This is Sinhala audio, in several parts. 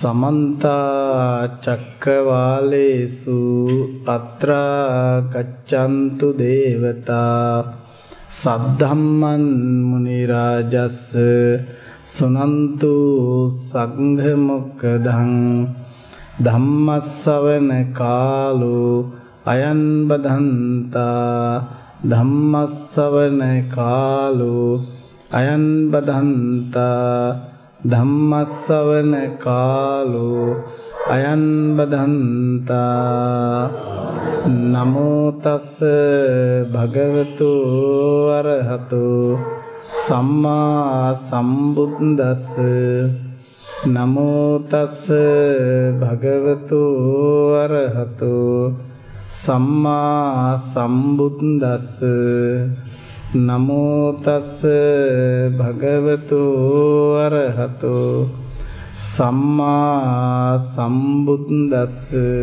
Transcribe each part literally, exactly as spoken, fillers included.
समन्ता चक्रवालेषु अत्रा गच्छन्तु देवता सद्धम्मं मुनिराजस्य सुनन्तु संघमुक्तं धम्मश्रवण कालो अयं बधन्ता धम्मश्रवण कालो अयं बधन्ता धम्मश्रवण कालो अयं बधन्ता नमो तस् भगवतो अरहतो सम्मा सम्बुद्दस्स नमो तस् भगवतो अरहतो सम्मा सम्बुद्दस्स नमो तस् भगवतो अरहतो सम्मा सम्बुद्दस्स।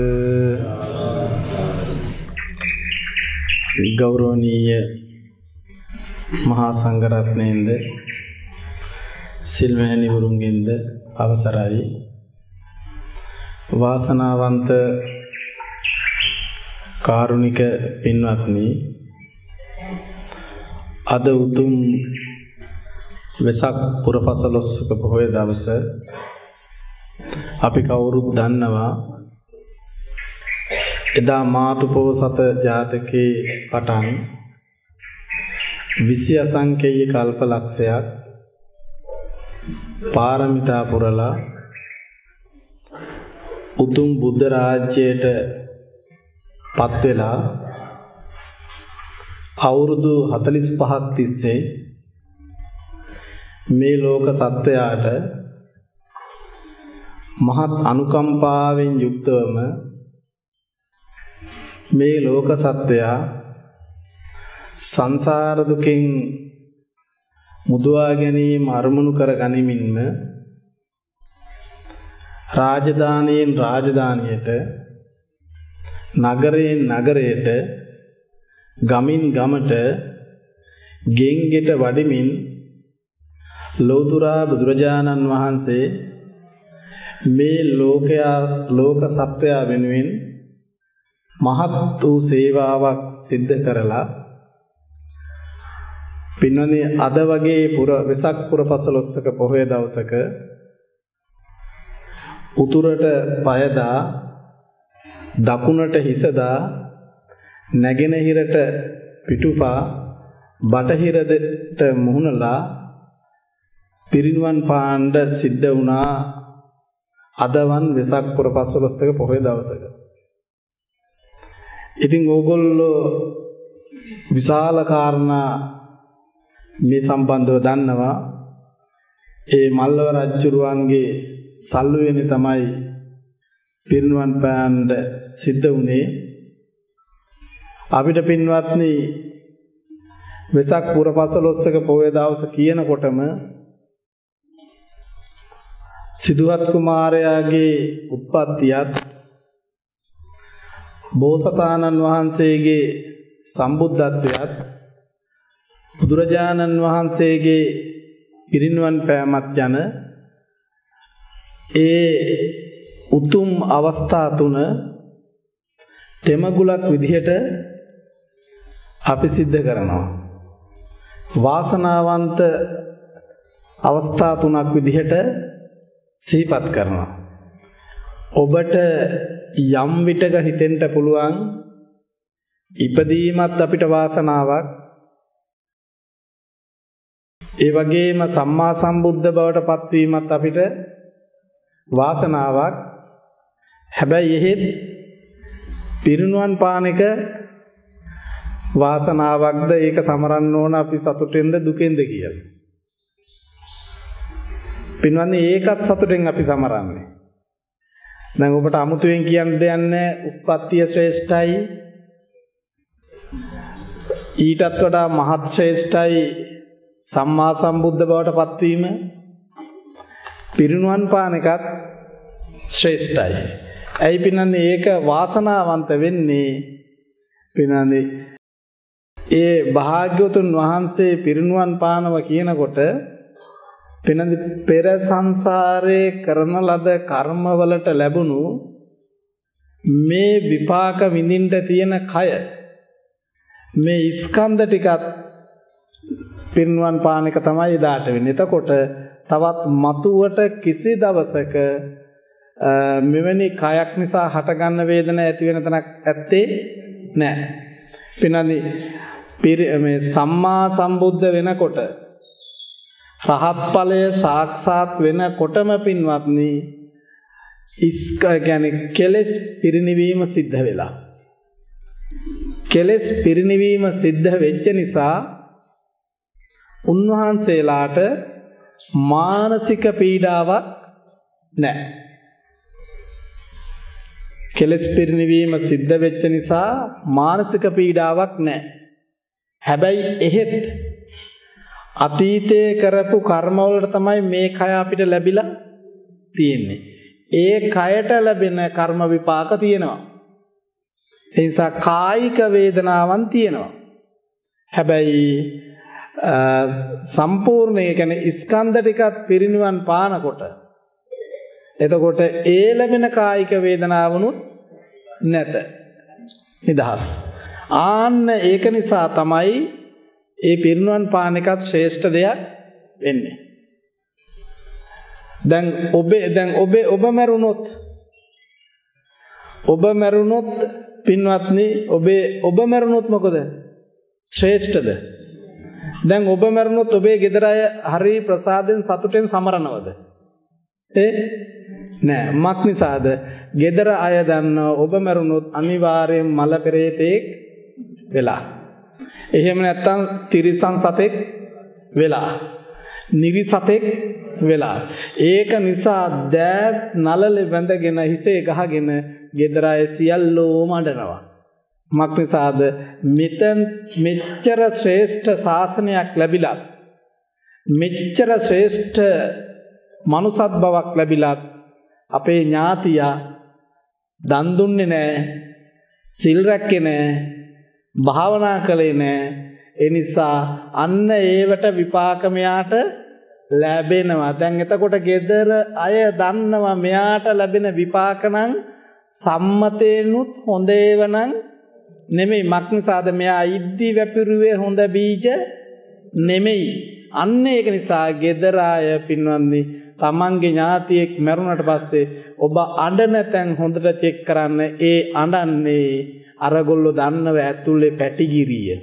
गौरवनीय මහා සංඝරත්නයෙන්ද සිල්මෑණිවරුන්ගෙන්ද අවසරයි. වාසනාවන්ත කාරුණික පින්වත්නි, අද උතුම් වෙසක් පුරපසළොස්වක පොහොය දවස අපි කවුරුත් දන්නවා. එදා මාතුපෝසත ජාතකයේ පටන් විසි අසංකේය කල්ප ලක්ෂයක් පාරමිතා පුරලා උතුම් බුද්ධ රාජ්‍යයට පත් වෙලා අවුරුදු හතළිස් පහක් තිස්සේ මේ ලෝක සත්වයාට මහත් අනුකම්පාවෙන් යුක්තවම මේ ලෝක සත්වයා සංසාර දුකින් මුදවා ගැනීම අරමුණු කර ගනිමින්ම රාජධානියෙන් රාජධානියට, නගරයෙන් නගරයට, ගමින් ගමට, ගෙන් ගෙට වඩිමින් ලෝතුරා බුදුරජාණන් වහන්සේ මේ ලෝකයා ලෝක සත්වයා වෙනුවෙන් මහත් වූ සේවාවක් සිද්ධ කරලා පින්නනේ අද වගේ පුර වෙසක් පුරපසළොස්වක පොහොය දවසක උතුරට පයදා දකුණට හිසදා නැගෙනහිරට පිටුපා බටහිරට මුහුණලා පිරිනිවන් පාණ්ඩ සිද්ධ වුණා අදවන් වෙසක් පුරපසළොස්වක පොහොය දවසක. ඉතින් ඕගොල්ලෝ විශාල කාරණා මේ සම්බන්ධව දන්නවා. ඒ මල්ලව රජුරුවන්ගේ සල්ලුවෙනි තමයි පිරිනිවන් පාණ්ඩ සිද්ධ වුණේ. අපිට පින්වත්නි වෙසක් පුරපසළොස්වක පොහොය දවස කියනකොටම සිදුහත් කුමාරයාගේ උත්පත්තියත් බෝසතාණන් වහන්සේගේ සම්බුද්ධත්වයත් බුදුරජාණන් වහන්සේගේ පිරිනිවන් පෑමත් යන ඒ උතුම් අවස්ථා තුන තෙමගුලක් විදිහට අපි සිද්ධ කරනවා. වාසනාවන්ත අවස්ථා තුනක් විදිහට සිහිපත් කරනවා. ඔබට යම් විටක හිතෙන්න පුළුවන් ඉපදීමත් අපිට වාසනාවක්, ඒ වගේම සම්මා සම්බුද්ධ බවට පත්වීමත් අපිට වාසනාවක්. හැබැයි එහෙත් පිරිනුවන් පාන එක වාසනාවක්ද, ඒක සමරන්න ඕන අපි සතුටෙන්ද දුකෙන්ද කියලා. පින්වත්නි, ඒකත් සතුටෙන් අපි සමරන්නේ. දැන් ඔබට අමුතුවෙන් කියන්න දෙයක් නැහැ. උත්පත්තිය ශ්‍රේෂ්ඨයි, ඊටත් වඩා මහත් ශ්‍රේෂ්ඨයි සම්මා සම්බුද්ධ බවට පත්වීම. පිරිනුවන් පාන එකත් ශ්‍රේෂ්ඨයි. ඇයි පින්නන්නේ ඒක වාසනාවන්ත වෙන්නේ? පින්නන්නේ ඒ භාග්‍යවතුන් වහන්සේ පිරිනුවන් පානව කියනකොට පිනදි පෙර සංසාරේ කරන ලද කර්මවලට ලැබුණු මේ විපාක විඳින්න තියෙන කය මේ ස්කන්ධ ටිකත් පින්වන් පාන එක තමයි දාට වෙන්නේ. එතකොට තවත් මතුවට කිසි දවසක මෙවැනි කයක් නිසා හටගන්න වේදනාවක් ඇති වෙන තැනක් ඇත්තේ නැහැ. පිනදි මේ සම්මා සම්බුද්ධ වෙනකොට රහත් ඵලය සාක්ෂාත් වෙනකොටම පින්වත්නි ඉස්ක කියන්නේ කෙලෙස් පිරිනිවීම සිද්ධ වෙලා. කෙලෙස් පිරිනිවීම සිද්ධ වෙච්ච නිසා උන්වහන්සේලාට මානසික පීඩාවක් නැහැ. කෙලෙස් පිරිනිවීම සිද්ධ වෙච්ච නිසා මානසික පීඩාවක් නැහැ. හැබැයි එහෙත් අතීතයේ කරපු කර්මවලට තමයි මේ කය අපිට ලැබිලා තියෙන්නේ. ඒ කයට ලැබෙන කර්ම විපාක තියෙනවා. ඒ නිසා කායික වේදනාවන් තියෙනවා. හැබැයි සම්පූර්ණ ඒ කියන්නේ ස්කන්ධ ටිකත් පිරිනිවන් පානකොට එතකොට ඒ ලැබෙන කායික වේදනාවනුත් නැත. නිදහස්. ආන්න ඒක නිසා තමයි ඒ පිරිනිවන් පාන එකත් ශ්‍රේෂ්ඨ දෙයක් වෙන්නේ. දැන් ඔබේ දැන් ඔබේ ඔබ මරුණොත් ඔබ මරුණොත් පින්වත්නි ඔබේ ඔබ මරුණොත් මොකද ශ්‍රේෂ්ඨද? දැන් ඔබ මරුණොත් ඔබේ ගෙදර අය හරි ප්‍රසාදෙන් සතුටෙන් සමරනවද? ඒ නෑ. මක් නිසාද? ගෙදර අය දන්නවා ඔබ මරුණොත් අනිවාර්යෙන් මල පෙරේතෙක් වෙලා. එහෙම නැත්තම් තිරිසන් සතෙක් වෙලා. නිවි සතෙක් වෙලා. ඒක නිසා දෑත් නලලේ වැඳගෙන හිසේ ගහගෙන ගෙදර අය සියල්ලෝම අඬනවා. මක් නිසාද? මෙතන මෙච්චර ශ්‍රේෂ්ඨ ශාසනයක් ලැබිලා මෙච්චර ශ්‍රේෂ්ඨ මනුසත් බවක් ලැබිලා අපේ ඥාතියා දන් දුන්නේ නැහැ, සිල් රැක්කේ නැහැ, භාවනා කළේ නැහැ. ඒ නිසා අන්න ඒවට විපාක මෙයාට ලැබෙනවා. දැන් එතකොට ගෙදර අය දන්නවා මෙයාට ලැබෙන විපාක නම් සම්මතේනුත් හොඳ ඒවා නම් නෙමෙයි. මක් නිසාද? මෙයා ඉද්දි වැපිරුවේ හොඳ බීජ නෙමෙයි. අන්න ඒක නිසා ගෙදර අය පින්වත්නි තමන්ගේ ඥාතියෙක් මරුණට පස්සේ ඔබ අඬන තැන් හොඳට චෙක් කරන්න. ඒ අඬන්නේ අරගොල්ලෝ දන්නව ඇතුලේ පැටිගිරිය.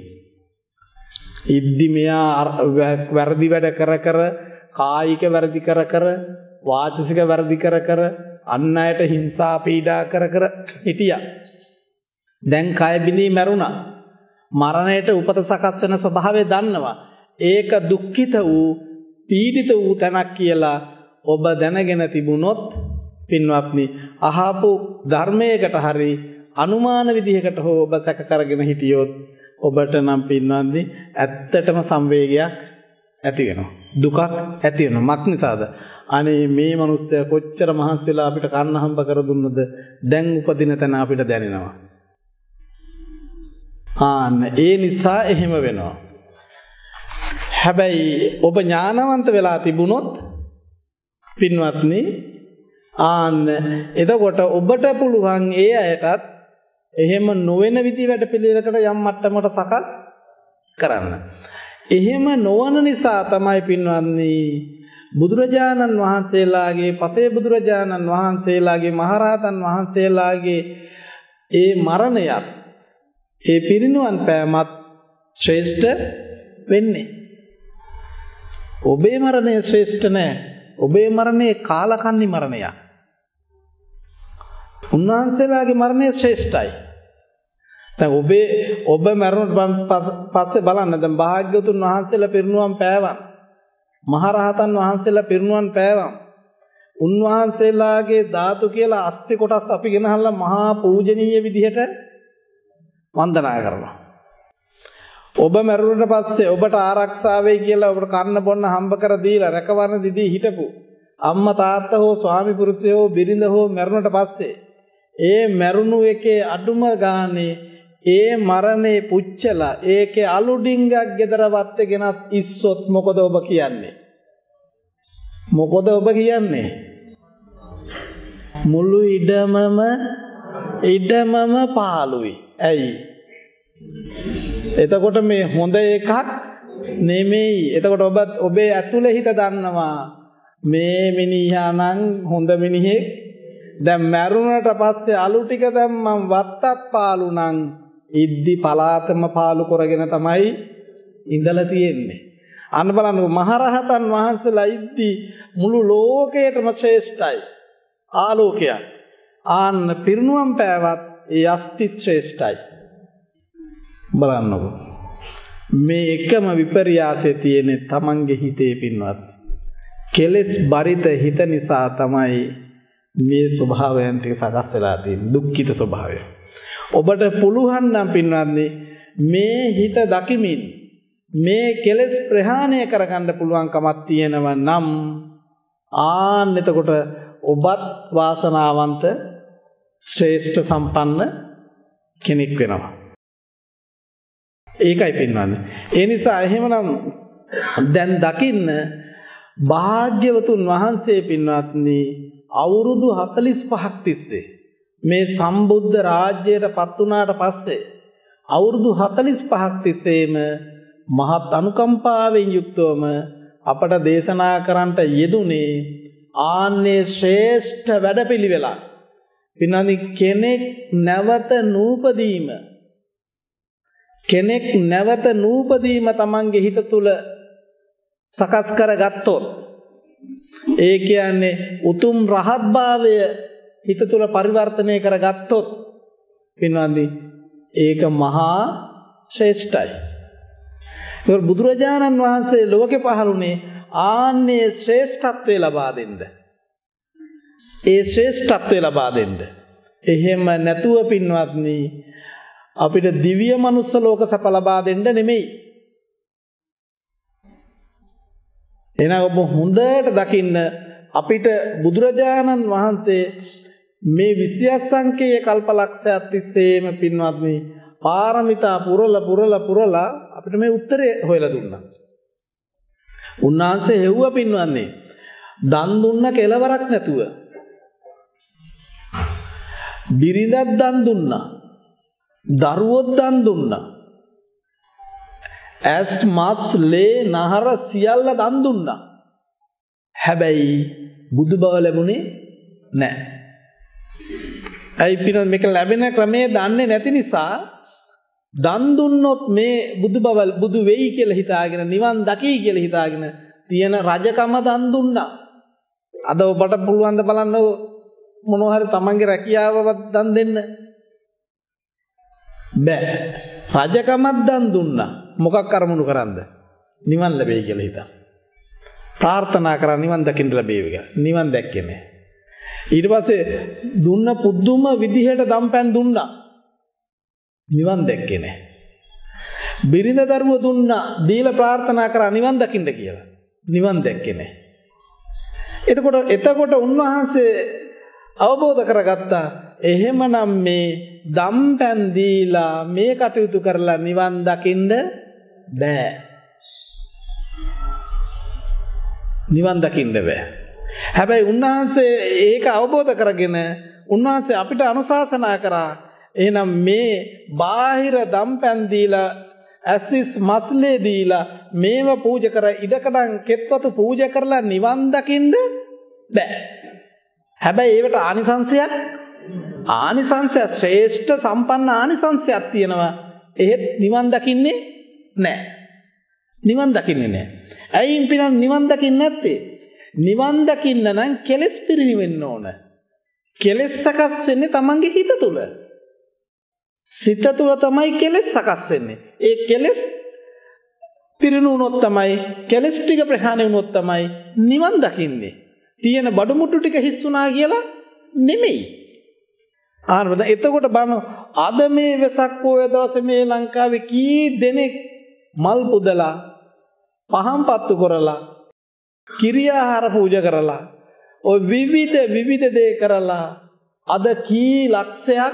ඉද්දි මෙයා වැරදි වැඩ කර කර කායික වැරදි කර කර වාචසික වැරදි කර කර අන් අයට හිංසා පීඩා කර කර හිටියා. දැන් කය බිඳී මැරුණා. මරණයට උපත සකස් වෙන ස්වභාවය දන්නවා. ඒක දුක්ඛිත වූ පීඩිත වූ තැනක් කියලා ඔබ දැනගෙන තිබුණොත් පින්වත්නි අහපු ධර්මයකට හරි අනුමාන විදිහකට හෝ ඔබ සැක කරගෙන හිටියොත් ඔබට නම් පින්වත්නි ඇත්තටම සංවේගයක් ඇති වෙනවා. දුකක් ඇති වෙනවා. මක් නිසාද? අනේ මේ මිනිස්සයා කොච්චර මහන්සිලා අපිට කන්න හම්බ කර දුන්නද දැන් උපදින තැන අපිට දැනෙනවා. ආන්න ඒ නිසා එහෙම වෙනවා. හැබැයි ඔබ ඥානවන්ත වෙලා තිබුණොත් පින්වත්නි ආන්න එතකොට ඔබට පුළුවන් ඒ අයටත් එහෙම නොවන විදි වැඩ පිළිවෙලකට යම් මට්ටමකට සකස් කරන්න. එහෙම නොවන නිසා තමයි පින්වත්නි බුදුරජාණන් වහන්සේලාගේ පසේ බුදුරජාණන් වහන්සේලාගේ මහරහතන් වහන්සේලාගේ ඒ මරණයත් ඒ පිරිනුවන් පෑමත් ශ්‍රේෂ්ඨ වෙන්නේ. ඔබේ මරණය ශ්‍රේෂ්ඨ නැහැ. ඔබේ මරණය කාලකන්ණි මරණයක්. උන්වහන්සේලාගේ මරණය ශ්‍රේෂ්ඨයි. දැන් ඔබේ ඔබ මරණයට පස්සේ බලන්න දැන් භාග්‍යවතුන් වහන්සේලා පිරිනුවන් පෑවන්. මහරහතන් වහන්සේලා පිරිනුවන් පෑවන්. උන්වහන්සේලාගේ ධාතු කියලා අස්ති කොටස් අපි ගෙනහල්ලා මහා පූජනීය විදිහට වන්දනා කරනවා. ඔබ මරුණට පස්සේ ඔබට ආරක්ෂා වෙයි කියලා ඔබට කන්න බොන්න හම්බ කර දීලා රැකවරණ දිදී හිටපු අම්මා තාත්තා හෝ ස්වාමි පුරුෂයෝ බිරිඳ හෝ මරුණට පස්සේ ඒ මරුණු එකේ අඩුම ගානේ ඒ මරණේ පුච්චලා ඒකේ අලු ඩිංගක් ගෙදර වත්තේ ගෙනත් ඉස්සොත් මොකද ඔබ කියන්නේ? මොකද ඔබ කියන්නේ? මුළු ඉඩමම ඉඩමම පාළුයි. ඇයි? එතකොට මේ හොඳ එකක් නෙමෙයි. එතකොට ඔබ ඔබේ ඇතුලේ හිත දන්නවා මේ මිනිහා නම් හොඳ මිනිහෙක්. දැන් මැරුණට පස්සේ අලු ටික දැම්මම වත්තත් පාළු නම් ඉද්දි පලාතම පාළු කරගෙන තමයි ඉඳලා තියෙන්නේ. අන්න බලන්නකො මහරහතන් වහන්සේලා ඉද්දි මුළු ලෝකයටම ශ්‍රේෂ්ඨයි. ආලෝකයක්. ආන්න පිරිනුවම් පෑවත් ඒ අස්ති ශ්‍රේෂ්ඨයි. බලන්නකො මේ එකම විපර්යාසය තියෙන තමන්ගේ හිතේ පින්වත්. කෙලෙස් බරිත හිත නිසා තමයි මේ ස්වභාවයන් ටික සකස් වෙලා තියෙන්නේ. දුක්ඛිත ස්වභාවය. ඔබට පුළුවන් නම් පින්වත්නි මේ හිත දකිමින් මේ කෙලෙස් ප්‍රහාණය කරගන්න පුළුවන්කමක් තියෙනවා නම් ආන්න එතකොට ඔබත් වාසනාවන්ත ශ්‍රේෂ්ඨ සම්පන්න කෙනෙක් වෙනවා. ඒකයි පින්වත්නි. ඒ නිසා එහෙමනම් දැන් දකින්න භාග්‍යවතුන් වහන්සේ පින්වත්නි අවුරුදු හතළිස් පහක් තිස්සේ මේ සම්බුද්ධ රාජ්‍යයට පත් වුණාට පස්සේ අවුරුදු හතළිස් පහක් තිස්සේම මහත් අනුකම්පාවෙන් යුක්තවම අපට දේශනා කරන්නට යෙදුනේ ආන්නේ ශ්‍රේෂ්ඨ වැඩපිළිවෙලක්. පින්වත්නි කෙනෙක් නැවත නූපදීම කෙනෙක් නැවත නූපදීම තමන්ගේ හිත තුල සකස් කරගත්තොත් ඒ කියන්නේ උතුම් රහත් භාවය හිත තුල පරිවර්තනය කරගත්තොත් පින්වත්නි ඒක මහා ශ්‍රේෂ්ඨයි. ඒක බුදුරජාණන් වහන්සේ ලෝකේ පහළුනේ ආන්නේ ශ්‍රේෂ්ඨත්වය ලබා දෙන්න. ඒ ශ්‍රේෂ්ඨත්වය ලබා දෙන්න. එහෙම නැතුව පින්වත්නි අපිට දිව්‍ය මනුස්ස ලෝක සැප ලබා දෙන්න නෙමෙයි. එහෙනම් ඔබ හොඳට දකින්න අපිට බුදුරජාණන් වහන්සේ මේ විසිය සංකේය කල්පලක්ෂයක් තිස්සේම පින්වත්නි පාරමිතා පුරල පුරල පුරලා අපිට මේ උත්තරේ හොයලා දුන්නා. උන්වහන්සේ හෙව්ව පින්වත්නි දන් දුන්න කෙලවරක් නැතුව බිරිඳක් දන් දුන්නා. දරුවොත් දන් දුන්නා. ඇස් මස් ලේ නහර සියල්ල දන් දුන්නා. හැබැයි බුදු බව ලැබුණේ නැහැ. ඇයි පිනොත් මේක ලැබෙන ක්‍රමයේ දන්නේ නැති නිසා දන් දුන්නොත් මේ බුදු බව බුදු වෙයි කියලා හිතාගෙන නිවන් දකි කියලා හිතාගෙන තියෙන රජකම දන් දුන්නා. අද ඔබට පුළුවන් ද බලන්න මොනවා හරි තමන්ගේ රැකියාවවත් දන් දෙන්න බෑ. රජකමක් දන් දුන්නා. මොකක් අරමුණු කරන්ද? නිවන් ලැබෙයි කියලා හිතා. ප්‍රාර්ථනා කරා නිවන් දකින්න ලැබේවි කියලා. නිවන් දැක්කේ නෑ. ඊට පස්සේ දුන්න පුදුම විදිහට දම්පැන් දුන්නා. නිවන් දැක්කේ නෑ. බිරිඳ දරුව දුන්නා. දීලා ප්‍රාර්ථනා කරා නිවන් දකින්න කියලා. නිවන් දැක්කේ නෑ. එතකොට එතකොට උන්වහන්සේ අවබෝධ කරගත්තා එහෙමනම් මේ දම්පැන් දීලා මේ කටයුතු කරලා නිවන් දකින්න බෑ. නිවන් දකින්න බෑ. හැබැයි උන්වහන්සේ ඒක අවබෝධ කරගෙන උන්වහන්සේ අපිට අනුශාසනා කරා එහෙනම් මේ බාහිර දම්පැන් දීලා ඇසිස් මස්ලේ දීලා මේව පූජා කර ඉඩකඩම් කෙත්වතු පූජා කරලා නිවන් දකින්න බෑ. හැබැයි ඒකට ආනිසංශයක් ආනිසංශය ශ්‍රේෂ්ඨ සම්පන්න ආනිසංශයක් තියෙනවා. එහෙත් නිවන් දකින්නේ නැහැ. නිවන් දකින්නේ නැහැ. ඇයින් පිනන් නිවන් දකින්නේ නැත්තේ? නිවන් දකින්න නම් කෙලෙස් පිරිනිවෙන්න ඕන. කෙලෙස් සකස් වෙන්නේ තමන්ගේ හිත තුල. සිත තුල තමයි කෙලෙස් සකස් වෙන්නේ. ඒ කෙලෙස් පිරිනුනොත් තමයි කෙලෙස් ටික ප්‍රහාණය වුනොත් තමයි නිවන් දකින්නේ. තියෙන බඩු මුට්ටු ටික හිස්සුනා කියලා නෙමෙයි. ආනවද එතකොට බලන්න අද මේ වෙසක් පොය දවසේ මේ ලංකාවේ කී දෙනෙක් මල් පුදලා පහන් පත්තු කරලා කිරියාහාර පූජා කරලා ඔය විවිධ විවිධ දේ කරලා අද කී ලක්ෂයක්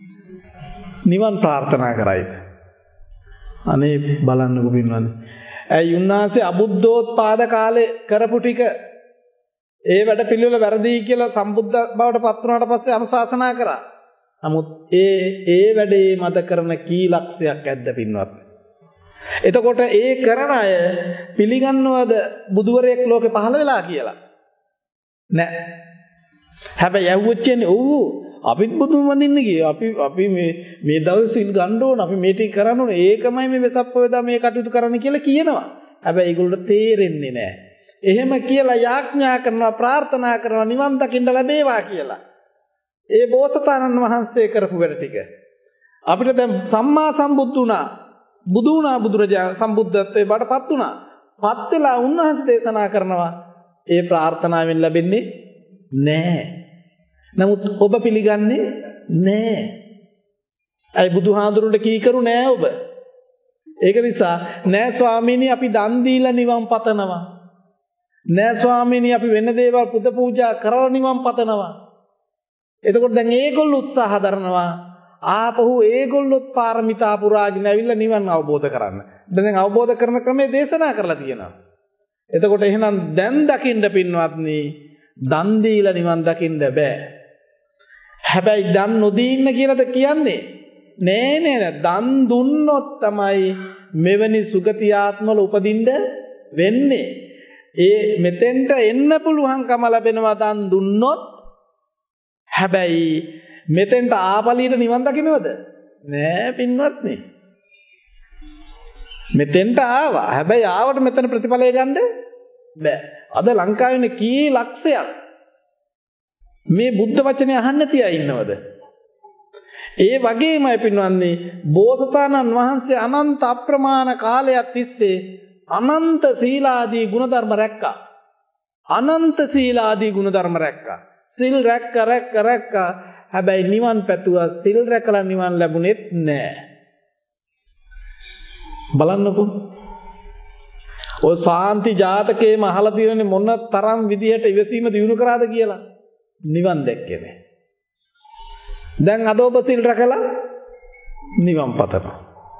නිවන් ප්‍රාර්ථනා කරයිද? අනේ බලන්නකො පින්වත්නි. ඇයි උන්වහන්සේ අබුද්ධෝත්පාද කාලේ කරපු ටික ඒ වැඩ පිළිවෙල වැරදි කියලා සම්බුද්ධ බවට පත් වුණාට පස්සේ අනුශාසනා කරා. නමුත් ඒ ඒ වැඩේ මත කරන කී ලක්ෂයක් ඇද්ද පින්වත්. එතකොට ඒ කරන අය පිළිගන්නවද බුදුවරයෙක් ලෝකේ පහළ වෙලා කියලා? නෑ. හැබැයි යවුවච්චන්නේ ඔව් අපිත් බුදුන් වඳින්න ගියේ. අපි අපි මේ මේ දවස් සිල් ගන්න ඕන. අපි මේ ටික කරන්න ඕන. ඒකමයි මේ වෙසක් වේදා මේ කටයුතු කරන්න කියලා කියනවා. හැබැයි ඒගොල්ලෝ තේරෙන්නේ නෑ. එහෙම කියලා යාඥා කරනවා ප්‍රාර්ථනා කරනවා නිවන් දකින්න ලැබේවා කියලා. ඒ බෝසතාණන් වහන්සේ කරපු වැඩ ටික අපිට දැන් සම්මා සම්බුද්ධ වුණා. බුදු වුණා බුදුරජාණන් සම්බුද්ධත්වයට බඩපත් වුණා. පත් වෙලා උන්වහන්සේ දේශනා කරනවා ඒ ප්‍රාර්ථනාවෙන් ලැබෙන්නේ නෑ. නමුත් ඔබ පිළිගන්නේ නෑ. අයි බුදුහාඳුරුන්ට කීකරු නෑ ඔබ. ඒක නිසා නෑ ස්වාමීනි අපි දන් දීලා නිවන් පතනවා. නෑ ස්වාමීනි අපි වෙන දේවල් පුද පූජා කරලා නිවන් පතනවා. එතකොට දැන් ඒගොල්ලෝ උත්සාහ දරනවා ආපහු ඒගොල්ලොත් පාරමිතා පුරාගෙන ඇවිල්ලා නිවන් අවබෝධ කරන්න. දැන් අවබෝධ කරන ක්‍රමය දේශනා කරලා තියෙනවා. එතකොට එහෙනම් දැන් දකින්න පින්වත්නි දන් දීලා නිවන් දකින්න බෑ. හැබැයි දන් නොදී ඉන්න කියලාද කියන්නේ? නෑ නෑ දන් දුන්නොත් තමයි මෙවැනි සුගතියාත්මවල උපදින්න වෙන්නේ. ඒ මෙතෙන්ට එන්න පුළුවන්කම ලැබෙනවා දන් දුන්නොත්. හැබැයි මෙතෙන්ට ආපලියට නිවන් දකින්නවද? නෑ පින්වත්නි. මෙතෙන්ට ආවා. හැබැයි ආවට මෙතන ප්‍රතිඵලය ගන්න බෑ. අද ලංකාවේ ඉන්න කී ලක්ෂයක් මේ බුද්ධ වචනේ අහන්න තියා ඉන්නවද? ඒ වගේමයි පින්වත්නි බෝසතාණන් වහන්සේ අනන්ත අප්‍රමාණ කාලයක් තිස්සේ අනන්ත සීලාදී ගුණධර්ම රැක්කා. අනන්ත සීලාදී ගුණධර්ම රැක්කා. සිල් රැක්ක රැක්ක රැක්ක හැබැයි නිවන් පැතුවා සිල් රැකලා නිවන් ලැබුණෙත් නෑ. බලන්නකෝ. ඔය සාන්ති ජාතකයේම අහලා තියෙනනේ මොන තරම් විදිහට ඉවසීම දිනු කරාද කියලා. නිවන් දැක්කේ නෑ. දැන් අද ඔබ සිල් රැකලා නිවන් පතනවා.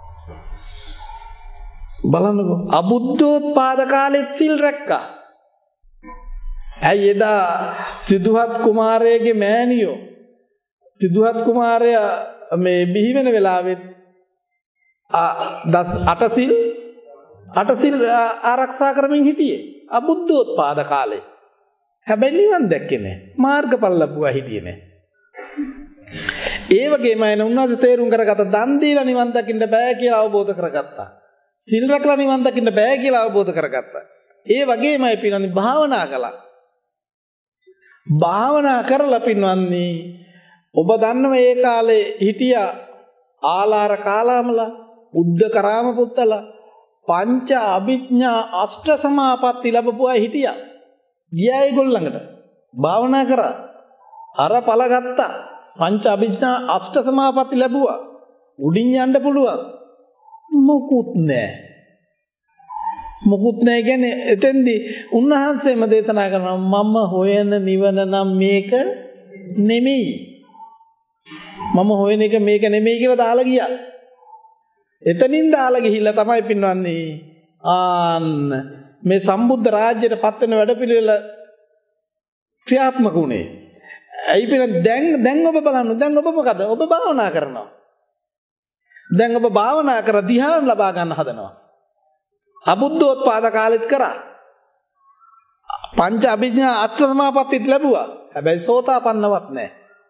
බලන්නකෝ. අබුද්ධෝත්පාද කාලෙත් සිල් රැක්කා. ඇයි එදා සිදුහත් කුමාරයාගේ මෑණියෝ සිදුහත් කුමාරයා මේ බිහි වෙන වෙලාවෙත් දස අටසිල් අටසිල් ආරක්ෂා කරමින් හිටියේ අබුද්ධෝත්පාද කාලේ. හැබැයි නිවන් දැක්කේ නැහැ. මාර්ගඵල ලැබුවා හිටියේ නැහැ. ඒ වගේම එන උන්වහන්සේ තේරුම් කරගත්ත දන් දීලා නිවන් දකින්න බෑ කියලා අවබෝධ කරගත්තා. සිල් රැකලා නිවන් දකින්න බෑ කියලා අවබෝධ කරගත්තා. ඒ වගේමයි පින්වත්නි භාවනා කළා. භාවනා කරලා පින්වත්නි ඔබ දන්නව ඒ කාලේ හිටියා ආලාර කාලාමලා උද්දකරාම පුත්තලා පංච අභිඥා අෂ්ට සමාපatti ලැබපු අය හිටියා. ගියා ඒගොල්ලෝ ළඟට භාවනා කරා. අර ඵල ගත්තා. පංච අභිඥා අෂ්ට සමාපatti ලැබුවා. උඩින් යන්න පුළුවන්. මොකුත් නැහැ. මොකුත් නැහැ කියන්නේ එතෙන්දී උන්වහන්සේම දේශනා කරනවා මම හොයන නිවන නම් මේක නෙමෙයි. මම හොයන එක මේක නෙමෙයි කියලා දාලා ගියා. එතනින් දාලා ගිහිල්ලා තමයි පින්වන්නේ ආන්න මේ සම්බුද්ධ රාජ්‍යයට පත් වෙන වැඩපිළිවෙල ක්‍රියාත්මක වුණේ. ඇයි පින දැන් දැන් ඔබ බලන්න දැන් ඔබ මොකද? ඔබ භාවනා කරනවා. දැන් ඔබ භාවනා කර ධ්‍යාන ලබා ගන්න හදනවා. අබුද්ධෝත්පාද කාලෙත් කරා. පංච අභිඥා අෂ්ට සමාපත්තිත් ලැබුවා. හැබැයි සෝතාපන්නවත් නැහැ.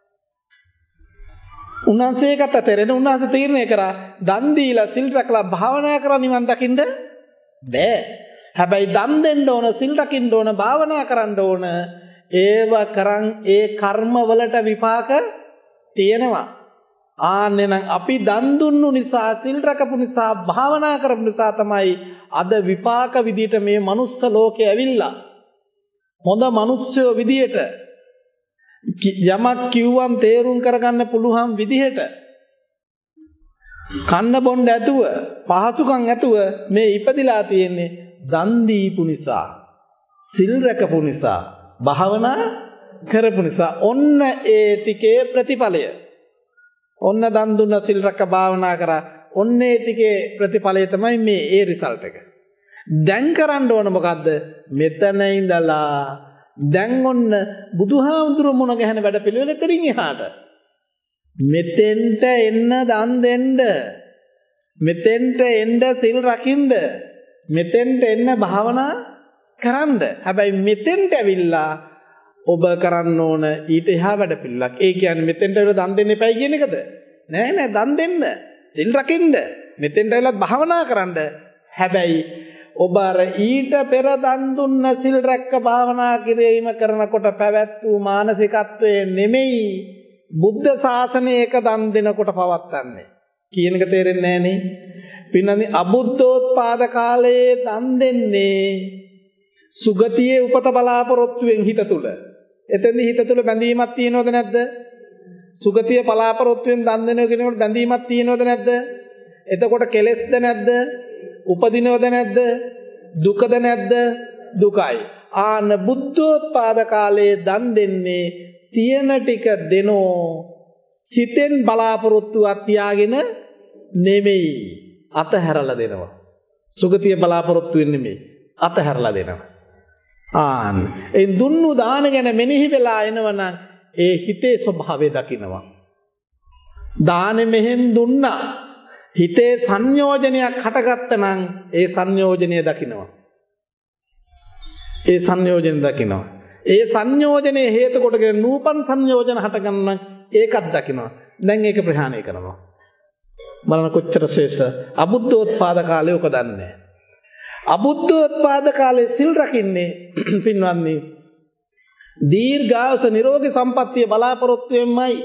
උන්වහන්සේ ඒකට තේරෙන උන්වහන්සේ තීරණය කරා දන් දීලා සිල් රැකලා භාවනා කරලා නිවන් දකින්න බෑ. හැබැයි දන් දෙන්න ඕන, සිල් රකින්න ඕන, භාවනා කරන්න ඕන. ඒව කරන් ඒ කර්ම වලට විපාක තියෙනවා. ආන්නේ නම් අපි දන් දුන්නු නිසා, සිල් රැකපු නිසා, භාවනා කරපු නිසා තමයි අද විපාක විදියට මේ මනුස්ස ලෝකේ ඇවිල්ලා හොඳ මිනිස්සුયો විදියට යමක් කිව්වම් තේරුම් කරගන්න පුළුවන් විදිහට කන්න බොන්න ඇතුව පහසුකම් ඇතුව මේ ඉපදිලා තියෙන්නේ දන් දීපු නිසා, සිල් රැකපු නිසා, භාවනා කරපු නිසා. ඔන්න ඒ ටිකේ ප්‍රතිඵලය. ඔන්න දන් දුන්න, සිල් රැක භාවනා කරා. ඔන්න ඒ ටිකේ ප්‍රතිඵලය තමයි මේ ඒ රිසල්ට් එක. දැන් කරන්න ඕන මොකද්ද? මෙතන ඉඳලා දැන් ඔන්න බුදුහාමුදුරු මොන ගැහන වැඩ පිළිවෙල එතරින් එහාට. මෙතෙන්ට එන්න දන් දෙන්න. මෙතෙන්ට එන්න සිල් රකින්න. මෙතෙන්ට එන්න භාවනා කරන්න. හැබැයි මෙතෙන්ට ඇවිල්ලා ඔබ කරන්න ඕන ඊට එහා වැඩ පිළිලක්. ඒ කියන්නේ මෙතෙන්ට ඇවිල්ලා දන් දෙන්න එපයි කියන එකද? නෑ නෑ දන් දෙන්න. සිල් රකින්න. මෙතෙන්ට ඇවිල්ලා භාවනා කරන්න. හැබැයි ඔබ අර ඊට පෙර දන් දුන්න සිල් රැක්ක භාවනා කිරීම කරනකොට පැවැත් වූ මානසිකත්වයේ නෙමෙයි බුද්ධ ශාසනයක දන් දෙනකොට පවත්න්නේ. කියන එක තේරෙන්නේ නෑනේ. පින්නනි අබුද්ධෝත්පාද කාලයේ දන් දෙන්නේ සුගතියේ උපත බලාපොරොත්තුෙන් හිත තුල. එතෙන්දි හිත තුල බැඳීමක් තියෙනවද නැද්ද? සුගතිය බලාපොරොත්තුෙන් දන් දෙනවා කියනකොට බැඳීමක් තියෙනවද නැද්ද? එතකොට කෙලෙස්ද නැද්ද? උපදිනවද නැද්ද? දුකද නැද්ද? දුකයි. ආන බුද්ධෝත්පාද කාලයේ දන් දෙන්නේ තියෙන ටික දෙනෝ සිතෙන් බලාපොරොත්තුවක් තියාගෙන නෙමෙයි. අතහැරලා දෙනවා. සුගතිය බලාපොරොත්තු වෙන්නේ නෙමෙයි. අතහැරලා දෙනවා. ආන් ඒ දුන්නු දාන ගැන මෙනෙහි වෙලා එනවනම් ඒ හිතේ ස්වභාවය දකිනවා. දානෙ මෙහෙන් දුන්නා. හිතේ සංයෝජනයක් හටගත්තා නම් ඒ සංයෝජනය දකිනවා. ඒ සංයෝජන දකිනවා. ඒ සංයෝජනේ හේතු කොටගෙන නූපන් සංයෝජන හටගන්න ඒකත් දකිනවා. දැන් ඒක ප්‍රහාණය කරනවා. බලන්න කොච්චර ශ්‍රේෂ්ඨ. අබුද්ධෝත්පාද කාලේ ඔක දන්නේ. අබුද්ධෝත්පාද කාලේ සිල් රකින්නේ පින්වත්නි දීර්ඝායුෂ නිරෝගී සම්පන්නිය බලාපොරොත්තු වෙන්නයි.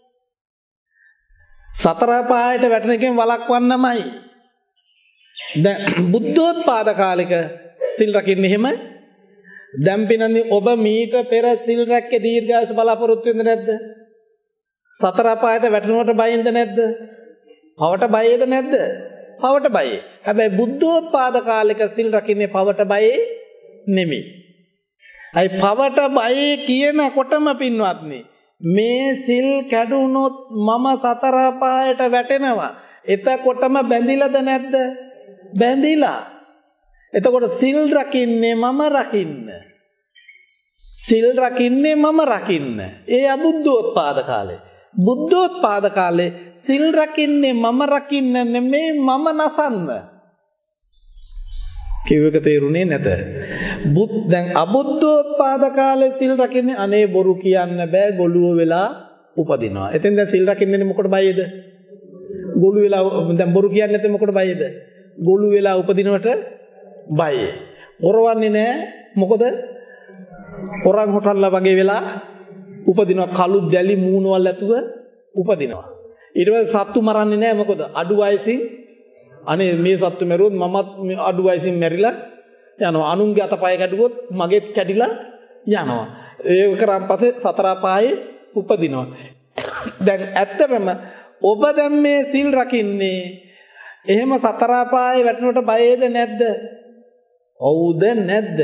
සතර පායට වැටෙන එකෙන් වළක්වන්නමයි. දැන් බුද්ධෝත්පාද කාලෙක සිල් රකින්නේ එහෙම. දැන් පින්නන්නේ ඔබ මීට පෙර සිල් රැක්කේ දීර්ඝායුෂ බලාපොරොත්තු වෙන්නේ නැද්ද? සතර පායට වැටෙනවට බයින්ද නැද්ද? පවට බයේද නැද්ද? පවට බයේ. හැබැයි බුද්ධෝත්පාද කාලෙක සිල් රකින්නේ පවට බයේ නෙමෙයි. අයි පවට බයේ කියනකොටම පින්වත්නි මේ සිල් කැඩුනොත් මම සතර පායට වැටෙනවා. එතකොටම බැඳිලාද නැද්ද? බැඳිලා. එතකොට සිල් රකින්නේ මම රකින්න. සිල් රකින්නේ මම රකින්න. ඒ අබුද්ධෝත්පාද කාලේ. බුද්ධෝත්පාද කාලේ සිල් රකින්නේ මම රකින්න නෙමෙයි මම නසන්න. කිව්වක තේරුනේ නැත. බුත් දැන් අබුද්ධෝත්පාද කාලේ සිල් රකින්නේ අනේ බොරු කියන්න බෑ ගොළුව වෙලා උපදිනවා. එතෙන් දැන් සිල් රකින්නේ මොකටද බයද? ගොළු වෙලා දැන් බොරු කියන්නේ නැත්නම් මොකටද බයද? ගොළු වෙලා උපදිනවට බයයි. හොරවන්නේ නැහැ. මොකද? හොරන් හොටල්ලා වගේ වෙලා උපදිනවා. කළු දැලි මූණවල් ඇතුව උපදිනවා. ඊට පස්සේ සත්තු මරන්නේ නැහැ. මොකද? අඩු වයසින් අනේ මේ සත්තු මැරුවොත් මමත් අඩු වයසින් මැරිලා යනවා. අනුන්ගේ අතපය කැඩුවොත් මගේත් කැඩිලා යනවා. ඒක කරන් පස්සේ සතර පායේ උපදිනවා. දැන් ඇත්තටම ඔබ දැන් මේ සිල් රකින්නේ එහෙම සතර පායේ වැටෙනකොට බයේද නැද්ද? ඔව්ද නැද්ද?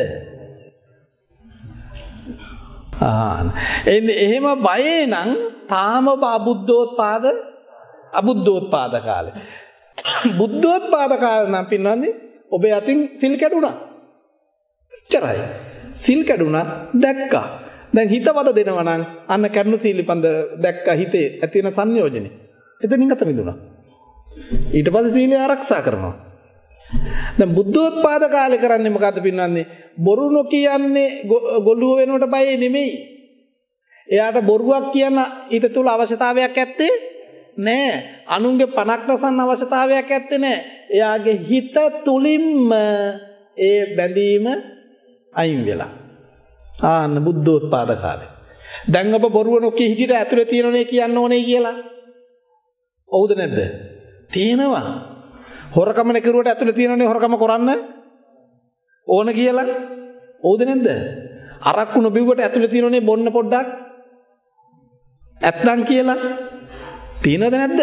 ආ එන්නේ එහෙම බයේ නම් තාම ඔබ අබුද්ධෝත්පාද අබුද්ධෝත්පාද කාලේ. බුද්ධෝත්පාද කාලේ නම් පින්නන්නේ ඔබේ අතින් සිල් කැඩුනා. එච්චරයි. සිල් කැඩුනා දැක්කා. දැන් හිතවද දෙනවා නම් අන්න කරුණු සීලිපන්ද දැක්කා හිතේ ඇති වෙන සංයෝජනේ. එතනින් අත මිදුණා. ඊට පස්සේ සීලය ආරක්ෂා කරනවා. දැන් බුද්ධෝත්පාද කාලේ කරන්නේ මොකද්ද පින්නන්නේ? බොරු නොකියන්නේ ගොළුව වෙනකොට බයයි නෙමෙයි. එයාට බොරුවක් කියන ඊට තුල අවශ්‍යතාවයක් ඇත්තේ නෑ. අනුන්ගේ පණක් රසන්න අවශ්‍යතාවයක් ඇත්තේ නෑ. එයාගේ හිත තුලින්ම ඒ බැඳීම අයින් වෙලා. ආන්න බුද්ධෝත්පාද කාලේ. දැන් ඔබ බොරුව නොකිය හිටිට ඇතුලේ තියෙනනේ කියන්න ඕනේ කියලා. ඔව්ද නැද්ද? තියෙනවා. හොරකම නකිරුවට ඇතුලේ තියෙනනේ හොරකම කරන්න ඕන කියලා. ඔව්ද නැද්ද? අරක්කු නොබිව්වට ඇතුලේ තියෙනනේ බොන්න පොඩ්ඩක් ඇත්තම් කියලා. තියෙනවද නැද්ද?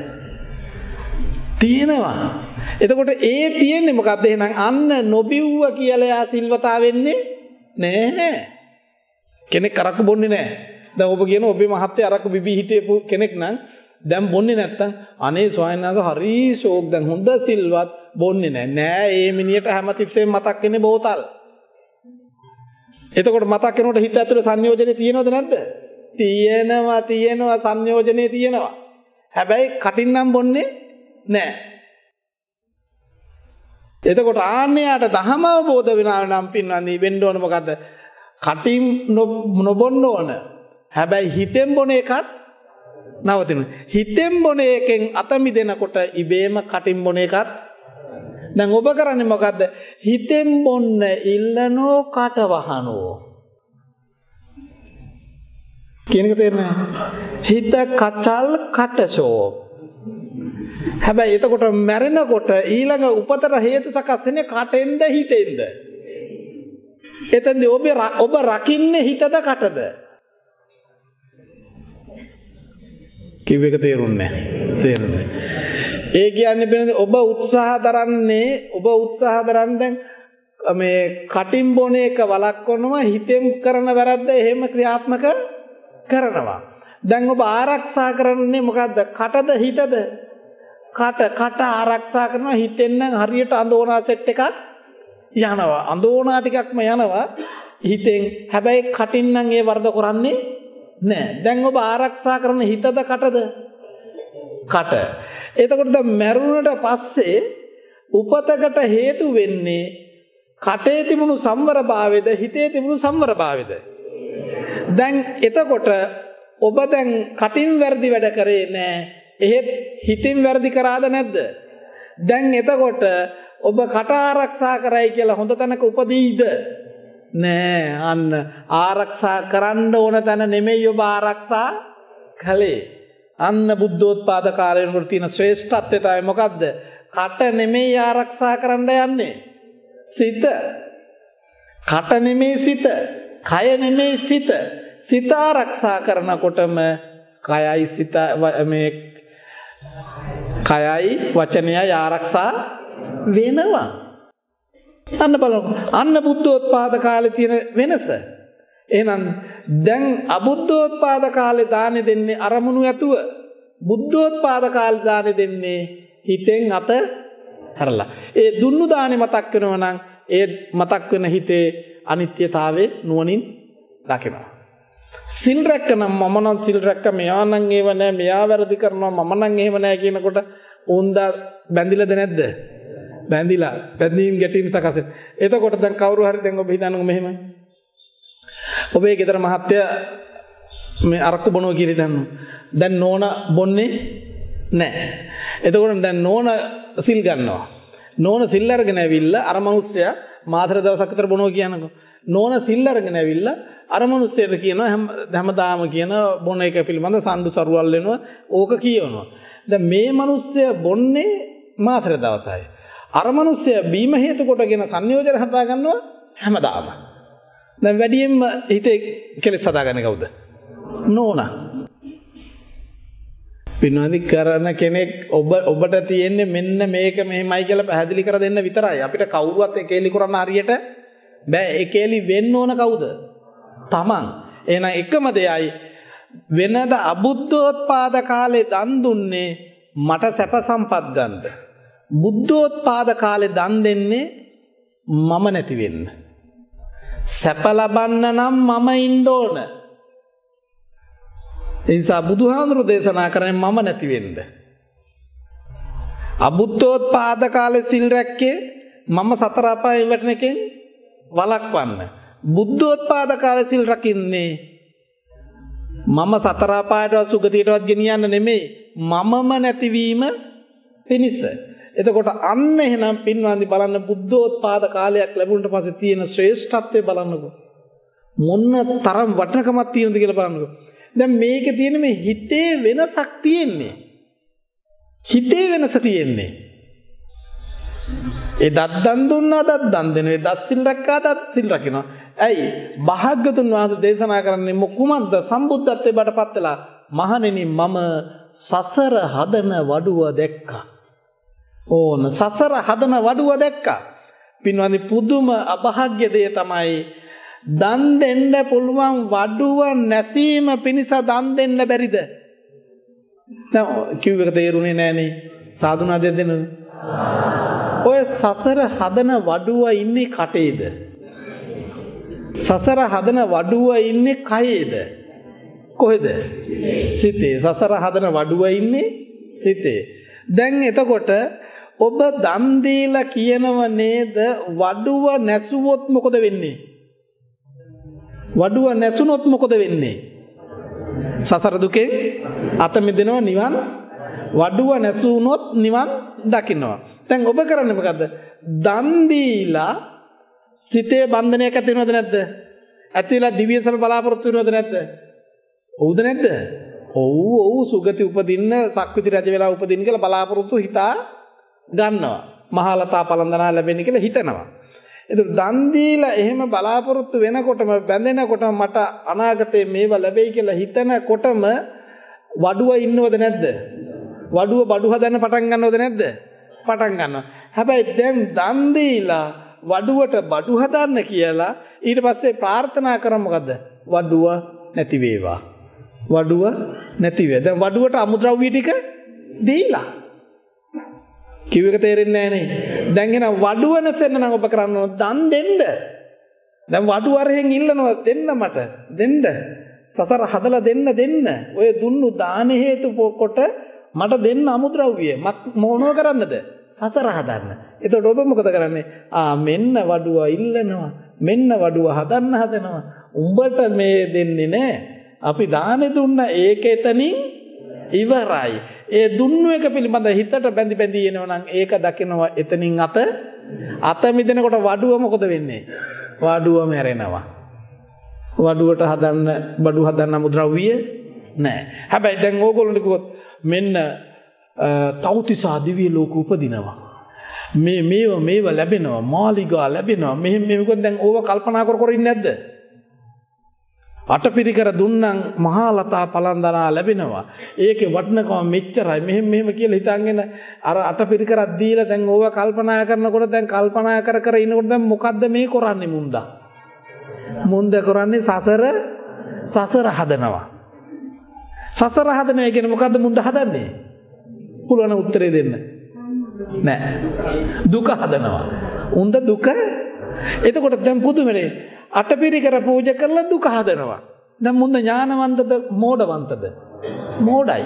තියෙනවා. එතකොට ඒ තියෙන්නේ මොකද්ද එහෙනම්? අන්න නොබිව්ව කියලා යා සිල්වතා වෙන්නේ නැහැ. කෙනෙක් අරක්කු බොන්නේ නැහැ. දැන් ඔබ කියන ඔබේ මහත්තයා අරක්කු බිබී හිටියපු කෙනෙක් නම් දැන් බොන්නේ නැත්තම් අනේ ස්වාමීන් වහන්සේ හරි ෂෝක් දැන් හොඳ සිල්වත් බොන්නේ නැහැ. නෑ ඒ මිනිහට හැමතිස්සෙම මතක් වෙන්නේ බෝතල්. එතකොට මතක් වෙනකොට හිත ඇතුලේ සංයෝජනේ තියෙනවද නැද්ද? තියෙනවා තියෙනවා සංයෝජනේ තියෙනවා. හැබැයි කටින් නම් බොන්නේ නෑ. එතකොට ආන්නයට දහම අවබෝධ වෙනා නම් පින්වන්දි වෙන්න ඕන මොකද්ද? කටින් නොබොන්න ඕන. හැබැයි හිතෙන් බොන එකත් නවතින. හිතෙන් බොන එකෙන් අත මිදෙනකොට ඉබේම කටින් බොන එකත් දැන් ඔබ කරන්නේ මොකද්ද? හිතෙන් බොන්න ඉල්ලනෝ කට වහනෝ. කියන එක තේරෙනවද? හිත කචල් කටෂෝ. හැබැයි එතකොට මැරෙනකොට ඊළඟ උපතට හේතු සකස් වෙන්නේ කටෙන්ද හිතෙන්ද? එතෙන්දී ඔබ ඔබ රකින්නේ හිතද කටද? කිව්ව එක තේරුන්නේ නැහැ. තේරුන්නේ. ඒ කියන්නේ බෙන්නේ ඔබ උත්සාහ දරන්නේ ඔබ උත්සාහ දරන්නේ මේ කටින් බොන එක වළක්වනවා හිතෙන් කරන වැරද්ද එහෙම ක්‍රියාත්මක කරනවා. දැන් ඔබ ආරක්ෂා කරන්නේ මොකද්ද? කටද හිතද? කට කට ආරක්ෂා කරනවා හිතෙන් නම් හරියට අඳෝනා සෙට් එකක් යනවා. අඳෝනා ටිකක්ම යනවා හිතෙන්. හැබැයි කටින් නම් ඒ වරද කරන්නේ නෑ. දැන් ඔබ ආරක්ෂා කරන හිතද කටද? කට. එතකොට දැන් මරුණට පස්සේ උපතකට හේතු වෙන්නේ කටේ තිබුණු සම්වරභාවයද හිතේ තිබුණු සම්වරභාවයද? දැන් එතකොට ඔබ දැන් කටින් වැරදි වැඩ කරේ නෑ. එහෙත් හිතින් වැරදි කරාද නැද්ද? දැන් එතකොට ඔබ කට ආරක්ෂා කරයි කියලා හොඳ තැනක උපදීද? නෑ. අන්න ආරක්ෂා කරන්න ඕන තැන නෙමෙයි ඔබ ආරක්ෂා කළේ. අන්න බුද්ධෝත්පාද කාලේ වෙනකොට තියෙන ශ්‍රේෂ්ඨත්වය තමයි මොකද්ද? කට නෙමෙයි ආරක්ෂා කරන්න යන්නේ. සිත. කට නෙමෙයි සිත. කය නෙමෙයි සිත. සිත ආරක්ෂා කරනකොටම කයයි සිත මේ කයයි වචනයයි ආරක්ෂා වෙනවා. අන්න බලන්න. අන්න බුද්ධෝත්පාද කාලේ තියෙන වෙනස. එහෙනම් දැන් අබුද්ධෝත්පාද කාලේ දානෙ දෙන්නේ අරමුණු ඇතුව. බුද්ධෝත්පාද කාලේ දානෙ දෙන්නේ හිතෙන් අත හැරලා. ඒ දුන්නු දානෙ මතක් වෙනවා නම් ඒ මතක් වෙන හිතේ අනිත්‍යතාවයේ නුවණින් දකිනවා. සිල් රැකනම් මම නම් සිල් රැක්ක මෙයා නම් ඒව නෑ මෙයා වැරදි කරනවා මම නම් එහෙම නෑ කියනකොට උන්දා බැඳිලාද නැද්ද? බැඳිලා. බැඳීම් ගැටීම් සකස් වෙන. එතකොට දැන් කවුරු හරි දැන් ඔබ හිතන්නකො මෙහෙම. ඔබේ ගෙදර මහත්තයා මේ අරක්කු බොනවා කියලා හිතන්න. දැන් නෝනා බොන්නේ නෑ. එතකොට දැන් නෝනා සිල් ගන්නවා. නෝනා සිල් අරගෙන ඇවිල්ලා අර මිනිස්සයා මාතර දවසක් විතර බොනවා කියනකො. නෝනා සිල් අරගෙන ඇවිල්ලා අර මිනිස්සෙට කියනවා හැමදාම කියන බොන එක පිළිබඳ සම්දු සරුවල් වෙනවා ඕක කියනවා. දැන් මේ මිනිස්සයා බොන්නේ මාතර දවසයි. අර මිනිස්සයා බීම හේතු කොටගෙන සංයෝජන හදා ගන්නවා හැමදාම. දැන් වැඩියෙන්ම හිතේ කෙලෙස් හදාගන්නේ කවුද? නෝනා. පින්වන්දි කරන කෙනෙක් ඔබ ඔබට තියෙන්නේ මෙන්න මේක මෙහෙමයි කියලා පැහැදිලි කර දෙන්න විතරයි. අපිට කවුරුවත් ඒකේලි කරන්න හරියට බෑ. ඒකේලි වෙන්න ඕන කවුද? තමන්. එහෙනම් එකම දෙයයි වෙනද අබුද්ධෝත්පාද කාලේ දන් දුන්නේ මට සැප සම්පත් ගන්න. බුද්ධෝත්පාද කාලේ දන් දෙන්නේ මම නැති වෙන්න. සැප ලබන්න නම් මම ඉන්න ඕන. ඒ නිසා බුදුහාමුදුරු දේශනා කරන්නේ මම නැති වෙන්න. අබුද්ධෝත්පාද කාලේ සිල් රැක්කේ මම සතර අපායෙන් වැටෙන එකෙන් වළක්වන්න. බුද්ධෝත්පාද කාලේ සිල් රකින්නේ මම සතර අපායටවත් සුගතියටවත් ගෙනියන්න නෙමෙයි මමම නැතිවීම පිණිස. එතකොට අන්න එහෙනම් පින්වන්දි බලන්න බුද්ධෝත්පාද කාලයක් ලැබුණට පස්සේ තියෙන ශ්‍රේෂ්ඨත්වය බලන්නකො. මොන තරම් වටිනකමක් තියෙනවද කියලා බලන්නකො. දැන් මේකේ තියෙන මේ හිතේ වෙනසක් තියෙන්නේ. හිතේ වෙනස තියෙන්නේ. ඒ දත් දන් දුන්නා දත් දන් දෙනවා. ඒ දත් සිල් රැක්කා දත් සිල් රකින්නවා. ඇයි? භාග්‍යතුන් වහන්සේ දේශනා කරන්නේ මොකුමක්ද සම්බුද්ධත්වයට බඩපත් වෙලා මහණෙනි මම සසර හදන වඩුව දැක්කා. ඕන සසර හදන වඩුව දැක්කා. පින්වන්දි පුදුම අභාග්‍ය දෙය තමයි දන් දෙන්න පුළුවන් වඩුව නැසීම පිණිස දන් දෙන්න බැරිද? දැන් කිව් එක තේරුනේ නෑනේ. සාදුනාදයක් දෙන්නද? ඔය සසර හදන වඩුව ඉන්නේ කටේද? සසර හදන වඩුව ඉන්නේ කයේද? කොහෙද? සිතේ. සසර හදන වඩුව ඉන්නේ සිතේ. දැන් එතකොට ඔබ දන් දීලා කියනව නේද වඩුව නැසුවොත් මොකද වෙන්නේ? වඩුව නැසුනොත් මොකද වෙන්නේ? සසර දුකෙන් අත මිදෙනවා නිවන්. වඩුව නැසුනොත් නිවන් දකින්නවා. දැන් ඔබ කරන්නේ මොකද්ද? දන් දීලා සිතේ බන්ධනයක් ඇති වෙනවද නැද්ද? ඇතිලා දිව්‍ය සම බලාපොරොත්තු වෙනවද නැද්ද? ඔව්ද නැද්ද? ඔව් ඔව් සුගති උපදින්න සක්විති රජ වෙලා උපදින්න කියලා බලාපොරොත්තු හිතා ගන්නවා. මහලතා පලඳනා ලැබෙන්නේ කියලා හිතනවා. ඒක දන් දීලා එහෙම බලාපොරොත්තු වෙනකොටම බැඳෙනකොටම මට අනාගතේ මේවා ලැබෙයි කියලා හිතනකොටම වඩුව ඉන්නවද නැද්ද? වඩුව බඩු හදන්න පටන් ගන්නවද නැද්ද? පටන් ගන්නවා. හැබැයි දැන් දන් දීලා වඩුවට බඩු හදන්න කියලා ඊට පස්සේ ප්‍රාර්ථනා කරමු මොකද්ද? වඩුව නැති වේවා. වඩුව නැති වේ. දැන් වඩුවට අමුද්‍රව්‍ය ටික දීලා. කිව් එක තේරෙන්නේ නැහැ නේ. දැන් එන වඩුව නැසෙන්න නම් ඔබ කරන්න ඕන දන් දෙන්න. දැන් වඩුව අරහෙන් ඉල්ලනවා දෙන්න මට. දෙන්න. සසර හදලා දෙන්න දෙන්න. ඔය දුන්නු දාන හේතු කොට මට දෙන්න අමුද්‍රව්‍ය. මොනව කරන්නද? සසර හදන්න. එතකොට ඔබ මොකද කරන්නේ? ආ මෙන්න වඩුව ඉල්ලනවා. මෙන්න වඩුව හදන්න හදනවා. උඹට මේ දෙන්නේ නැහැ. අපි දානෙ දුන්න ඒක එතනින් ඉවරයි. ඒ දුන්නු එක පිළිබඳ හිතට බැඳි බැඳි එනවා නම් ඒක දකිනවා එතනින් අත අත මිදෙනකොට වඩුව මොකද වෙන්නේ? වඩුව මැරෙනවා. වඩුවට හදන්න බඩු හදන්න මුද්‍රව්‍ය නැහැ. හැබැයි දැන් ඕගොල්ලෝ කිව්වොත් මෙන්න තෞතිසා දිව්‍ය ලෝක උපදිනවා. මේ මේව මේව ලැබෙනවා. මාලිගා ලැබෙනවා. මෙහෙම මේක දැන් ඕව කල්පනා කර කර ඉන්නේ නැද්ද? අටපිරිකර දුන්නම් මහලතා පලන්දනා ලැබෙනවා. ඒකේ වටිනකම මෙච්චරයි. මෙහෙම මෙහෙම කියලා හිතන්ගෙන අර අටපිරිකරක් දීලා දැන් ඕව කල්පනා කරනකොට දැන් කල්පනා කර කර ඉනකොට දැන් මොකද්ද මේ කරන්නේ මුන්දා? මුන්ද කරන්නේ සසර සසර හදනවා. සසර හදනවා කියන්නේ මොකද්ද මුන්ද හදන්නේ? පුළුවන් උත්තරේ දෙන්න. නෑ. දුක හදනවා. උන්ද දුක. එතකොට දැන් පුදුමනේ අටපිරිකර පූජා කරලා දුක හදනවා. දැන් මුන්ද ඥානවන්තද මෝඩවන්තද? මෝඩයි.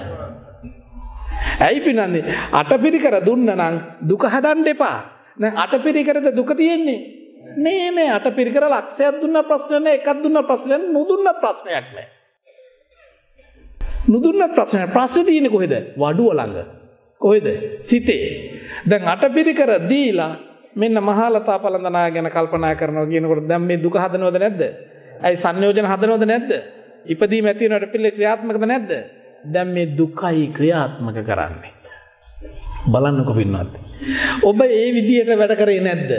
ඇයි පිනන්නේ? අටපිරිකර දුන්න නම් දුක හදන්න එපා. දැන් අටපිරිකරද දුක තියෙන්නේ? නේ නේ අටපිරිකර ලක්ෂයක් දුන්න ප්‍රශ්න නෑ. එකක් දුන්න ප්‍රශ්න නෑ. නුදුන්න ප්‍රශ්නයක් නෑ. නුදුන්න ප්‍රශ්න ප්‍රශ්නේ තියෙන්නේ කොහෙද? වඩුව ළඟ. කොහෙද? සිතේ. දැන් අටපිරිකර දීලා මෙන්න මහලතා පලඳනා ගැන කල්පනා කරනවා කියනකොට දැන් මේ දුක හදනවද නැද්ද? ඇයි සංයෝජන හදනවද නැද්ද? ඉපදීම ඇති වෙනවට පිළි ක්‍රියාත්මකද නැද්ද? දැන් මේ දුකයි ක්‍රියාත්මක කරන්නේ. බලන්නකො පින්නත්. ඔබ ඒ විදියට වැඩ කරේ නැද්ද?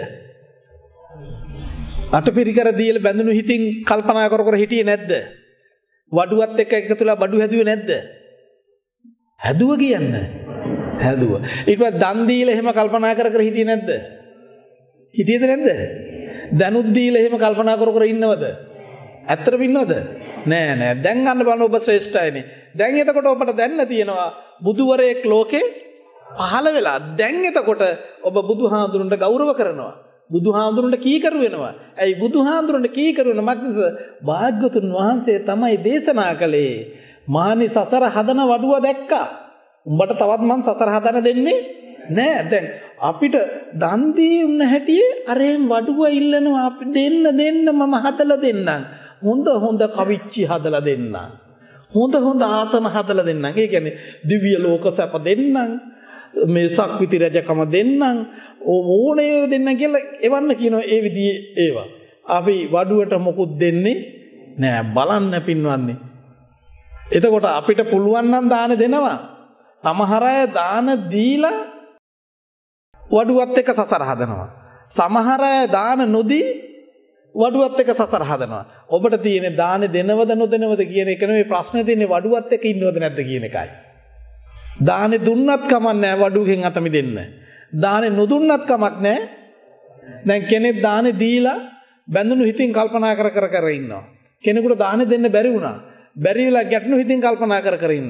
අටපිරිකර දීලා බැඳුණු හිතින් කල්පනා කර කර හිටියේ නැද්ද? වඩුවත් එක්ක එකතුලා බඩු හැදුවේ නැද්ද? හැදුව කියන්නේ. හැදුව. ඊට පස්සේ දන් දීලා එහෙම කල්පනා කර කර හිටියේ නැද්ද? හිටියේද නැද්ද? දනුත් දීලා එහෙම කල්පනා කර කර ඉන්නවද? ඇත්තටම ඉන්නවද? නෑ නෑ. දැන් ගන්න බලන්න ඔබ ශ්‍රේෂ්ඨයිනේ. දැන් එතකොට ඔබට දැන්න තියෙනවා බුදුවරයෙක් ලෝකේ පහළ වෙලා. දැන් එතකොට ඔබ බුදුහාඳුරන්ට ගෞරව කරනවා. බුදුහාඳුරන්ට කීකරු වෙනවා. ඇයි බුදුහාඳුරන්ට කීකරු වෙන මක්ද? භාග්‍යවතුන් වහන්සේ තමයි දේශනා කළේ. මානි සසර හදන වඩුව දැක්කා. උඹට තවත් මං සසර හදන දෙන්නේ නෑ. දැන් අපිට දන් දීන්න හැටියේ අරෙන් වඩුව ඉල්ලනවා. අපි දෙන්න දෙන්න මම හදලා දෙන්නම්. හොඳ හොඳ කවිච්චි හදලා දෙන්නම්. හොඳ හොඳ ආසන හදලා දෙන්නම්. ඒ කියන්නේ දිව්‍ය ලෝක සැප දෙන්නම්. මේ සක්විති රජකම දෙන්නම්. ඕනේ දෙන්න කියලා එවන්න කියනවා. ඒ විදිහේ ඒවා. අපි වඩුවට මොකුත් දෙන්නේ නෑ. බලන්න පින්වන්නේ. එතකොට අපිට පුළුවන් නම් දාන දෙනවා. සමහර අය දාන දීලා වඩුවත් එක්ක සසර හදනවා. සමහර අය දාන නොදී වඩුවත් එක්ක සසර හදනවා. ඔබට තියෙන්නේ දාන දෙනවද නොදෙනවද කියන එක නෙවෙයි ප්‍රශ්නේ තියෙන්නේ වඩුවත් එක්ක ඉන්නවද නැද්ද කියන එකයි. දානේ දුන්නත් කමක් නැහැ වඩුවකින් අත මිදෙන්න. දානේ නොදුන්නත් කමක් නැහැ. දැන් කෙනෙක් දානේ දීලා බැඳුණු හිතින් කල්පනා කර කර කර ඉන්නවා. කෙනෙකුට දානේ දෙන්න බැරි වුණා. බැරි වෙලා ගැටණු හිතින් කල්පනා කර කර ඉන්නවා.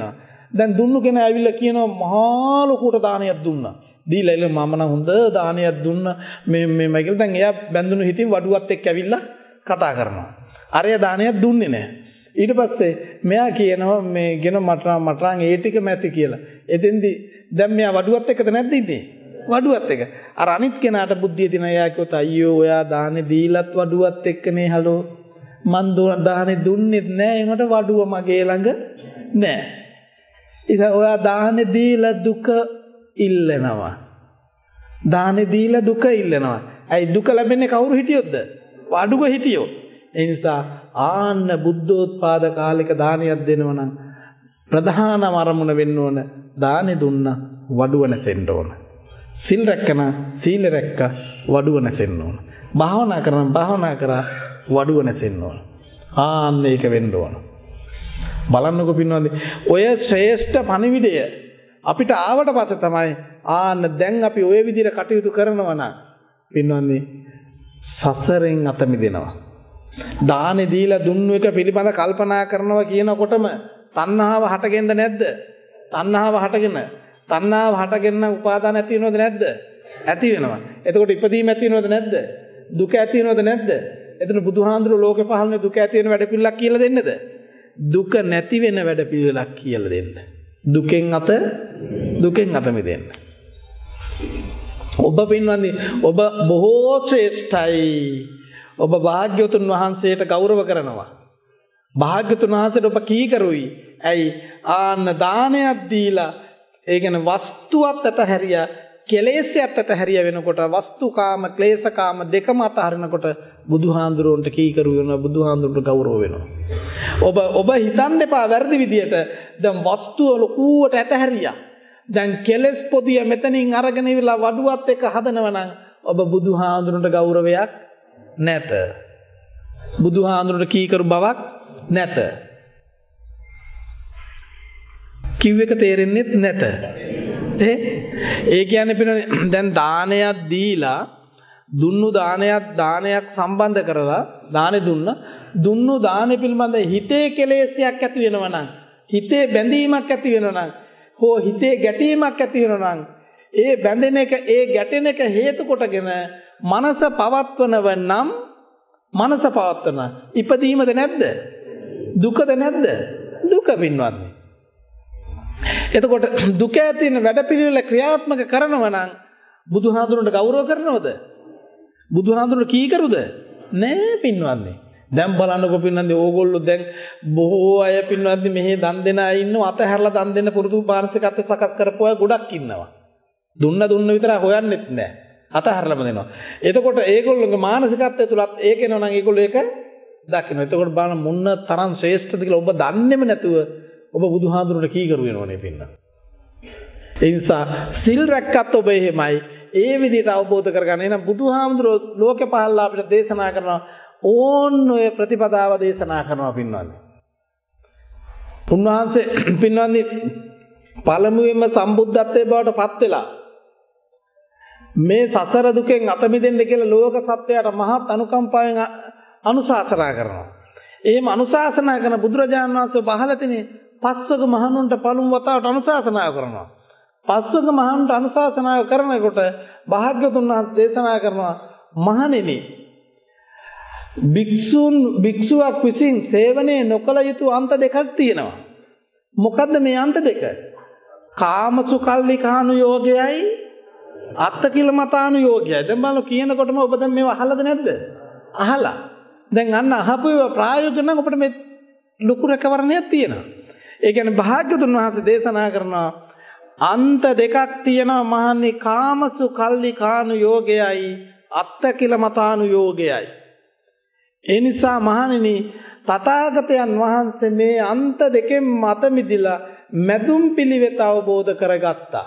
දැන් දුන්නු කෙනා ඇවිල්ලා කියනවා මහා ලොකුට දානයක් දුන්නා. දීලා ඉල මම නම් හොඳ දානයක් දුන්නා මේ මේ මම කියලා දැන් එයා බැඳුණු හිතින් වඩුවත් එක්ක ඇවිල්ලා කතා කරනවා. අරය දානයක් දුන්නේ නැහැ. ඊට පස්සේ මෙයා කියනවා මේ ගෙන මට මට ඒ ටිකම ඇති කියලා. එතෙන්දි දැන් මෙයා වඩුවත් එක්කද නැද්ද ඉන්නේ? වඩුවත් එක. අර අනිත් කෙනාට බුද්ධිය දින එයා කිව්වොත් අයියෝ ඔයා දානේ දීලත් වඩුවත් එක්කනේ හලෝ මන් දානේ දුන්නෙත් නෑ ඒකට වඩුව මගේ ළඟ නෑ. ඉතින් ඔයා දානේ දීලා දුක ඉල්ලනවා. දානේ දීලා දුක ඉල්ලනවා. ඇයි දුක ලැබෙන්නේ කවුරු හිටියොත්ද? වඩුව හිටියෝ. ඒ නිසා ආන්න බුද්ධෝත්පාද කාලයක දානයක් දෙනවා නම් ප්‍රධානම අරමුණ වෙන්න ඕන දානේ දුන්නා වඩුව නැසෙන්න ඕන. සිල් රැකන සීල රැක්ක වඩුව නැසෙන්න ඕන. භාවනා කරන භාවනා කරා වඩුව නැසෙන්න ඕන. ආන්න ඒක වෙන්න ඕන. බලන්නකො පින්වන්දි ඔය ශ්‍රේෂ්ඨ පණිවිඩය අපිට ආවට පස්සේ තමයි ආන්න දැන් අපි ඔය විදිහට කටයුතු කරනවා නම් පින්වන්දි සසරෙන් අත මිදෙනවා. දානේ දීලා දුන්නු එක පිළිබඳ කල්පනා කරනවා කියනකොටම තණ්හාව හටගෙන්ද නැද්ද? තණ්හාව හටගෙන තණ්හාව හටගෙන උපාදාන ඇති වෙනවද නැද්ද? ඇති වෙනවා. එතකොට ඉපදීම ඇති වෙනවද නැද්ද? දුක ඇති වෙනවද නැද්ද? එතන බුදුහාඳුර ලෝකේ පහළනේ දුක ඇති වෙන වැඩ පිළිලක් කියලා දෙන්නද? දුක නැති වෙන වැඩ පිළිලක් කියලා දෙන්න. දුකෙන් අත දුකෙන් අත මිදෙන්න. ඔබ පින්වන්දි ඔබ බොහෝ ශ්‍රේෂ්ඨයි. ඔබ භාග්‍යවතුන් වහන්සේට ගෞරව කරනවා. භාග්‍යවතුන් වහන්සේට ඔබ කීකරුයි. ඇයි ආන්න දානයක් දීලා ඒ කියන්නේ වස්තුවත් අතහැරියා කෙලෙස්යත් අතහැරියා වෙනකොට වස්තුකාම ක්ලේශකාම දෙකම අතහරිනකොට බුදුහාඳුරන්ට කීකරු වෙනවා බුදුහාඳුරන්ට ගෞරව වෙනවා. ඔබ ඔබ හිතන්න එපා වැරදි විදියට දැන් වස්තුව ලකුවට අතහැරියා. දැන් කෙලෙස් පොදිය මෙතනින් අරගෙන ඉවිලා වඩුවත් එක්ක හදනවා නම් ඔබ බුදුහාඳුරන්ට ගෞරවයක් නැත. බුදුහාඳුරන්ට කීකරු බවක් නැත. කිව් එක තේරෙන්නේ නැත. ඒ ඒ කියන්නේ පින දැන් දානයක් දීලා දුන්නු දානයක් දානයක් සම්බන්ධ කරලා දානේ දුන්න දුන්නු දානේ පිළිබඳ හිතේ කෙලෙසයක් ඇති වෙනවා නම් හිතේ බැඳීමක් ඇති වෙනවා නම් හෝ හිතේ ගැටීමක් ඇති වෙනවා නම් ඒ බැඳෙන එක ඒ ගැටෙන එක හේතු කොටගෙන මනස පවත්වනව නම් මනස පවත්වන ඉපදීමද නැද්ද? දුකද නැද්ද? දුක පින්වත්නි. එතකොට දුක ඇති වෙන වැඩපිළිවෙල ක්‍රියාත්මක කරනවා නම් බුදුහාඳුනට ගෞරව කරනවද? බුදුහාඳුනට කීකරුද? නෑ පින්වත්නි. දැන් බලන්නකො පින්වත්නි ඕගොල්ලෝ දැන් බොහෝ අය පින්වත්නි මෙහි දන් දෙන අය ඉන්නව අතහැරලා දන් දෙන්න පුරුදු මානසිකත්වය සකස් කරපු අය ගොඩක් ඉන්නවා. දුන්න දුන්න විතර හොයන්නෙත් නෑ. අතහැරලාම දෙනවා. එතකොට ඒගොල්ලෝගේ මානසිකත්වය තුලත් ඒක එනවා නම් ඒගොල්ලෝ ඒක දකින්න. එතකොට බලන්න මොන තරම් ශ්‍රේෂ්ඨද කියලා ඔබ දන්නේම නැතුව ඔබ බුදුහාඳුනට කීකරු වෙනවනේ පින්න. ඒ නිසා සිල් රැක්කත් ඔබ එහෙමයි. ඒ විදිහට අවබෝධ කරගන්න. එහෙනම් බුදුහාඳුරෝ ලෝකේ පහළලා අපිට දේශනා කරනවා ඕන් ඔය ප්‍රතිපදාව දේශනා කරනවා පින්වත්නි. උන්වහන්සේ පින්වත්නි පළමුවෙන්ම සම්බුද්ධත්වයේ බවට පත් වෙලා මේ සසර දුකෙන් අත මිදෙන්න කියලා ලෝක සත්‍යයට මහත් අනුකම්පාවෙන් අනුශාසනා කරනවා. එහෙම අනුශාසනා කරන බුදුරජාණන් වහන්සේ පහළ තිනේ පස්වග මහණුන්ට පළමු වතාවට අනුශාසනා කරනවා. පස්වග මහණුන්ට අනුශාසනා කරනකොට භාග්‍යවතුන් වහන්සේ දේශනා කරනවා මහණෙනි භික්ෂුන් භික්ෂුවක් විසින් සේවනයේ නොකළ යුතු අන්ත දෙකක් තියෙනවා. මොකද්ද මේ අන්ත දෙක? කාමසුකල්ලිකානු යෝගයයි අත්තකිලමතානු යෝගයයි. දැන් බලන්න කියනකොටම ඔබ දැන් මේව අහලාද නැද්ද? අහලා. දැන් අන්න අහපු ඒවා ප්‍රායෝගික නම් අපිට මේ ලොකු රැකවරණයක් තියෙනවා. ඒ කියන්නේ භාග්‍යවතුන් වහන්සේ දේශනා කරනවා අන්ත දෙකක් තියෙනවා මහන්නේ කාමසුකල්ලිකානු යෝගයයි අත්තකිලමතානු යෝගයයි. ඒ නිසා මහණෙනි තථාගතයන් වහන්සේ මේ අන්ත දෙකෙන් මත මිදිලා මැදුම් පිළිවෙත අවබෝධ කරගත්තා.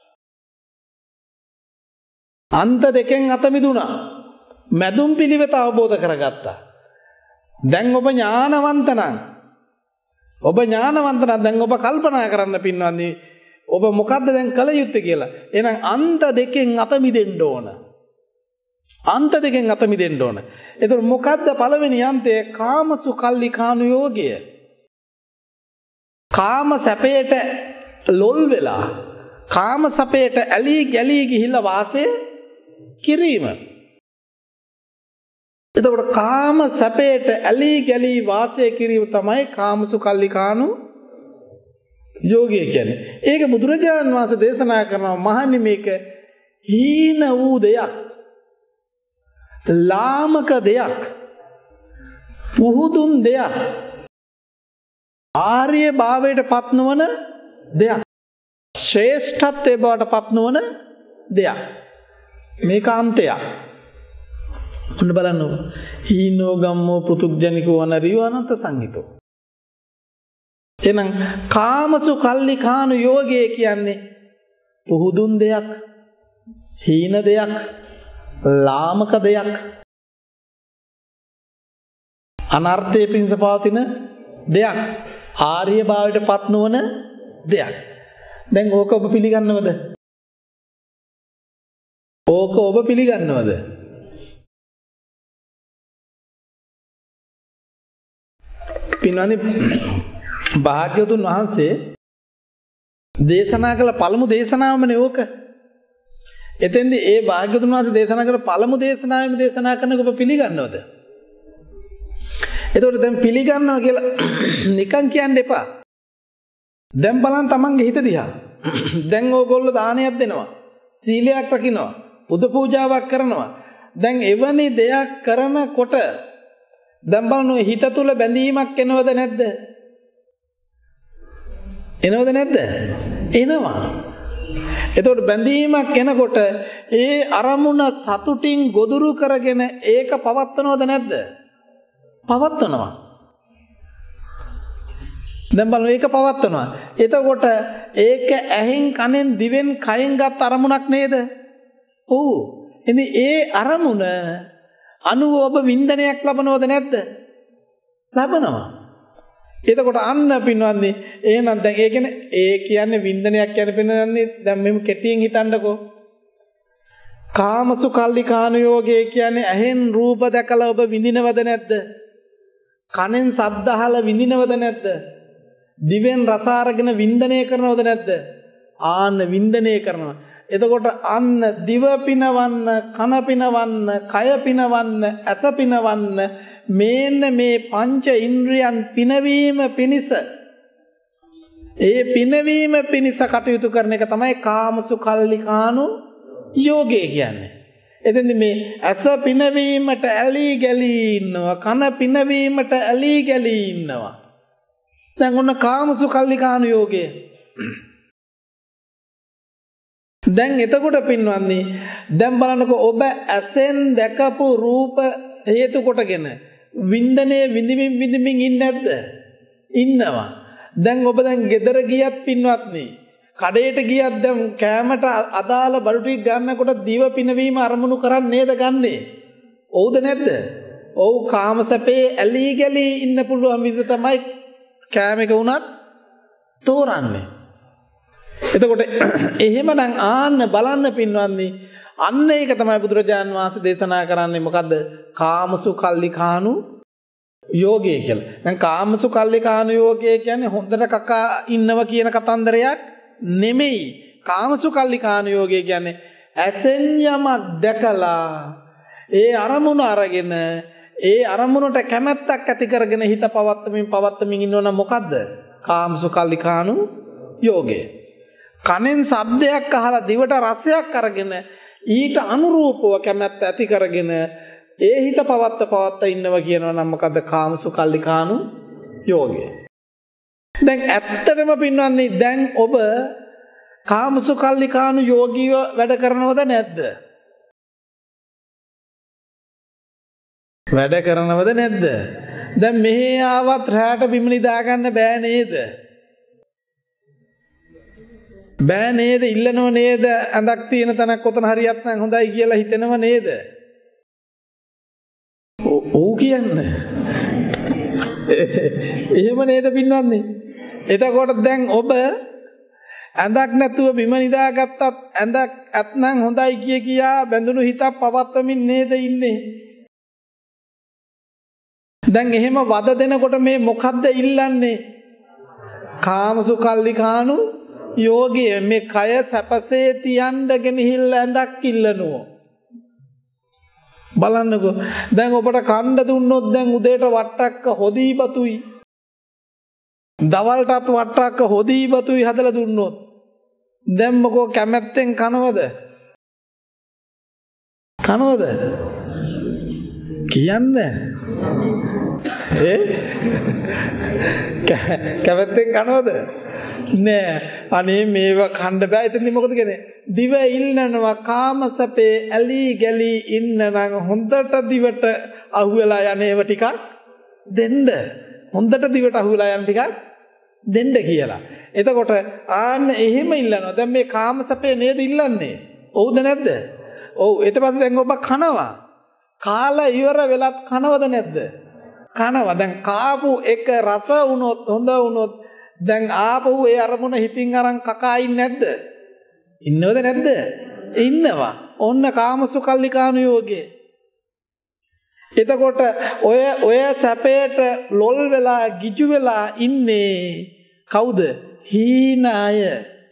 අන්ත දෙකෙන් අත මිදුණා. මැදුම් පිළිවෙත අවබෝධ කරගත්තා. දැන් ඔබ ඥානවන්ත නම් ඔබ ඥානවන්ත නම් දැන් ඔබ කල්පනා කරන්න පින්වත්නි ඔබ මොකද්ද දැන් කළ යුත්තේ කියලා. එහෙනම් අන්ත දෙකෙන් අත මිදෙන්න ඕන. අන්ත දෙකෙන් අත මිදෙන්න ඕන. එතකොට මොකද්ද පළවෙනි අන්තය? කාමසුකල්ලිකානු යෝගය. කාම සැපයට ලොල් වෙලා කාම සැපයට ඇලී ගැලී ගිහිල්ලා වාසය කිරීම. එතකොට කාම සැපයට ඇලී ගැලී වාසය කිරීම තමයි කාමසුකල්ලිකානු යෝගය කියන්නේ. ඒක බුදුරජාණන් වහන්සේ දේශනා කරනවා මහණනි මේක හීන වූ දෙයක්. ලාමක දෙයක්. පුහුදුන් දෙයක්. ආර්ය භාවයට පත් නොවන දෙයක්. ශ්‍රේෂ්ඨත්වයේ බවට පත් නොවන දෙයක්. මේක අන්තයක්. ඔන්න බලන්න. හීනෝ ගම්මෝ පුතුග්ජනිකෝ අනරියෝ අනන්ත සංහිතෝ. එහෙනම් කාමසු කල්ලිකානු යෝගය කියන්නේ පුහුදුන් දෙයක්, හීන දෙයක්, ලාමක දෙයක්, අනර්ථයේ පිණිස පවතින දෙයක්, ආර්ය භාවයට පත් නොවන දෙයක්. දැන් ඕක ඔබ පිළිගන්නවද? ඕක ඔබ පිළිගන්නවද? පින්වත්නි භාග්‍යවතුන් වහන්සේ දේශනා කළ පළමු දේශනාවමනේ ඕක. එතෙන්දී ඒ භාග්‍යවතුන් වහන්සේ දේශනා කළ පළමු දේශනාවෙම දේශනා කරනක ඔබ පිළිගන්නවද? එතකොට දැන් පිළිගන්නවා කියලා නිකන් කියන්න එපා. දැන් බලන්න තමන්ගේ හිත දිහා. දැන් ඕගොල්ලෝ දානයක් දෙනවා. සීලයක් රකින්නවා. බුදු පූජාවක් කරනවා. දැන් එවැනි දෙයක් කරනකොට දැන් බලන්න හිත තුල බැඳීමක් එනවද නැද්ද? එනවද නැද්ද? එනවා. එතකොට බැඳීමක් එනකොට ඒ අරමුණ සතුටින් ගොදුරු කරගෙන ඒක පවත්වනවද නැද්ද? පවත්වනවා. දැන් බලන්න ඒක පවත්වනවා. එතකොට ඒක ඇහෙන් කනෙන් දිවෙන් කයෙන් ගත් අරමුණක් නේද? ඔව්. ඉතින් ඒ අරමුණ අනුව ඔබ වින්දනයක් ලබනවද නැද්ද? ලබනවා. එතකොට අන්න පින්වත්නි එහෙනම් දැන් ඒ කියන්නේ ඒ කියන්නේ වින්දනයක් කියන පින්නන්නේ දැන් මෙහෙම කෙටියෙන් හිතන්නකෝ. කාමසු කල්ලිකානු යෝගය කියන්නේ ඇහෙන් රූප දැකලා ඔබ විඳිනවද නැද්ද? කනෙන් ශබ්ද අහලා විඳිනවද නැද්ද? දිවෙන් රස අරගෙන වින්දනය කරනවද නැද්ද? ආන්න වින්දනය කරනවා. එතකොට අන්න දිව පිනවන්න, කන පිනවන්න, කය පිනවන්න, ඇස පිනවන්න මේන්න මේ පංච ඉන්ද්‍රියන් පිනවීම පිණිස ඒ පිනවීම පිණිස කටයුතු කරන එක තමයි කාමසු කල්ලිකානු යෝගය කියන්නේ. එතෙන්දි මේ ඇස පිනවීමට ඇලී ගැලී ඉන්නවා, කන පිනවීමට ඇලී ගැලී ඉන්නවා. දැන් ඔන්න කාමසු කල්ලිකානු යෝගය. දැන් එතකොට පින්වත්නි දැන් බලන්නකෝ ඔබ ඇසෙන් දැකපු රූප හේතු කොටගෙන වින්දනයේ විඳින්මින් විඳින්මින් ඉන්නේ නැද්ද? ඉන්නවා. දැන් ඔබ දැන් ගෙදර ගියත් පින්වත්නි කඩේට ගියත් දැන් කෑමට අදාළ බඩු ටික ගන්නකොට දිව පිනවීම අරමුණු කරන්නේ නේද ගන්නෙ? ඔව්ද නැද්ද? ඔව් කාමසපේ ඇලී ගැලී ඉන්න පුළුවන් විදිහ තමයි කෑමක වුණත් තෝරන්නේ. එතකොට එහෙමනම් ආන්න බලන්න පින්වත්නි අන්න ඒක තමයි බුදුරජාන් වහන්සේ දේශනා කරන්නේ මොකද්ද? කාමසු කල්ලිකානු යෝගය කියලා. දැන් කාමසු කල්ලිකානු යෝගය කියන්නේ හොඳට කකා ඉන්නව කියන කතන්දරයක් නෙමෙයි. කාමසු කල්ලිකානු යෝගය කියන්නේ ඇසෙන් යමක් දැකලා ඒ අරමුණ අරගෙන ඒ අරමුණට කැමැත්තක් ඇති කරගෙන හිත පවත්තමින් පවත්තමින් ඉන්නවනම් මොකද්ද? කාමසු කල්ලිකානු යෝගය. කනෙන් ශබ්දයක් අහලා දිවට රසයක් අරගෙන ඊට අනුරූපව කැමැත්ත ඇති කරගෙන ඒ හිත පවත්ත පවත්ත ඉන්නවා කියනවා නම් මොකද්ද? කාමසු කල්ලිකානු යෝගය. දැන් ඇත්තටම පින්වන්නේ දැන් ඔබ කාමසු කල්ලිකානු යෝගීව වැඩ කරනවද නැද්ද? වැඩ කරනවද නැද්ද? දැන් මෙහි ආවත් රැට බිම නිදා ගන්න බෑ නේද? බෑ නේද? ඉල්ලනව නේද? ඇඳක් තියෙන තැනක් කොතන හරියක් නම් හොඳයි කියලා හිතෙනව නේද? ඔව් කියන්න. එහෙම නේද පින්වත්නි? එතකොට දැන් ඔබ ඇඳක් නැතුව බිම නිදාගත්තත් ඇඳක් අත්නම් හොඳයි කිය කියා බැඳුණු හිතක් පවත්වමින් නේද ඉන්නේ? දැන් එහෙම වද දෙනකොට මේ මොකද්ද ඉල්ලන්නේ? කාමසුකල්ලිකානු යෝගය මේ කය සැපසේ තියන්න ගෙනහිල්ල ඇඳක් ඉල්ලනවා. බලන්නකෝ දැන් ඔබට කණ්ඩ දුන්නොත් දැන් උදේට වට්ටක්ක හොදී බතුයි. දවල්ටත් වට්ටක්ක හොදී බතුයි හදලා දුන්නොත් දැන් මොකෝ කැමැත්තෙන් කනවද? කනවද? කියන්නේ ඒ කැමැත්තෙන් කනවද? නෑ අනේ මේව කන්න බෑ. එතනින් මොකද කියන්නේ? දිව ඉල්ලනවා කාමසපේ ඇලි ගලි ඉන්න නම් හොඳට දිවට අහුවෙලා යන ඒවා ටිකක් දෙන්න. හොඳට දිවට අහුවෙලා යන ටිකක් දෙන්න කියලා. එතකොට ආන්න එහෙම ඉල්ලනවා. දැන් මේ කාමසපේ නේද ඉල්ලන්නේ? ඔව්ද නැද්ද? ඔව්. ඊට පස්සේ දැන් ඔබ කනවා. කාලා ඉවර වෙලත් කනවද නැද්ද? කනවා. දැන් කාපු එක රස වුණොත් හොඳ වුණොත් දැන් ආපහු ඒ අරමුණ හිතින් අරන් කකා ඉන්නේ නැද්ද? ඉන්නවද නැද්ද? ඉන්නවා. ඔන්න කාමසුකල්ලිකානු යෝගේ. එතකොට ඔය ඔය සැපේට ලොල් වෙලා ගිජු වෙලා ඉන්නේ කවුද? හීන අය,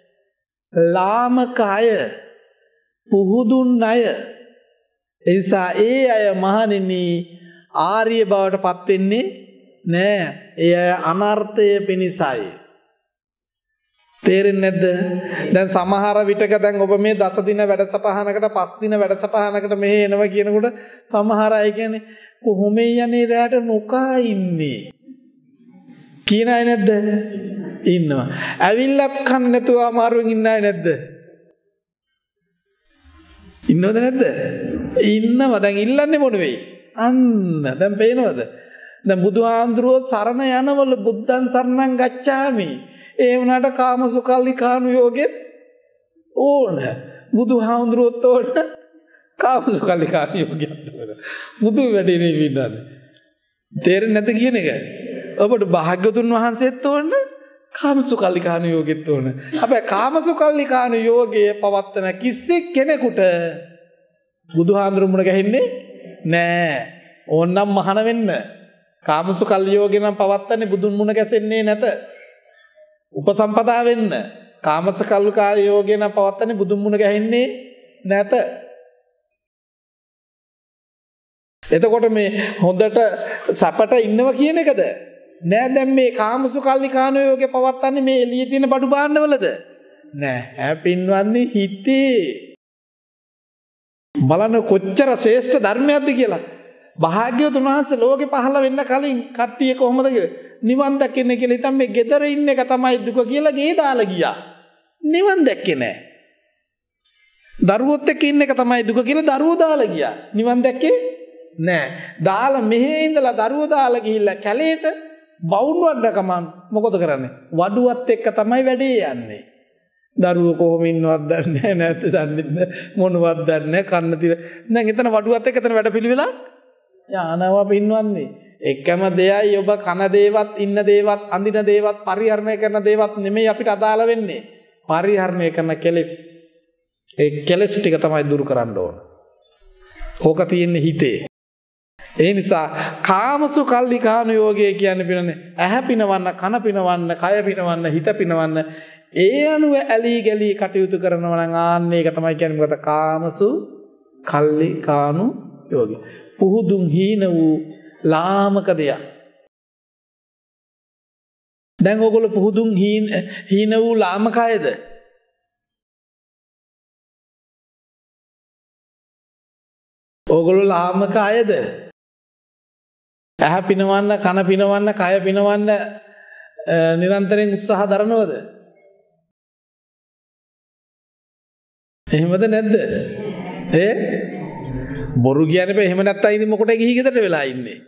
ලාමක අය, පුහුදුන් අය. එනිසා ඒ අය මහණෙනි ආර්ය බවට පත් වෙන්නේ නෑ. ඒ අය අනර්ථය පිණිසයි. තේරෙන්නේ නැද්ද? දැන් සමහර විටක දැන් ඔබ මේ දස දින වැඩසටහනකට පස් දින වැඩසටහනකට මෙහෙ එනවා කියනකොට සමහර අය කියන්නේ කොහොම යන්නේ රැට නොකා ඉන්නේ කියන අය නැද්ද? ඉන්නවා. ඇවිල්ලක් කන්න නැතුව අමාරුවෙන් ඉන්න අය නැද්ද? ඉන්නවද නැද්ද? ඉන්නවා. දැන් ඉල්ලන්නේ මොන වෙයි? අන්න දැන් පේනවද? දැන් බුදුහාඳුරෝ සරණ යනවල බුද්ධං සරණං ගච්ඡාමි. ඒ වුණාට කාමසුකල්ලිකානු යෝගෙත් ඕන. බුදුහාඳුරොත් ඕන කාමසුකල්ලිකානු යෝගයක් ඕන. බුදු වැඩේ නෙවෙයි ඉන්නන්නේ. තේරෙන්නේ නැත කියන එක. ඔබට භාග්‍යතුන් වහන්සේත් ඕන කාමසුකල්ලිකානු යෝගෙත් ඕන. හැබැයි කාමසුකල්ලිකානු යෝගයේ පවත්තන කිසි කෙනෙකුට බුදුහාඳුරු මුණ ගැහින්නේ නෑ. ඕන්නම් මහාන වෙන්න. කාමසුකල්ලි යෝගේ නම් පවත්තන්නේ බුදුන් මුණ ගැසෙන්නේ නැත. උපසම්පදා වෙන්න. කාමසුකල්ලිකා යෝගේ නම් පවත්තන්නේ බුදුන් මුණ ගැහෙන්නේ නැත. එතකොට මේ හොඳට සැපට ඉන්නව කියන එකද? නෑ. දැන් මේ කාමසුකල්ලිකානෝ යෝගේ පවත්තන්නේ මේ එළියේ තියෙන බඩු භාණ්ඩවලද? නෑ. ඈ පින්වන්නේ හිතේ. බලන්න කොච්චර ශ්‍රේෂ්ඨ ධර්මයක්ද කියලා. භාග්‍යවතුන් වහන්සේ ලෝකේ පහළ වෙන්න කලින් කට්ටිය කොහොමද නිවන් දැක්කේ කියලා හිතන් මේ ගෙදර ඉන්න එක තමයි දුක කියලා ගේ දාලා ගියා. නිවන් දැක්කේ නෑ. දරුවොත් එක්ක ඉන්න එක තමයි දුක කියලා දරුවෝ දාලා ගියා. නිවන් දැක්කේ නෑ. දාලා මෙහෙ ඉඳලා දරුවෝ දාලා ගිහිල්ලා කැලේට බවුන් වඩකම මොකද කරන්නේ? වඩුවත් එක්ක තමයි වැඩේ යන්නේ. දරුවෝ කොහොම ඉන්නවද දන්නේ නැත් දන්නේ මොනවද දන්නේ කන්න තිර. දැන් එතන වඩුවත් එක්ක එතන වැඩ පිළිවෙලා යනවා පින්වන්නේ. එකම දෙයයි ඔබ කන දේවත් ඉන්න දේවත් අඳින දේවත් පරිහරණය කරන දේවත් නෙමෙයි අපිට අදාළ වෙන්නේ. පරිහරණය කරන කෙලෙස්. ඒ කෙලෙස් ටික තමයි දුරු කරන්න ඕන. ඕක තියෙන්නේ හිතේ. ඒ නිසා කාමසුකල්ලිකානු යෝගය කියන්නේ පිනන්නේ ඇහැ පිනවන්න, කන පිනවන්න, කය පිනවන්න, හිත පිනවන්න. ඒ අනුව ඇලි ගලි කටයුතු කරනවා නම් ආන්න ඒක තමයි කියන්නේ මොකද? කාමසුකල්ලිකානු යෝගය. පුහුදුන් හීන වූ ලාමක දෙයක්. දැන් ඕගොල්ලෝ පුහුදුන් හීන හීන වූ ලාමක අයද? ඕගොල්ලෝ ලාමක අයද? ඇහැ පිනවන්න, කන පිනවන්න, කය පිනවන්න නිරන්තරයෙන් උත්සාහ දරනවද? එහෙමද නැද්ද? ඒ බොරු කියන්නේ බෑ. එහෙම නැත්තම් ඉතින් මොකටද ගිහි ගෙදරට වෙලා ඉන්නේ?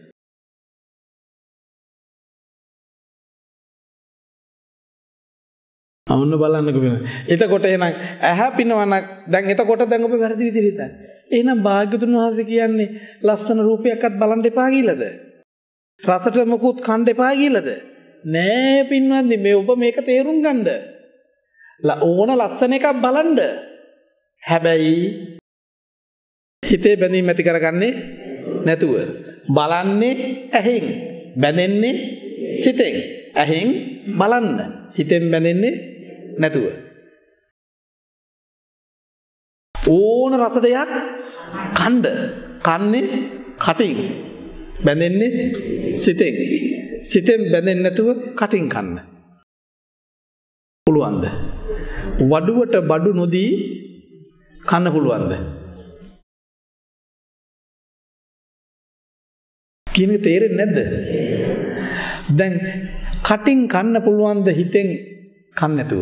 අවුන්න බලන්නකෝ වෙන. එතකොට එහෙනම් ඇහැ පිනවන්න දැන් එතකොට දැන් ඔබ වැරදි විදිහට හිතන්නේ. එහෙනම් භාග්‍යතුන් වහන්සේ කියන්නේ ලස්සන රූපයක්වත් බලන්න එපා කියලාද? රසට මොකුත් කන්න එපා කියලාද? නෑ පින්වත්නි මේ ඔබ මේක තේරුම් ගන්න. ඕන ලස්සන එකක් බලන්න. හැබැයි හිතේ බැඳීම් ඇති කරගන්නේ නැතුව බලන්නේ ඇහෙන්, බැඳෙන්නේ සිතෙන්. ඇහෙන් බලන්න, හිතෙන් බැඳෙන්නේ නැතුව. ඕන රස දෙයක් කන්ද කන්නේ කටින් බැඳෙන්නේ සිතෙන්. සිතෙන් බැඳෙන්නේ නැතුව කටින් කන්න. පුළුවන්ද? වඩුවට බඩු නොදී කන්න පුළුවන්ද? කියන එක තේරෙන්නේ නැද්ද? දැන් කටින් කන්න පුළුවන්ද හිතෙන් කන්න නැතුව?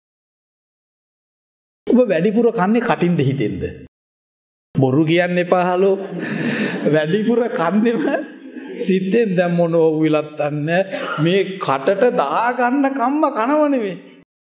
ඔබ වැඩිපුර කන්නේ කටින්ද හිතෙන්ද? බොරු කියන්න එපා හලෝ. වැඩිපුර කන්නේම සිතෙන්. දැන් මොනෝ විලත් නැහැ. මේ කටට දා ගන්න කම්ම කනව නෙමෙයි.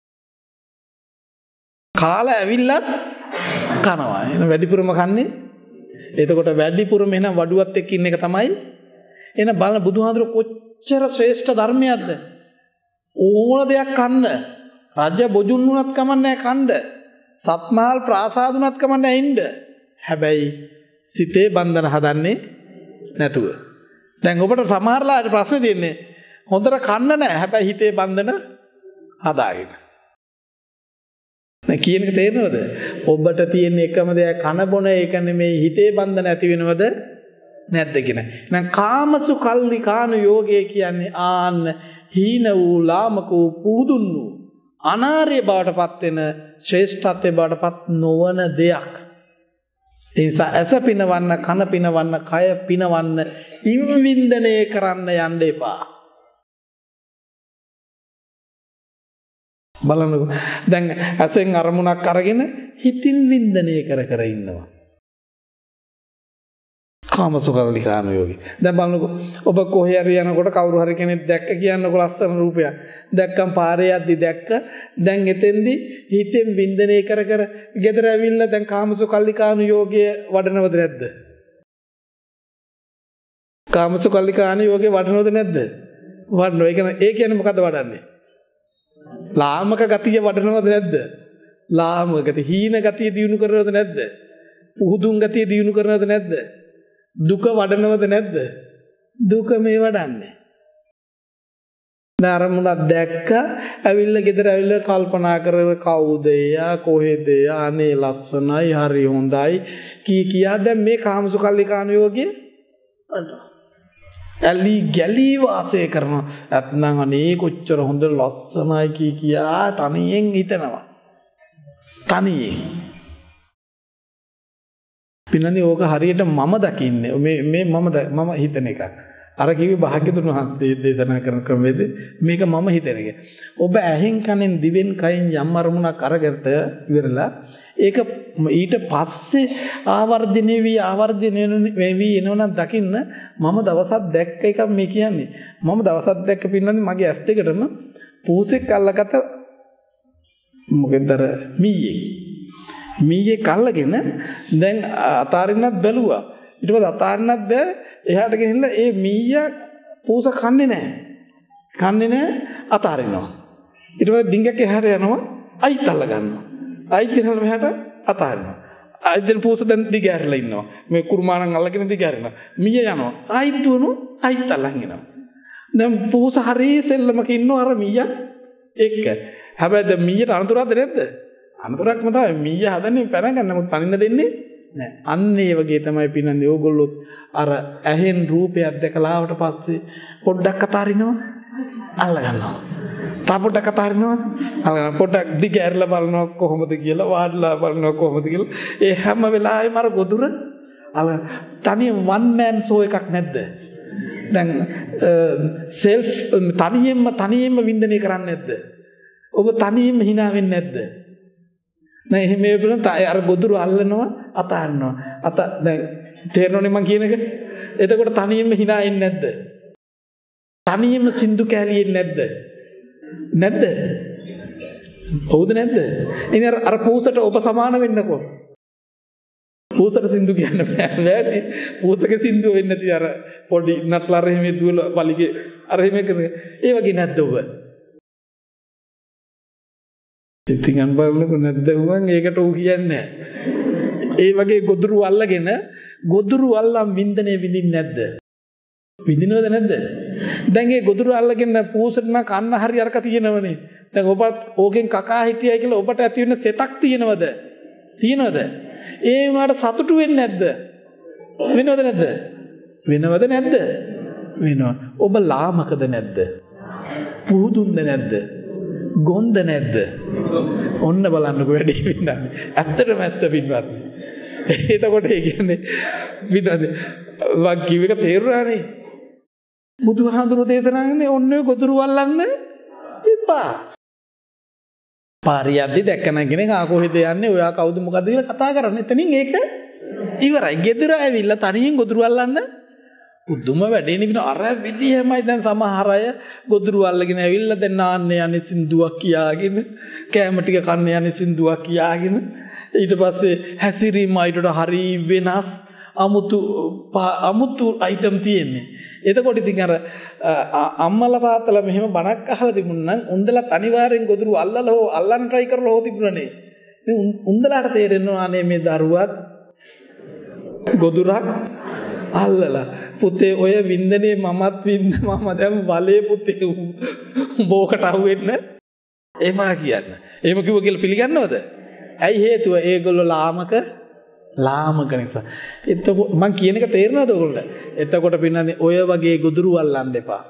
කාලා ඇවිල්ලත් කනවා. එහෙනම් වැඩිපුරම කන්නේ. එතකොට වැඩිපුරම එහෙනම් වඩුවත් එක්ක ඉන්න එක තමයි. එහෙනම් බලන්න බුදුහාඳුර කොච්චර ශ්‍රේෂ්ඨ ධර්මයක්ද? ඕන දෙයක් කන්න. රජ බොජුන් වුණත් කමන්නේ කන්න. සත්මහල් ප්‍රාසාද වුණත් කමන්නේ ඉන්න. හැබැයි සිතේ බන්ධන හදන්නේ නැතුව. දැන් ඔබට සමහරලාට ප්‍රශ්නේ තියෙන්නේ හොඳට කන්න නැහැ. හැබැයි හිතේ බන්ධන හදාගෙන. දැන් කියන එක තේරෙනවද? ඔබට තියෙන එකම දෙයක් කන බොන එක නෙමෙයි හිතේ බන්ධන ඇති වෙනවද නැද්ද කියන. එහෙනම් කාමසු කල්ලි කාණු යෝගය කියන්නේ ආන්න හීන වූ ලාමක වූ පුදුන් වූ අනාර්ය බවට පත් වෙන ශ්‍රේෂ්ඨත්වයේ බවට පත් නොවන දෙයක්. ඒ නිසා ඇස පිනවන්න, කන පිනවන්න, කය පිනවන්න, ඉම්වින්දනය කරන්න යන්න එපා. බලන්නකො. දැන් ඇසෙන් අරමුණක් අරගෙන හිතින් වින්දනය කර කර ඉන්නවා. කාමසුකල්ලි කාම යෝගී. දැන් බලන්නකො. ඔබ කොහේ හරි යනකොට කවුරු හරි කෙනෙක් දැක්ක කියන්නකො ලස්සන රූපයක්. දැක්කම් පාරේ යද්දි දැක්ක. දැන් එතෙන්දි හිතෙන් වින්දනය කර කර ගෙදර ඇවිල්ලා දැන් කාමසුකල්ලි කාම යෝගය වඩනවද නැද්ද? කාමසුකල්ලි කාම යෝගය වඩනවද නැද්ද? වඩනවා. ඒ කියන්නේ ඒ කියන්නේ මොකද්ද වඩන්නේ? ලාමක ගතිය වඩනවද නැද්ද? ලාමක ගතිය, හීන ගතිය දියුණු කරනවද නැද්ද? පුහුදුන් ගතිය දියුණු කරනවද නැද්ද? දුක වඩනවද නැද්ද? දුක මේ වඩන්නේ. නරමුණක් දැක්ක, ඇවිල්ලා ගෙදර ඇවිල්ලා කල්පනා කරගෙන කවුද එයා, කොහෙද එයා, අනේ ලස්සනයි, හරි හොඳයි කී කියා දැන් මේ කාමසුකල්ලි කාණ යෝගිය වඩනවා. ඇලි ගැලි වාසය කරනවා. නැත්නම් අනේ කොච්චර හොඳ ලස්සනයි කී කියා තනියෙන් හිතනවා. තනියෙන්. පින්නනේ ඕක හරියට මම දකින්නේ. මේ මේ මම මම හිතන එකක්. අර කිව්වේ භාග්‍යතුන් වහන්සේ දේශනා කරන ක්‍රමයේද මේක මම හිතන එක. ඔබ ඇහෙන් කනෙන් දිවෙන් කයින් යම් අරමුණක් අරගත ඉවරලා ඒක ඊට පස්සේ ආවර්ධනය වී ආවර්ධනය වෙවි එනවනම් දකින්න මම දවසක් දැක්ක එකක් මේ කියන්නේ. මම දවසක් දැක්ක පින්නන්නේ මගේ ඇස් දෙකටම පූසෙක් අල්ලගත්ත මොකෙන්ද අර මීයේ. මීයේ කල්ලාගෙන දැන් අතාරින්නත් බැලුවා. ඊට පස්සේ අතාරින්නත් බෑ. එහාට ගෙනින්න ඒ මීයා පූස කන්නේ නැහැ. කන්නේ නැහැ අතාරිනවා. ඊට පස්සේ ඩිංගක් එහාට යනවා අයිත් අල්ල ගන්නවා. අයිත් දෙනවල මෙහාට අතාරිනවා. අයිත් දෙන පූස දැන් දිගහැරලා ඉන්නවා. මේ කුරුමානම් අල්ලගෙන දිගහැරෙනවා. මීයා යනවා. අයිත් දුවනු අයිත් අල්ලන් එනවා. දැන් පූස හරිය සෙල්ලමක ඉන්නවා අර මීයා එක්ක. හැබැයි දැන් මීයට අනතුරක්ද නැද්ද? අනතුරක්ම තමයි. මීයා හදන්නේ පැන ගන්න නමුත් පනින්න දෙන්නේ නෑ. අන්න ඒ වගේ තමයි පින්නන්නේ ඕගොල්ලොත් අර ඇහෙන් රූපයක් දැකලා ආවට පස්සේ පොඩ්ඩක් අතාරිනවා අල්ල ගන්නවා. තා පොඩ්ඩක් අතාරිනවා අල්ල ගන්නවා. පොඩ්ඩක් දිග ඇරලා බලනවා කොහොමද කියලා, වාඩිලා බලනවා කොහොමද කියලා. ඒ හැම වෙලාවෙම අර ගොදුර අල්ල තනියම වන් මෑන් ෂෝ එකක් නැද්ද? දැන් සෙල්ෆ් තනියෙන්ම තනියෙන්ම වින්දනය කරන්නේ නැද්ද? ඔබ තනියෙන්ම hina වෙන්නේ නැද්ද? නෑ එහෙම වෙන අර ගොදුරු අල්ලනවා අතාරිනවා. අත දැන් තේරෙනවනේ මං කියන එක. එතකොට තනියෙන්ම hina එන්නේ නැද්ද? තනියෙන්ම සින්දු කැලියෙන්නේ නැද්ද? නැද්ද? හවුද නැද්ද? ඉතින් අර අර පූසට ඔබ සමාන වෙන්නකෝ. පූසට සින්දු කියන්න බෑ නේද? පූසක සින්දු වෙන්නේ නැති අර පොඩි නටලර එහෙම දුවල පලිගේ අර එහෙම කරේ. ඒ වගේ නැද්ද ඔබ? ඉතින් අම්බලක නැද්ද උන් ඒකට ඌ කියන්නේ ඒ වගේ ගොදුරු අල්ලගෙන ගොදුරු අල්ලම් වින්දනේ විඳින්නේ නැද්ද? විඳිනවද නැද්ද? දැන් ඒ ගොදුරු අල්ලගෙන පූසට නම් කන්න හරි අරක තියෙනවනේ. දැන් ඔබත් ඕකෙන් කකා හිටියයි කියලා ඔබට ඇති වෙන සෙතක් තියෙනවද? තියෙනවද? ඒ වුණාට සතුටු වෙන්නේ නැද්ද? වෙනවද නැද්ද? වෙනවද නැද්ද? වෙනවා. ඔබ ලාමකද නැද්ද? පුහුදුන්ද නැද්ද? ගොන්ද නැද්ද? ඔන්න බලන්නකෝ වැඩි වෙනන්නේ. ඇත්තටම ඇත්ත පින්වත්. එතකොට ඒ කියන්නේ පින්වත් වක් කිව් එක තේරුණානේ. බුදුහාඳුරු දේශනා කරන්නේ ඔන්න ඔය ගොදුරු වල්ලන්න එපා. පාරියද්දි දැක්කන කෙනෙක් ආ කොහෙද යන්නේ? ඔයා කවුද මොකද කියලා කතා කරන්නේ. එතනින් ඒක ඉවරයි. ගෙදර ඇවිල්ලා තනියෙන් ගොදුරු වල්ලන්න උදුම වැඩේ නෙවෙයි. අර විදිහමයි දැන් සමහර අය ගොදුරු වල්ලගෙන ඇවිල්ලා දැන් නාන්න යන්නේ සින්දුවක් කියාගෙන, කෑම ටික කන්න යන්නේ සින්දුවක් කියාගෙන, ඊට පස්සේ හැසිරීම අයිටට හරි වෙනස් අමුතු අමුතු අයිටම් තියෙන්නේ. එතකොට ඉතින් අර අම්මලා තාත්තලා මෙහෙම බණක් අහලා තිබුණා නම් උන්දලත් අනිවාර්යෙන් ගොදුරු අල්ලලා හෝ අල්ලන්න try කරලා හෝ තිබුණනේ. ඉතින් උන්දලාට තේරෙනවා අනේ මේ දරුවත් ගොදුරක් අල්ලලා පුතේ ඔය වින්දනේ මමත් වින්ද මම දැන් බලේ පුතේ උඹකට අහුවෙන්න එපා කියන්න. එහෙම කිව්ව කියලා පිළිගන්නවද? ඇයි හේතුව? ඒගොල්ලෝ ලාමක ලාමක නිසා. එතකොට මං කියන එක තේරෙනවද ඔයගොල්ලන්ට? එතකොට පින්නන්නේ ඔය වගේ ගොදුරු අල්ලන්න එපා.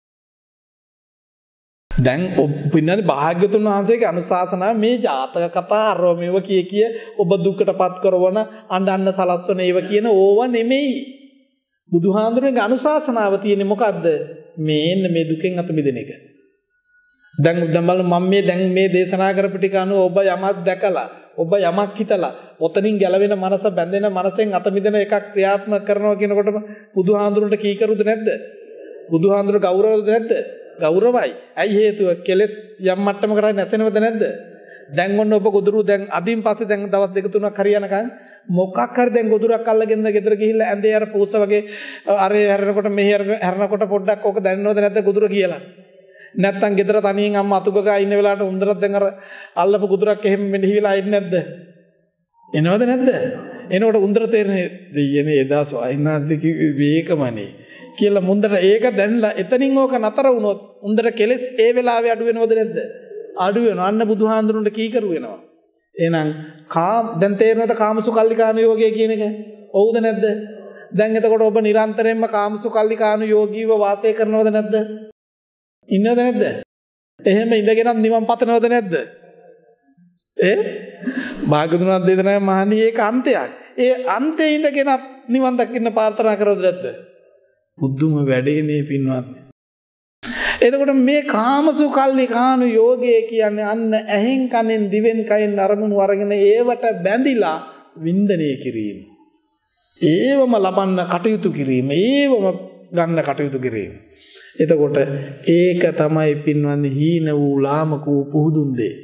දැන් පින්නන්නේ භාග්‍යතුන් වහන්සේගේ අනුශාසනාව මේ ජාතක කතා අරව මේව කිය කිය ඔබ දුකටපත් කරවන අඬන්න සලස්වන ඒව කියන ඕව නෙමෙයි. බුදුහාඳුරේ අනුශාසනාව තියෙන්නේ මොකද්ද? මේන්න මේ දුකෙන් අත මිදෙන එක. දැන් දැන් බලන්න මම මේ දැන් මේ දේශනා කරපු ටික අනුව ඔබ යමක් දැකලා ඔබ යමක් හිතලා ඔතනින් ගැලවෙන මනස බැඳෙන මනසෙන් අත මිදෙන එකක් ක්‍රියාත්මක කරනවා කියනකොටම බුදුහාඳුරට කීකරුද නැද්ද? බුදුහාඳුර ගෞරවද නැද්ද? ගෞරවයි. ඇයි හේතුව? කෙලස් යම් මට්ටමකට නැසෙනවද නැද්ද? දැන් ඔන්න ඔබ ගොදුරු දැන් අදින් පස්සේ දැන් දවස් දෙක තුනක් හරියනකම් මොකක් හරි දැන් ගොදුරක් අල්ලගෙන ගෙදර ගිහිල්ලා ඇඳේ අර පූස වගේ අරේ හැරෙනකොට මෙහි හැරෙනකොට පොඩ්ඩක් ඕක දැනෙනවද නැද්ද ගොදුර කියලා? නැත්තම් ගෙදර තනියෙන් අම්මා අතුගගා ඉන්න වෙලාවට උන්දරත් දැන් අර අල්ලපු ගොදුරක් එහෙම මෙහෙවිලා ඉන්නේ නැද්ද? එනවද නැද්ද? එනකොට උන්දර තේරෙන්නේ දෙයනේ එදා සොයින්නාද්ද වේකමනේ කියලා මුන්දර ඒක දැන්ලා එතනින් ඕක නතර වුණොත් උන්දර කෙලස් ඒ වෙලාවේ අඩු වෙනවද නැද්ද? අඩු වෙනවා. අන්න බුදුහාඳුරුන්ට කීකරු වෙනවා. එහෙනම් කාම දැන් තේරෙනවද කාමසුකල්ලිකාණු යෝගය කියන එක? ඔව්ද නැද්ද? දැන් එතකොට ඔබ නිරන්තරයෙන්ම කාමසුකල්ලිකාණු යෝගීව වාසය කරනවද නැද්ද? ඉන්නවද නැද්ද? එහෙම ඉඳගෙනත් නිවන් පතනවද නැද්ද? ඒ භාගතුනාත් දේශනා මහණී ඒක අන්තයක්. ඒ අන්තයේ ඉඳගෙනත් නිවන් දකින්න ප්‍රාර්ථනා කරවද නැද්ද? බුදුම වැඩේනේ පින්වත්. එතකොට මේ කාමසුකල්ලිකාණු යෝගය කියන්නේ අන්න ඇහෙන් කනෙන් දිවෙන් කයෙන් අරමුණු අරගෙන ඒවට බැඳිලා වින්දනය කිරීම. ඒවම ලබන්න කටයුතු කිරීම. ඒවම ගන්න කටයුතු කිරීම. එතකොට ඒක තමයි පින්වන්නේ හීන වූ ලාමක වූ පුහුදුන් දේ.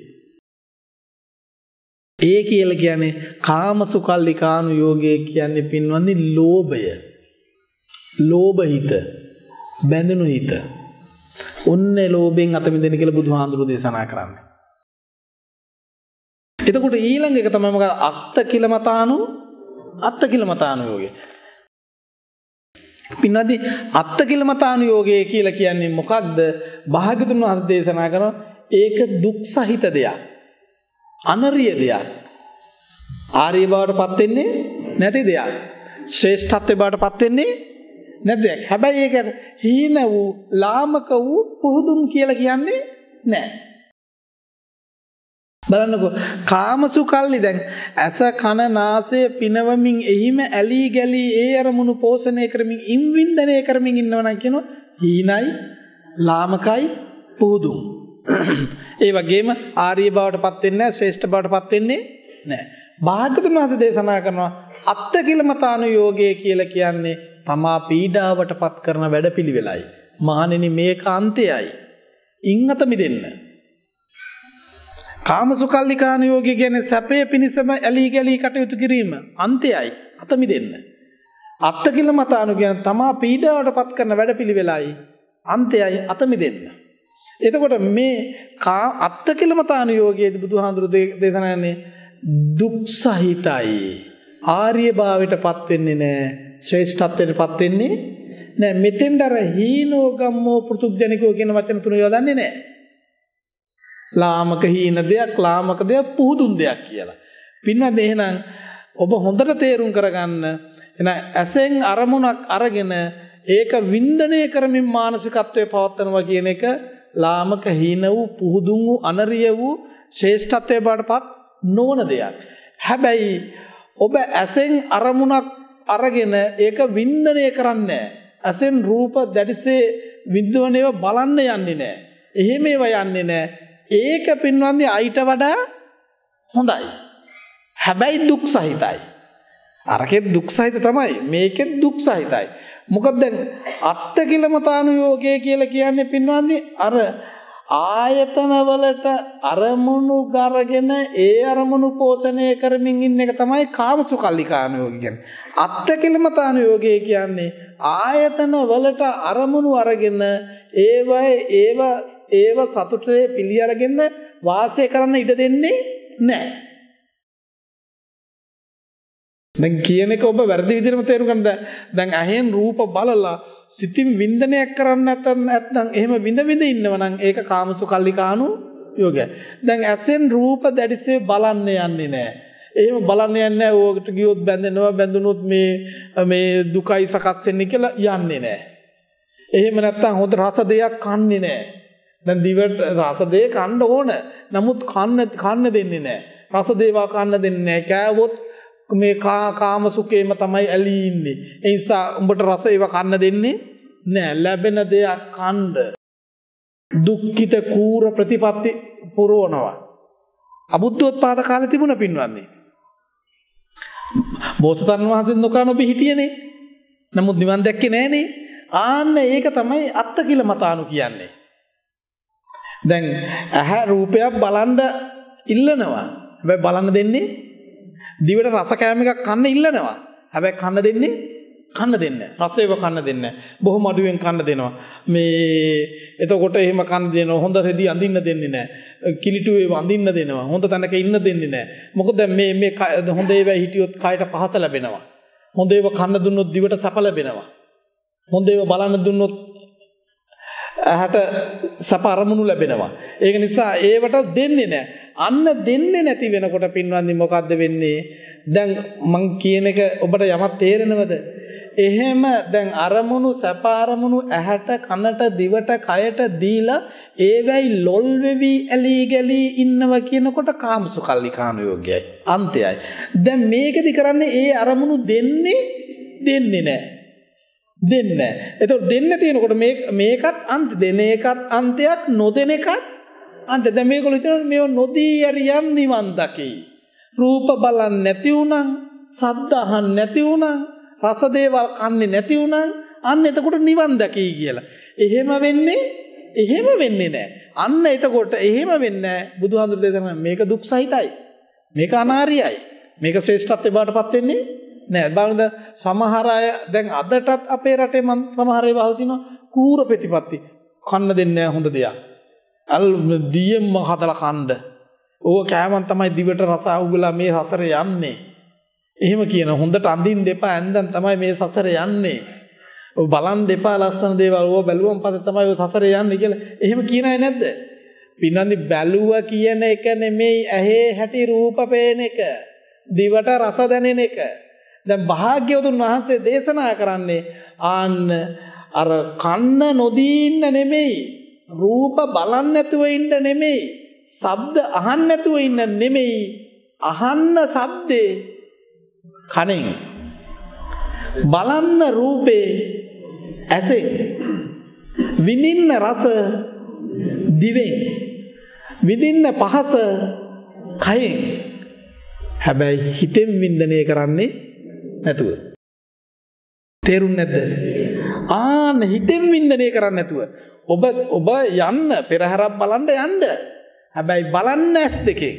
ඒ කියලා කියන්නේ කාමසුකල්ලිකාණු යෝගය කියන්නේ පින්වන්නේ ලෝභය. ලෝභ හිත, බැඳුණු හිත. ඔන්නේ ලෝභයෙන් අත මිදෙන්න කියලා බුදුහාඳුරු දේශනා කරන්නේ. එතකොට ඊළඟ එක තමයි මොකද? අත්ත කිලමතාණු අත්ත කිලමතාණු යෝගය. පින්නදී අත්ත කිලමතාණු යෝගය කියලා කියන්නේ මොකක්ද? භාග්‍යතුන් වහන්සේ දේශනා කරන ඒක දුක් සහිත දෙයක්. අනරිය දෙයක්. ආර්ය බවට පත් වෙන්නේ නැති දෙයක්. ශ්‍රේෂ්ඨත්වයට බවට පත් වෙන්නේ නැති දෙයක්. හැබැයි ඒක හීන වූ ලාමක වූ පුහුදුන් කියලා කියන්නේ නැහැ. බලන්නකෝ කාමසුකල්ලි දැන් ඇස කන නාසය පිනවමින් එහිම ඇලී ගැලී ඒ අරමුණු පෝෂණය කරමින් ඉන්වින්දනය කරමින් ඉන්නවනම් කියනවා හීනයි ලාමකයි පුහුදුන්. ඒ වගේම ආර්ය බවට පත් වෙන්නේ නැහැ, ශ්‍රේෂ්ඨ බවට පත් වෙන්නේ නැහැ. භාග්‍යතුන් වහන්සේ දේශනා කරනවා අත්ත කිලමතාණු යෝගය කියලා කියන්නේ තමා පීඩාවට පත් කරන වැඩපිළිවෙලයි. මහණෙනි මේක අන්තයයි. ඉන්නත මිදෙන්න. කාමසුකල්ලිකාණු යෝගය කියන්නේ සැපේ පිණිසම ඇලී ගැලී කටයුතු කිරීම. අන්තයයි. අත මිදෙන්න. අත්ත කිලමතාණු කියන්නේ තමා පීඩාවට පත් කරන වැඩපිළිවෙලයි. අන්තයයි. අත මිදෙන්න. එතකොට මේ අත්ත කිලමතාණු යෝගයේදී බුදුහාඳුරු දේශනා කරන්නේ දුක් සහිතයි. ආර්ය භාවයට පත් වෙන්නේ නැහැ. ශ්‍රේෂ්ඨත්වයට පත් වෙන්නේ නෑ මෙතෙන්ට අර හීනෝ ගම්මෝ පෘතුග්ජනිකෝ කියන වචන තුන යොදන්නේ නෑ. ලාමක හීන දෙයක්, ලාමක දෙයක්, පුහුදුන් දෙයක් කියලා. පින්වත් එහෙනම් ඔබ හොඳට තේරුම් කරගන්න එහෙනම් ඇසෙන් අරමුණක් අරගෙන ඒක වින්දනය කරමින් මානසිකත්වයේ පවත්වනවා කියන එක ලාමක හීන වූ පුහුදුන් වූ අනරිය වූ ශ්‍රේෂ්ඨත්වයේ බාටපත් නොවන දෙයක්. හැබැයි ඔබ ඇසෙන් අරමුණක් අරගෙන ඒක වින්දනය කරන්නේ ඇසෙන් රූප දැඩිසේ විද්වනේව බලන්න යන්නේ නැහැ. එහෙම ඒවා යන්නේ නැහැ. ඒක පින්වන්දි අයිට වඩා හොඳයි. හැබැයි දුක් සහිතයි. අරකෙත් දුක් සහිත තමයි. මේකෙත් දුක් සහිතයි. මොකද දැන් අත්කිලමතානුയോഗය කියලා කියන්නේ පින්වන්දි අර ආයතන වලට අරමුණු ගරගෙන ඒ අරමුණු පෝෂණය කරමින් ඉන්න එක තමයි කාමසුකල්ලිකානුയോഗය කියන්නේ. අත්කිලමතානුയോഗය කියන්නේ ආයතන වලට අරමුණු අරගෙන ඒවයි ඒව ඒව සතුටේ පිළි අරගෙන වාසය කරන්න ඉඩ දෙන්නේ නැහැ. දැන් කියන එක ඔබ වැරදි විදිහටම තේරුම් ගන්න. දැන් ඇහෙන් රූප බලලා සිතින් වින්දනයක් කරන්න නැත්නම් එහෙම විඳ විඳ ඉන්නවා නම් ඒක කාමසුකල්ලිකානු යෝගය. දැන් ඇසෙන් රූප දැඩිසේ බලන්න යන්නේ නැහැ. එහෙම බලන්න යන්නේ නැහැ. ඕකට ගියොත් බැඳෙනවා, බැඳුනොත් මේ මේ දුකයි සකස් වෙන්නේ කියලා යන්නේ නැහැ. එහෙම නැත්නම් හොඳ රස දෙයක් කන්නේ නැහැ. දැන් දිවට රස දෙය කන්න ඕන. නමුත් කන්න කන්න දෙන්නේ නැහැ. රස දේවා කන්න දෙන්නේ නැහැ. කෑවොත් මේ කාම සුඛේම තමයි ඇලී ඉන්නේ. ඒ නිසා උඹට රස ඒව කන්න දෙන්නේ නෑ. ලැබෙන දෙයක් කන්න දුක්ඛිත කූර ප්‍රතිපatti පුරවනවා. අබුද්ධෝත්පාද කාලේ තිබුණ පින්වන්නේ. බෝසතාණන් වහන්සේ නොකන ඔබ හිටියනේ. නමුත් නිවන් දැක්කේ නෑනේ. ආන්න ඒක තමයි අත්කිලමතානු කියන්නේ. දැන් ඇහැ රූපයක් බලන්න ඉල්ලනවා. හැබැයි බලන්න දෙන්නේ දිවට රස කෑම එකක් කන්න ඉල්ලනවා. හැබැයි කන්න දෙන්නේ කන්න දෙන්නේ නැහැ. රස ඒව කන්න දෙන්නේ නැහැ. බොහොම අඩුවෙන් කන්න දෙනවා. මේ එතකොට එහෙම කන්න දෙනවා. හොඳ රෙදි අඳින්න දෙන්නේ නැහැ. කිලිටු ඒව අඳින්න දෙනවා. හොඳ තැනක ඉන්න දෙන්නේ නැහැ. මොකද මේ මේ හොඳ ඒවා හිටියොත් කයට පහස ලැබෙනවා. හොඳ ඒව කන්න දුන්නොත් දිවට සැප ලැබෙනවා. හොඳ ඒව බලන්න දුන්නොත් ඇහැට සැප අරමුණු ලැබෙනවා. ඒක නිසා ඒවට දෙන්නේ නැහැ. අන්න දෙන්නේ නැති වෙනකොට පින්වන්දි මොකද්ද වෙන්නේ? දැන් මං කියන එක ඔබට යමක් තේරෙනවද? එහෙම දැන් අරමුණු සැප අරමුණු ඇහැට කනට දිවට කයට දීලා ඒවැයි ලොල් වෙවි ඇලි ගලි ඉන්නවා කියනකොට කාමසුකල්ලිකානු යෝගයයි අන්තයයි. දැන් මේකෙදි කරන්නේ ඒ අරමුණු දෙන්නේ දෙන්නේ නැහැ. දෙන්නේ නැහැ. ඒතකොට දෙන්න තියෙනකොට මේ මේකත් අන්ත දෙන එකත් අන්තයක් නොදෙන එකත් අන්ත. දැන් මේගොල්ලෝ හිතනවා මේව නොදී යරියම් නිවන් දකි. රූප බලන්න නැති වුණා, ශබ්ද අහන්න නැති වුණා, රස දේවල් කන්නේ නැති වුණා, අන්න එතකොට නිවන් දකි කියලා. එහෙම වෙන්නේ එහෙම වෙන්නේ නැහැ. අන්න එතකොට එහෙම වෙන්නේ නැහැ. බුදුහාමුදුරුවෝ දේශනා මේක දුක් සහිතයි. මේක අනාරියයි. මේක ශ්‍රේෂ්ඨත්වයට බාටපත් වෙන්නේ නෑ. බලන්න සමහර අය දැන් අදටත් අපේ රටේ මම සමහර ඒවා අහලා තිනවා කූර ප්‍රතිපatti. කන්න දෙන්නේ නෑ හොඳ දෙයක්. අල් දියෙම්ම හදලා කන්න. ඕක කෑමන් තමයි දිවට රස අවුගලා මේ සසර යන්නේ. එහෙම කියන හොඳට අඳින්න දෙපා ඇඳන් තමයි මේ සසර යන්නේ. ඔය බලන් දෙපා ලස්සන දේවල් ඕව බැලුවම් පස්සේ තමයි ඔය සසර යන්නේ කියලා. එහෙම කියන අය නැද්ද? පින්නන්දි බැලුවා කියන එක නෙමෙයි ඇහි හැටි රූප පේන එක. දිවට රස දැනෙන එක. දැන් භාග්‍යවතුන් වහන්සේ දේශනා කරන්නේ ආන්න අර කන්න නොදී ඉන්න නෙමෙයි, රූප බලන්න නැතුව ඉන්න නෙමෙයි, ශබ්ද අහන්න නැතුව ඉන්න නෙමෙයි, අහන්න ශබ්දේ කනෙන්, බලන්න රූපේ ඇසෙන්, විඳින්න රස දිවෙන්, විඳින්න පහස කයෙන්. හැබැයි හිතෙන් වින්දනය කරන්නේ නැතුව. තේරුන්නේ නැද්ද? ආන්න හිතෙන් වින්දනය කරන්නේ නැතුව. ඔබ ඔබ යන්න පෙරහැරක් බලන්න යන්න. හැබැයි බලන්න ඇස් දෙකෙන්.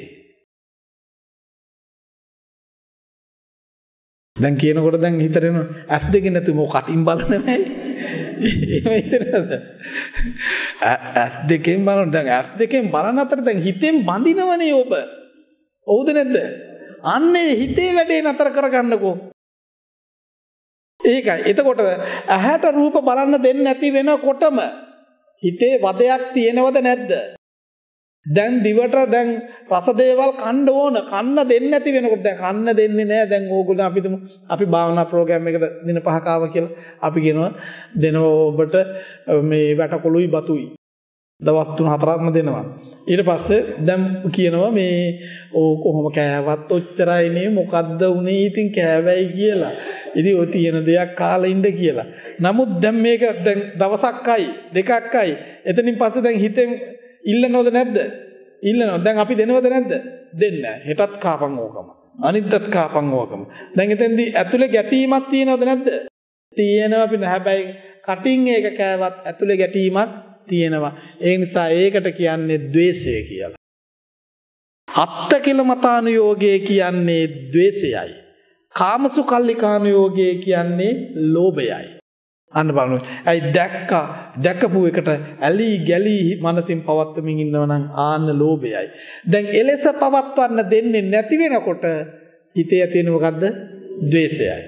දැන් කියනකොට දැන් හිතරෙන ඇස් දෙකෙන් නැතුව මොක කටින් බලන්නේ නැහැ. එහෙම හිතනද? ඇස් දෙකෙන් බලන දැන් ඇස් දෙකෙන් බලන අතර දැන් හිතෙන් බඳිනවනේ ඔබ. ඔව්ද නැද්ද? අන්නේ හිතේ වැඩේ නතර කරගන්නකෝ. ඒකයි. එතකොට ඇහැට රූප බලන්න දෙන්නේ නැති වෙනකොටම හිතේ වදයක් තියෙනවද නැද්ද? දැන් දිවට දැන් රස දේවල් කන්න ඕන. කන්න දෙන්නේ නැති වෙනකොට දැන් කන්න දෙන්නේ නැහැ. දැන් ඕගොල්ලෝ අපි තුමු අපි භාවනා ප්‍රෝග්‍රෑම් එකකට දින පහක ආව කියලා අපි කියනවා දෙනවා ඔබට මේ වැටකොළුයි බතුයි. දවස් තුන හතරක්ම දෙනවා. ඊට පස්සේ දැන් කියනවා මේ ඕ කොහොම කෑවත් ඔච්චරයි නේ මොකද්ද උනේ ඉතින් කෑවයි කියලා. ඉතින් ඔය තියෙන දෙයක් කාලා ඉන්න කියලා. නමුත් දැන් මේක දැන් දවසක්යි දෙකක්යි එතනින් පස්සේ දැන් හිතෙන් ඉල්ලනවද නැද්ද? ඉල්ලනවා. දැන් අපි දෙනවද නැද්ද? දෙන්නේ නැහැ. හෙටත් කාපන් ඕකම. අනිද්දාත් කාපන් ඕකම. දැන් එතෙන්දී ඇතුලේ ගැටීමක් තියෙනවද නැද්ද? තියෙනවා අපි හැබැයි කටින් ඒක කෑවත් ඇතුලේ ගැටීමක් තියෙනවා. ඒ නිසා ඒකට කියන්නේ ද්වේෂය කියලා. අත්ත කිලමතානුയോഗය කියන්නේ ද්වේෂයයි. කාමසුකල්ලිකානුയോഗය කියන්නේ ලෝභයයි. අන්න බලන්න. ඇයි දැක්කා දැකපු එකට ඇලි ගැලි මනසින් පවත්වමින් ඉන්නව නම් ආන්න ලෝභයයි. දැන් එලෙස පවත්වන්න දෙන්නේ නැති වෙනකොට හිතේ ඇති වෙන මොකද්ද? ද්වේෂයයි.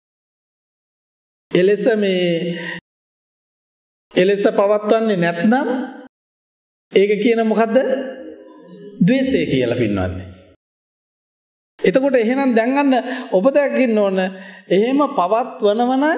එලෙස මේ එලෙස පවත්වන්නේ නැත්නම් ඒක කියන මොකද්ද? ද්වේෂය කියලා පින්නවන්නේ. එතකොට එහෙනම් දැන් අන්න ඔබ දකින්න ඕන එහෙම පවත්වනව නම්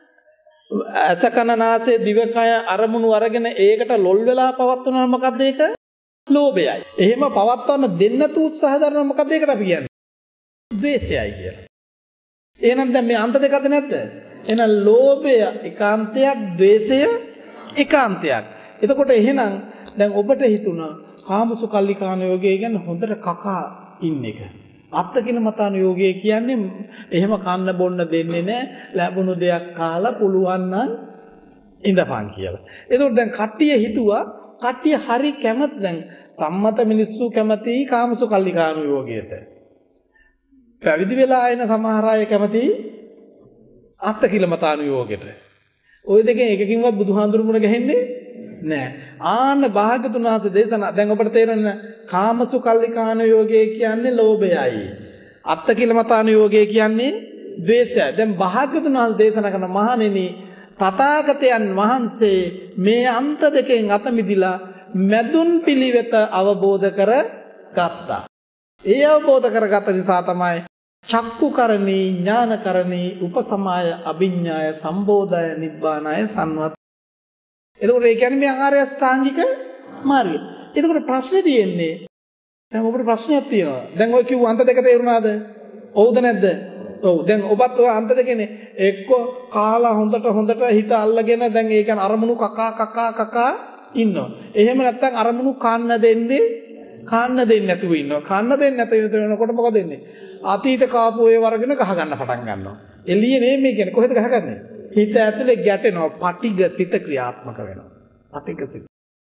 අසකනාසේ දිවකය අරමුණු අරගෙන ඒකට ලොල් වෙලා පවත්වනවා මොකද්ද ඒක? ලෝභයයි. එහෙම පවත්වන්න දෙන්න තු උත්සාහ කරනවා මොකද්ද ඒකට අපි කියන්නේ? ද්වේෂයයි කියලා. එහෙනම් දැන් මේ අන්ත දෙකද නැද්ද? එහෙනම් ලෝභය ඒකාන්තයක්, ද්වේෂය ඒකාන්තයක්. එතකොට එහෙනම් දැන් ඔබට හිතුණා කාමසුකල්ලිකාන යෝගය කියන්නේ හොඳට කකා ඉන්න එක. අත්ත කිලමතාන යෝගය කියන්නේ එහෙම කන්න බොන්න දෙන්නේ නැහැ. ලැබුණු දෙයක් කාලා පුළුවන් නම් ඉඳපන් කියලා. එතකොට දැන් කට්ටිය හිතුවා කට්ටිය හරි කැමති දැන් සම්මත මිනිස්සු කැමති කාමසුකල්ලිකාන යෝගයට. පැවිදි වෙලා එන සමහර අය කැමති අත්ත කිලමතාන යෝගයට. ওই දෙකෙන් එකකින්වත් බුදුහාඳුරු මුණ ගැහෙන්නේ නෑ. ආන්න භාග්‍යතුන් වහන්සේ දේශනා දැන් ඔබට තේරෙන කාමසුකල්ලිකාන යෝගය කියන්නේ ලෝභයයි. අත්ත කිලමතාන යෝගය කියන්නේ ද්වේෂයයි. දැන් භාග්‍යතුන් වහන්සේ දේශනා කරන මහණෙනි තථාගතයන් වහන්සේ මේ අන්ත දෙකෙන් අත මිදිලා මැදුන් පිළිවෙත අවබෝධ කර ගත්තා. ඒ අවබෝධ කරගත නිසා තමයි චක්කුකරණී ඥානකරණී උපසමාය අභිඥාය සම්බෝධය නිබ්බානාය සම්වත්. එතකොට ඒ කියන්නේ මේ ආර්ය අෂ්ටාංගික මාර්ගය. එතකොට ප්‍රශ්නේ තියෙන්නේ දැන් ඔබට ප්‍රශ්නයක් තියෙනවා. දැන් ඔය කිව්ව අන්ත දෙක තේරුණාද? ඔව්ද නැද්ද? ඔව්. දැන් ඔබත් ඔය අන්ත දෙකනේ එක්ක කාලා හොඳට හොඳට හිත අල්ලගෙන දැන් ඒ කියන්නේ අරමුණු කකා කකා කකා ඉන්නවා. එහෙම නැත්නම් අරමුණු කන්න දෙන්නේ කන්න දෙන්නේ නැතුව ඉන්නවා. කන්න දෙන්නේ නැතුව වෙනකොට මොකද වෙන්නේ? අතීත කාපු ඒ වර්ගන ගහ ගන්න පටන් ගන්නවා. එළියේ නෙමෙයි කියන්නේ කොහෙද ගහගන්නේ? හිත ඇතුලේ ගැටෙනවා. පටිග සිත ක්‍රියාත්මක වෙනවා. පටිග සිත.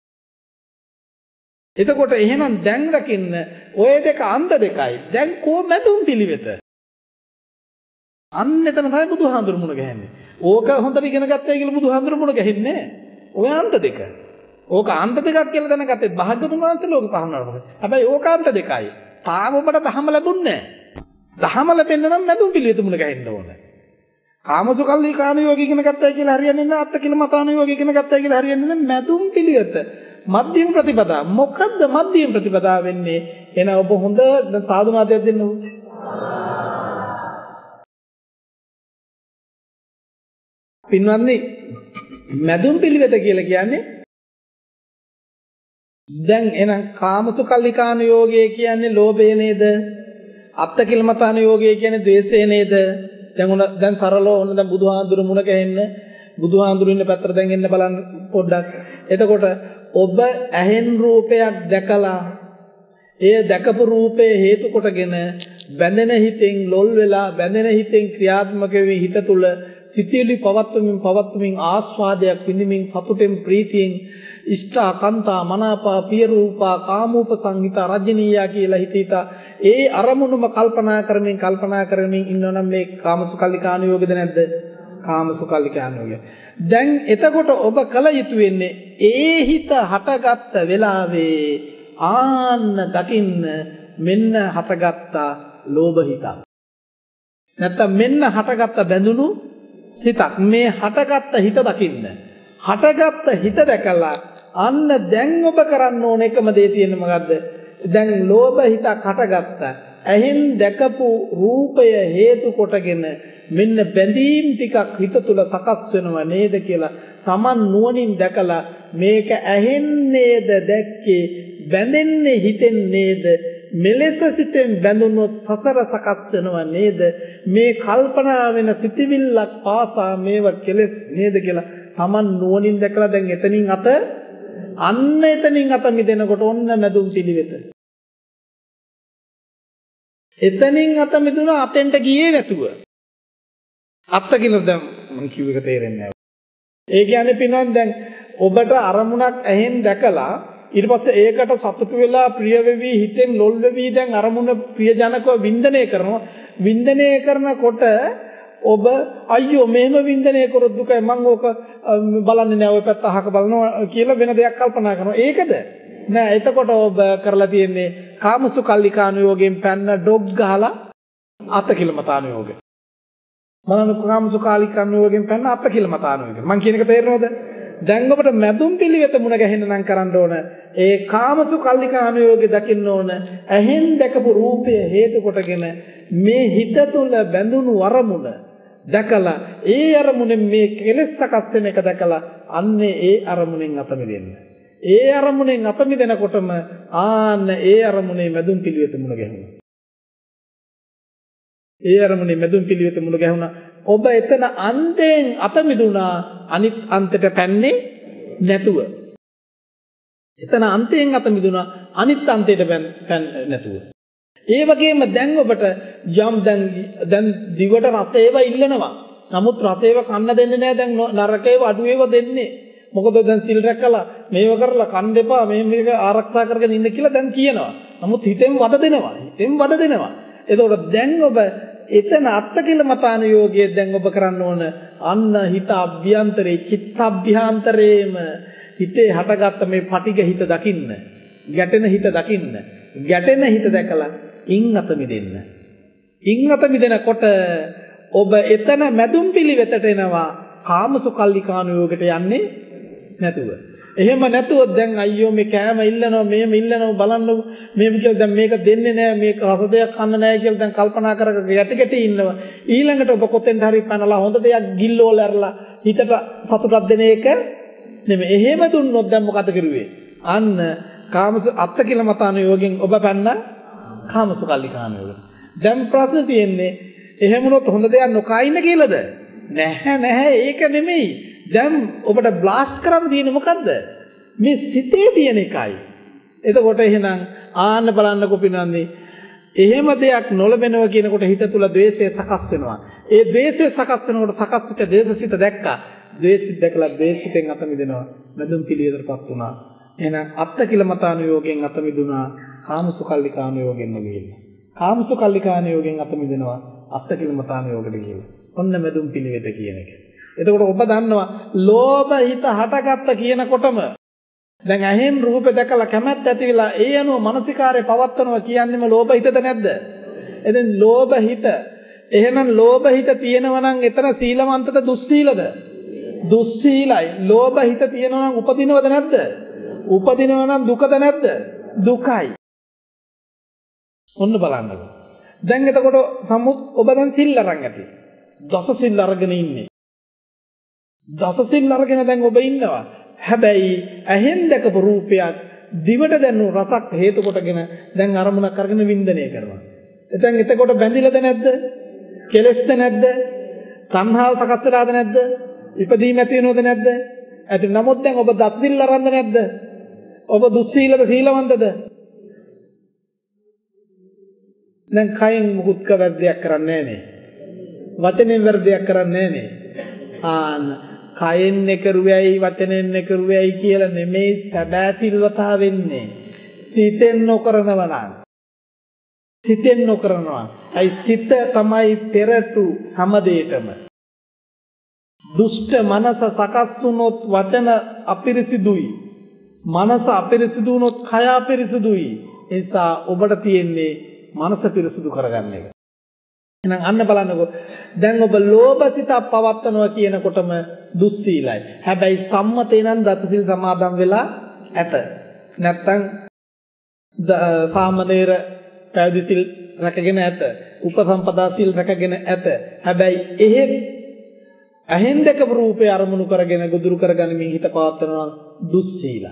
එතකොට එහෙනම් දැන් දකින්න ඔය දෙක අන්ත දෙකයි. දැන් කෝ මැදුම් පිළිවෙත. අන්න එතන තමයි බුදුහාඳුරු මුණ ගැහෙන්නේ. ඕක හොඳට ඉගෙන ගත්තයි කියලා බුදුහාඳුරු මුණ ගැහෙන්නේ නැහැ. ඔය අන්ත දෙක. ඕක අන්ත දෙකක් කියලා දැනගත්තේ භාග්‍යතුන් වහන්සේ ලෝක පහනවල. හැබැයි ඕක අන්ත දෙකයි. තාම ඔබට දහම ලැබුණේ නැහැ. දහම ලැබෙන්න නම් මැදුම් පිළිවෙත මුණ ගැහෙන්න ඕනේ. කාමසුකල්ලිකාන යෝගී ඉගෙන ගත්තයි කියලා හරියන්නේ නැහැ. අත්ත කිලමතාන යෝගී ඉගෙන ගත්තයි කියලා හරියන්නේ නැහැ. මැදුම් පිළිවෙත. මධ්‍යම ප්‍රතිපදා. මොකද්ද මධ්‍යම ප්‍රතිපදා වෙන්නේ? එන ඔබ හොඳ සාදු මාතයක් දෙන්න ඕනේ. පින්වත්නි මැදුම් පිළිවෙත කියලා කියන්නේ දැන් එහෙනම් කාමසුකල්ලිකාන යෝගය කියන්නේ ලෝභය නේද? අත්ත කිලමතාන යෝගය කියන්නේ ද්වේෂය නේද? දැන් උන දැන් සරලව ඕන දැන් බුදුහාඳුරු මුණ ගැහෙන්න බුදුහාඳුරු ඉන්න පැත්තට දැන් එන්න බලන්න පොඩ්ඩක්. එතකොට ඔබ ඇහෙන් රූපයක් දැකලා ඒ දැකපු රූපේ හේතු කොටගෙන බැඳෙන හිතෙන් ලොල් වෙලා බැඳෙන හිතෙන් ක්‍රියාත්මක වෙවි හිත තුල සිතිවිලි පවත්වමින් පවත්වමින් ආස්වාදයක් විඳින්මින් සතුටෙන් ප්‍රීතියෙන් ඉෂ්ඨා කන්තා මනාපා පිය රූපා කාමූප සංහිතා රජනීයා කියලා හිතීතා ඒ අරමුණුම කල්පනා කරමින් කල්පනා කරමින් ඉන්නවනම් මේ කාමසුකල්ලිකාන යෝගද නැද්ද? කාමසුකල්ලිකාන යෝගය. දැන් එතකොට ඔබ කල යුතු වෙන්නේ ඒ හිත හටගත්ත වෙලාවේ ආන්න දකින්න මෙන්න හටගත්ත ලෝභ හිත. නැත්තම් මෙන්න හටගත්ත බැඳුණු සිතක් මේ හටගත්ත හිත දකින්න. හටගත්ත හිත දැකලා අන්න දැන් ඔබ කරන්න ඕන එකම දේ තියෙන්නේ මොකද්ද? දැන් ලෝභ හිතක් හටගත්තා. ඇහෙන් දැකපු රූපය හේතු කොටගෙන මෙන්න බැඳීම් ටිකක් හිත තුල සකස් වෙනව නේද කියලා Taman නුවණින් දැකලා මේක ඇහෙන්නේද දැක්කේ බැඳෙන්නේ හිතෙන් නේද මෙලෙස සිතෙන් බැඳුනොත් සසර සකස් වෙනව නේද මේ කල්පනා වෙන සිතිවිල්ලක් පාසා මේව කෙලෙස් නේද කියලා Taman නුවණින් දැකලා දැන් එතනින් අත අන්න එතනින් අත මිදෙනකොට ඔන්න මැදුම් පිළිවෙත. එතනින් අත මිදුණා අතෙන්ට ගියේ නැතුව. අත්ත කියලා දැන් මම කිව්ව එක තේරෙන්නේ නැහැ. ඒ කියන්නේ පිනවත් දැන් ඔබට අරමුණක් ඇහෙන් දැකලා ඊට පස්සේ ඒකට සතුටු වෙලා ප්‍රිය වෙවි හිතෙන් ලොල් වෙවි දැන් අරමුණ ප්‍රියජනකව වින්දනය කරනවා. වින්දනය කරනකොට ඔබ අයියෝ මෙහෙම වින්දනය කරොත් දුකයි මම ඕක බලන්නේ නැහැ ඔය පැත්ත අහක බලනවා කියලා වෙන දෙයක් කල්පනා කරනවා. ඒකද? නෑ එතකොට ඔබ කරලා තියෙන්නේ කාමසුකල්ලිකානුയോഗයෙන් පැන්න ඩොග් ගහලා අත්කිලමතානුയോഗය. මම කාමසුකල්ලිකානුയോഗයෙන් පැන්න අත්කිලමතානුയോഗය. මං කියන එක තේරෙනවද? දැන් ඔබට මැදුම් පිළිවෙත මුණ ගැහෙන්න නම් කරන්න ඕන ඒ කාමසුකල්ලිකානුയോഗය දකින්න ඕන. ඇහෙන් දැකපු රූපය හේතු කොටගෙන මේ හිත තුල බැඳුණු අරමුණ දැකලා ඒ අරමුණෙන් මේ කෙලෙස් සකස් වෙන එක දැකලා අන්නේ ඒ අරමුණෙන් අත මිදෙන්න. ඒ අරමුණෙන් අත මිදෙනකොටම ආන්න ඒ අරමුණේ මැදුම් පිළිවෙත මුණ ගැහුණා. ඒ අරමුණේ මැදුම් පිළිවෙත මුණ ගැහුණා. ඔබ එතන අන්තයෙන් අත මිදුණා අනිත් අන්තයට පැන්නේ නැතුව. එතන අන්තයෙන් අත මිදුණා අනිත් අන්තයට පැන්නේ නැතුව. ඒ වගේම දැන් ඔබට යම් දැන් දැන් දිවට රස ඒවා ඉල්ලනවා. නමුත් රස ඒවා කන්න දෙන්නේ නැහැ. දැන් නරක ඒවා අඩු ඒවා දෙන්නේ. මොකද දැන් සිල් රැකලා මේව කරලා කන් දෙපා මේ මේක ආරක්ෂා කරගෙන ඉන්න කියලා දැන් කියනවා. නමුත් හිතෙන් වද දෙනවා. හිතෙන් වද දෙනවා. එතකොට දැන් ඔබ එතන අත්කිලමතානුയോഗයේ දැන් ඔබ කරන්න ඕන අන්න හිත අභ්‍යන්තරේ චිත්ත අභ්‍යන්තරේම හිතේ හටගත්ත මේ පටිඝ හිත දකින්න. ගැටෙන හිත දකින්න. ගැටෙන හිත දැකලා ඉන් අත මිදෙන්න. ඉන් අත මිදෙනකොට ඔබ එතන මැදුම් පිළිවෙතට එනවා කාමසුකල්ලිකානුയോഗයට යන්නේ නැතුව. එහෙම නැතුව දැන් අයියෝ මේ කෑම ඉල්ලනවා මේම ඉල්ලනවා බලන්න මේම කියලා දැන් මේක දෙන්නේ නැහැ මේක රස දෙයක් කන්න නැහැ කියලා දැන් කල්පනා කර කර යටි ගැටි ඉන්නවා. ඊළඟට ඔබ කොතෙන්ද හරි පැනලා හොඳ දෙයක් ගිල්ලෝල ඇරලා හිතට සතුටක් දෙන එක නෙමෙයි. එහෙම දුන්නොත් දැන් මොකද කරුවේ? අන්න කාමසු අත්කිලමතානුയോഗයෙන් ඔබ පැන්න කාමසුකල්ලිකානුയോഗයට. දැන් ප්‍රශ්න තියෙන්නේ එහෙම වුණොත් හොඳ දෙයක් නොකා ඉන්න කියලාද? නැහැ නැහැ ඒක නෙමෙයි. දැන් ඔබට බ්ලාස්ට් කරන්න තියෙන්නේ මොකද්ද? මේ සිතේ තියෙන එකයි. එතකොට එහෙනම් ආන්න බලන්නකො පිනන්නේ. එහෙම දෙයක් නොලබෙනවා කියනකොට හිත තුල ද්වේෂය සකස් වෙනවා. ඒ ද්වේෂය සකස් වෙනකොට සකස් වෙච්ච ද්වේෂසිත දැක්කා. ද්වේෂිත දැකලා ද්වේෂිතෙන් අත මිදෙනවා. මදුම් පිළිවෙතටපත් වුණා. එහෙනම් අත්කිලමතානුയോഗයෙන් අත මිදුණා. කාමසුකල්ලිකානුയോഗයෙන් නෙවෙයි. කාමසුකල්ලිකානුയോഗයෙන් අත මිදෙනවා. අත්කිලමතානුയോഗයට ගිහින්. ඔන්න මදුම් පිළිවෙත කියන එක. එතකොට ඔබ දන්නවා ලෝභ හිත හටගත්ත කියනකොටම දැන් ඇහෙන් රූපේ දැකලා කැමැත්ත ඇති වෙලා ඒ අනුව මානසිකාරය පවත්වනවා කියන්නේම ලෝභ හිතද නැද්ද? එතෙන් ලෝභ හිත එහෙනම් ලෝභ හිත තියෙනවා නම් එතන සීලවන්තද දුස්සීලද? දුස්සීලයි. ලෝභ හිත තියෙනවා නම් උපදිනවද නැද්ද? උපදිනවා නම් දුකද නැද්ද? දුකයි. ඔන්න බලන්නකො. දැන් එතකොට සමුත් ඔබ දැන් සිල් අරන් ඇති. දස සිල් අරගෙන ඉන්නේ. දස සිල් අරගෙන දැන් ඔබ ඉන්නවා. හැබැයි ඇහෙන් දැකපු රූපයක් දිවට දැනු රසක් හේතු කොටගෙන දැන් අරමුණක් අරගෙන වින්දනය කරනවා. එතෙන් එතකොට බැඳිලාද නැද්ද? කෙලස්ද නැද්ද? තණ්හාව සකස් වෙලාද නැද්ද? ඉපදීම ඇති වෙනවද නැද්ද? ඇති. නමුත් දැන් ඔබ දස සිල් අරන්ද නැද්ද? ඔබ දුස්සීලද සීලවන්තද? දැන් කයින් මුකුත් කවද්දයක් කරන්නේ නැහැ නේ. වචනෙන් වර්ධයක් කරන්නේ නැහැ නේ. ආන කයෙන් නෙකරුවයි වචනෙන් නෙකරුවයි කියලා නෙමෙයි සදා සිල්වතා වෙන්නේ. සිතෙන් නොකරනවා නම්. සිතෙන් නොකරනවා. අයි සිත තමයි පෙරටු හැම දෙයකම. දුෂ්ට මනස සකස් වුනොත් වචන අපිරිසිදුයි. මනස අපිරිසිදු වුනොත් කය අපිරිසිදුයි. ඒ නිසා ඔබට තියෙන්නේ මනස පිරිසිදු කරගන්න එක. එහෙනම් අන්න බලන්නකෝ. දැන් ඔබ ලෝභසිත පවත්නවා කියනකොටම දුස්සීලයි. හැබැයි සම්මතේ නම් දසසිල් සමාදන් වෙලා ඇත. නැත්තම් සාමනීර පැවිදි සිල් රැකගෙන ඇත. උපසම්පදා සිල් රැකගෙන ඇත. හැබැයි එහෙත් අහෙන් දැකපු රූපේ අරමුණු කරගෙන ගොදුරු කරගනිමින් හිත පවත්වනවා දුස්සීලයි.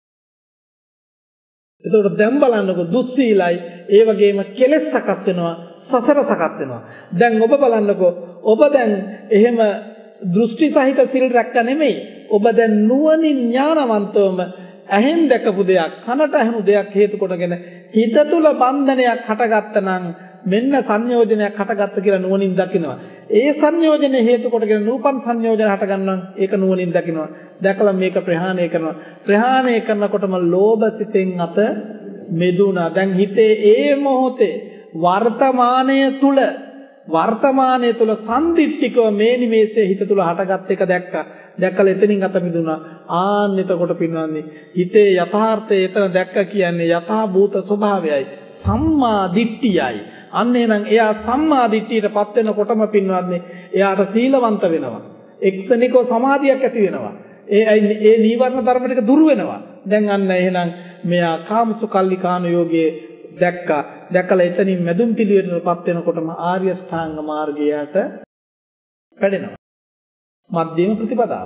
එතකොට දැන් බලන්නකෝ දුස්සීලයි ඒ වගේම කෙලෙස් සකස් වෙනවා සසර සකස් වෙනවා. දැන් ඔබ බලන්නකෝ ඔබ දැන් එහෙම දෘෂ්ටි සහිත සිල් රැක්ක නෙමෙයි. ඔබ දැන් නුවණින් ඥානවන්තවම ඇහෙන් දැකපු දෙයක් කනට ඇහුණු දෙයක් හේතු කොටගෙන හිත තුල බන්ධනයක් හටගත්තා නම් මෙන්න සංයෝජනයක් හටගත්ත කියලා නුවණින් දකිනවා. ඒ සංයෝජන හේතු කොටගෙන නූපන් සංයෝජන හට ගන්නවා. ඒක නුවණින් දකිනවා. දැකලා මේක ප්‍රහාණය කරනවා. ප්‍රහාණය කරනකොටම ලෝභ සිතෙන් අත මෙදුණා. දැන් හිතේ ඒ මොහොතේ වර්තමානයේ තුල වර්තමානයේ තුල සම්දිත්තිකව මේ නිමේෂයේ හිත තුල හටගත් එක දැක්කා. දැක්කලා එතනින් අත මිදුණා. ආන්න එතකොට පින්වන්නේ හිතේ යථාර්ථය එතන දැක්ක කියන්නේ යථා භූත ස්වභාවයයි. සම්මා දිට්ඨියයි. අන්න එහෙනම් එයා සම්මා දිට්ඨියටපත් වෙනකොටම පින්වත්නි එයාට සීලවන්ත වෙනවා. එක්සනිකව සමාධියක් ඇති වෙනවා. ඒ ඒ නීවරණ ධර්ම ටික දුරු වෙනවා. දැන් අන්න එහෙනම් මෙයා කාමසුකල්ලිකාන යෝගයේ දැක්කා. දැකලා එතනින් මැදුම් පිළිවෙලටපත් වෙනකොටම ආර්ය ශ්‍රාංග මාර්ගයට වැඩෙනවා. මධ්‍යම ප්‍රතිපදාව.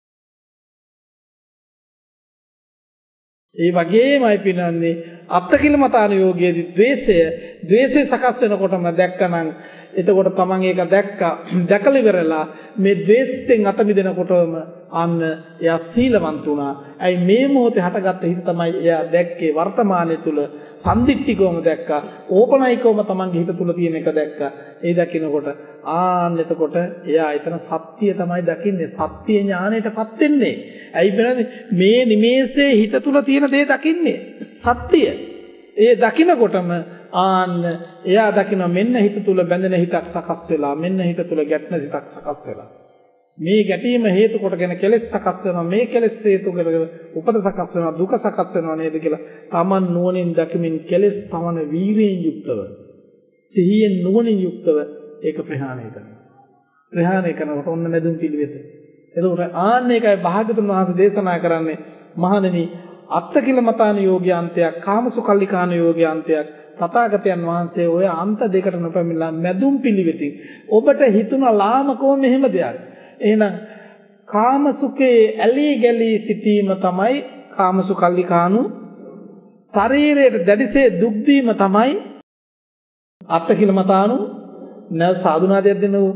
ඒ වගේමයි පින්නන්නේ අත්කිලමතාන යෝගයේදී ද්වේෂය ද්වේෂය සකස් වෙනකොටම දැක්කනම් එතකොට තමන් ඒක දැක්කා දැකලා ඉවරලා මේ ද්වේෂයෙන් අත මිදෙනකොටම අන්න එයා සීලවන්ත වුණා. ඇයි මේ මොහොතේ හටගත්ත හිත තමයි එයා දැක්කේ වර්තමානයේ තුල සම්දිත්තිකවම දැක්කා. ඕපනයිකවම තමන්ගේ හිත තුල තියෙන එක දැක්කා. ඒ දකිනකොට ආන්න එතකොට එයා එතන සත්‍ය තමයි දකින්නේ. සත්‍ය ඥාණයටපත් වෙන්නේ. ඇයි බලන්නේ මේ නිමේෂයේ හිත තුල තියෙන දේ දකින්නේ සත්‍ය. ඒ දකිනකොටම ආන්න එයා දකින මෙන්න හිත තුල බැඳෙන හිතක් සකස් වෙලා මෙන්න හිත තුල ගැටෙන හිතක් සකස් වෙලා මේ ගැටීම හේතු කොටගෙන කෙලෙස් සකස් වෙනවා. මේ කෙලෙස් හේතු කරගෙන උපත සකස් වෙනවා දුක සකස් වෙනවා නේද කියලා තමන් නුවණින් දකිමින් කෙලෙස් පවන වීර්යයෙන් යුක්තව සිහියෙන් නුවණින් යුක්තව ඒක ප්‍රහාණය කරනවා. ප්‍රහාණය කරනකොට ඔන්න මැදුම් පිළිවෙත. එතකොට ආන්න ඒකයි භාගතුන් වහන්සේ දේශනා කරන්නේ මහණෙනි අත්කිලමතාන යෝග්‍යාන්තයක් කාමසුකල්ලිකාන යෝග්‍යාන්තයක් තථාගතයන් වහන්සේ ඔය අන්ත දෙකට නොපැමිණලා මැදුම් පිළිවෙතින් ඔබට හිතුණ ලාමකව මෙහෙම දෙයක්. එහෙනම් කාමසුකේ ඇලී ගැලී සිටීම තමයි කාමසුකල්ලිකානු ශරීරයට දැඩිසේ දුක් දීම තමයි අත්කිලමතානු නැල් සාදුනාදයක් දෙන්නකෝ.